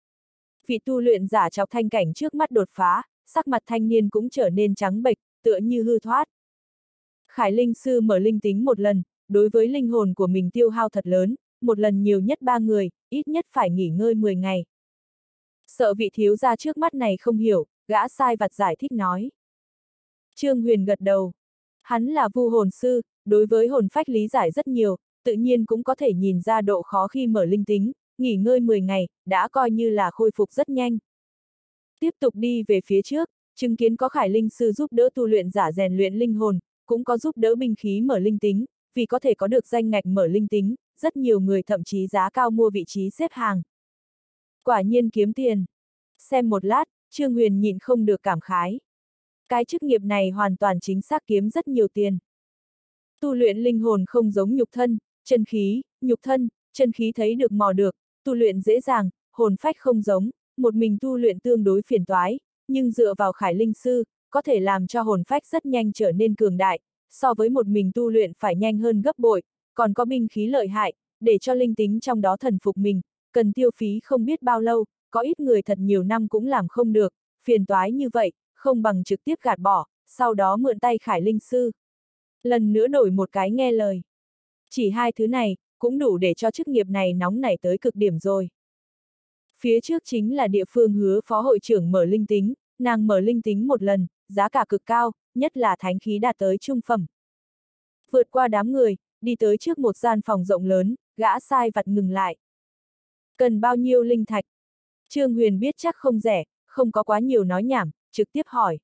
Vị tu luyện giả chọc thanh cảnh trước mắt đột phá, sắc mặt thanh niên cũng trở nên trắng bệch, tựa như hư thoát. Khải Linh Sư mở linh tính một lần, đối với linh hồn của mình tiêu hao thật lớn, một lần nhiều nhất 3 người, ít nhất phải nghỉ ngơi 10 ngày. Sợ vị thiếu gia trước mắt này không hiểu, gã sai vặt giải thích nói. Trương Huyền gật đầu. Hắn là vu hồn sư, đối với hồn phách lý giải rất nhiều, tự nhiên cũng có thể nhìn ra độ khó khi mở linh tính, nghỉ ngơi 10 ngày, đã coi như là khôi phục rất nhanh. Tiếp tục đi về phía trước, chứng kiến có Khải Linh Sư giúp đỡ tu luyện giả rèn luyện linh hồn, cũng có giúp đỡ binh khí mở linh tính, vì có thể có được danh ngạch mở linh tính, rất nhiều người thậm chí giá cao mua vị trí xếp hàng. Quả nhiên kiếm tiền. Xem một lát, Trương Huyền nhịn không được cảm khái. Cái chức nghiệp này hoàn toàn chính xác kiếm rất nhiều tiền. Tu luyện linh hồn không giống nhục thân, chân khí, nhục thân, chân khí thấy được mò được, tu luyện dễ dàng, hồn phách không giống, một mình tu luyện tương đối phiền toái, nhưng dựa vào Khải Linh Sư, có thể làm cho hồn phách rất nhanh trở nên cường đại, so với một mình tu luyện phải nhanh hơn gấp bội, còn có binh khí lợi hại, để cho linh tính trong đó thần phục mình, cần tiêu phí không biết bao lâu, có ít người thật nhiều năm cũng làm không được, phiền toái như vậy, không bằng trực tiếp gạt bỏ, sau đó mượn tay Khải Linh Sư. Lần nữa đổi một cái nghe lời. Chỉ hai thứ này, cũng đủ để cho chức nghiệp này nóng nảy tới cực điểm rồi. Phía trước chính là địa phương Hứa phó hội trưởng mở linh tính, nàng mở linh tính một lần, giá cả cực cao, nhất là thánh khí đạt tới trung phẩm. Vượt qua đám người, đi tới trước một gian phòng rộng lớn, gã sai vặt ngừng lại. Cần bao nhiêu linh thạch? Trương Huyền biết chắc không rẻ, không có quá nhiều nói nhảm, trực tiếp hỏi.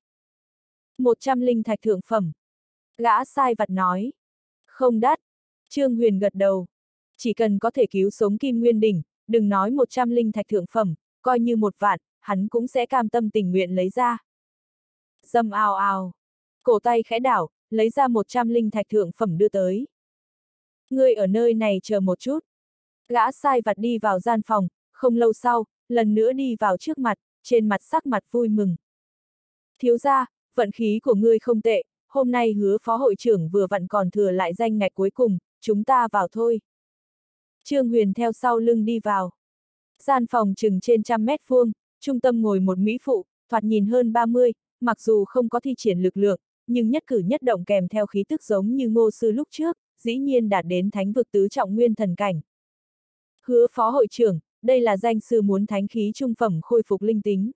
100 linh thạch thượng phẩm. Gã sai vặt nói. Không đắt. Trương Huyền gật đầu. Chỉ cần có thể cứu sống Kim Nguyên Đỉnh, đừng nói 100 linh thạch thượng phẩm, coi như 1 vạn, hắn cũng sẽ cam tâm tình nguyện lấy ra. Dầm ào ào. Cổ tay khẽ đảo, lấy ra 100 linh thạch thượng phẩm đưa tới. Ngươi ở nơi này chờ một chút. Gã sai vặt đi vào gian phòng, không lâu sau, lần nữa đi vào trước mặt, trên mặt sắc mặt vui mừng. Thiếu gia, vận khí của ngươi không tệ, hôm nay Hứa phó hội trưởng vừa vặn còn thừa lại danh ngạch cuối cùng, chúng ta vào thôi. Trương Huyền theo sau lưng đi vào. Gian phòng chừng trên 100 mét vuông, trung tâm ngồi một mỹ phụ, thoạt nhìn hơn 30, mặc dù không có thi triển lực lượng, nhưng nhất cử nhất động kèm theo khí tức giống như Ngô sư lúc trước, dĩ nhiên đạt đến thánh vực tứ trọng nguyên thần cảnh. Hứa phó hội trưởng, đây là danh sư muốn thánh khí trung phẩm khôi phục linh tính.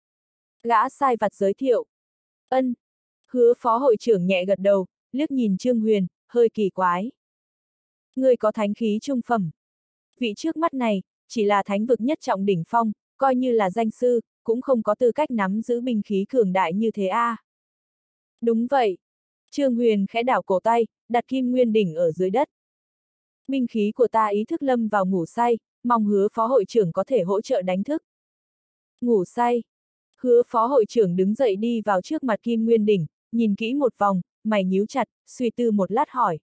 Gã sai vặt giới thiệu. Ân. Hứa phó hội trưởng nhẹ gật đầu, liếc nhìn Trương Huyền, hơi kỳ quái. Ngươi có thánh khí trung phẩm. Vị trước mắt này, chỉ là thánh vực nhất trọng đỉnh phong, coi như là danh sư, cũng không có tư cách nắm giữ binh khí cường đại như thế a. Đúng vậy. Trương Huyền khẽ đảo cổ tay, đặt Kim Nguyên Đỉnh ở dưới đất. Binh khí của ta ý thức lâm vào ngủ say, mong Hứa phó hội trưởng có thể hỗ trợ đánh thức. Ngủ say. Hứa phó hội trưởng đứng dậy đi vào trước mặt Kim Nguyên Đỉnh, nhìn kỹ một vòng, mày nhíu chặt, suy tư một lát hỏi.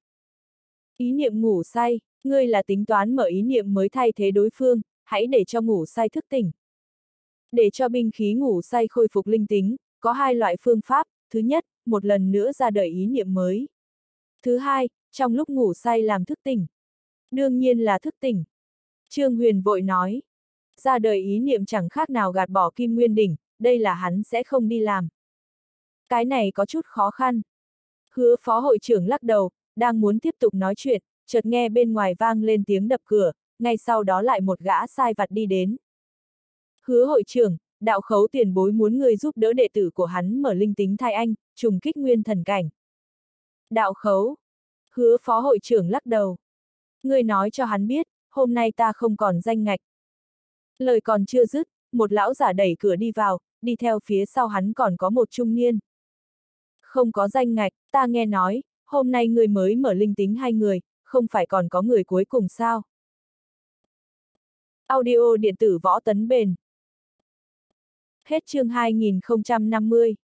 Ý niệm ngủ say, ngươi là tính toán mở ý niệm mới thay thế đối phương, hãy để cho ngủ say thức tỉnh. Để cho binh khí ngủ say khôi phục linh tính, có 2 loại phương pháp, thứ nhất, một lần nữa ra đời ý niệm mới. Thứ hai, trong lúc ngủ say làm thức tỉnh. Đương nhiên là thức tỉnh. Trương Huyền vội nói. Ra đời ý niệm chẳng khác nào gạt bỏ Kim Nguyên Đỉnh, đây là hắn sẽ không đi làm. Cái này có chút khó khăn. Hứa phó hội trưởng lắc đầu, đang muốn tiếp tục nói chuyện, chợt nghe bên ngoài vang lên tiếng đập cửa, ngay sau đó lại một gã sai vặt đi đến. Hứa hội trưởng, đạo khấu tiền bối muốn người giúp đỡ đệ tử của hắn mở linh tính thai anh, trùng kích nguyên thần cảnh. Đạo khấu. Hứa phó hội trưởng lắc đầu. Người nói cho hắn biết, hôm nay ta không còn danh ngạch. Lời còn chưa dứt, một lão giả đẩy cửa đi vào, đi theo phía sau hắn còn có một trung niên. Không có danh ngạch, ta nghe nói, hôm nay người mới mở linh tính 2 người, không phải còn có người cuối cùng sao? Audio điện tử võ tấn bền. Hết chương 2050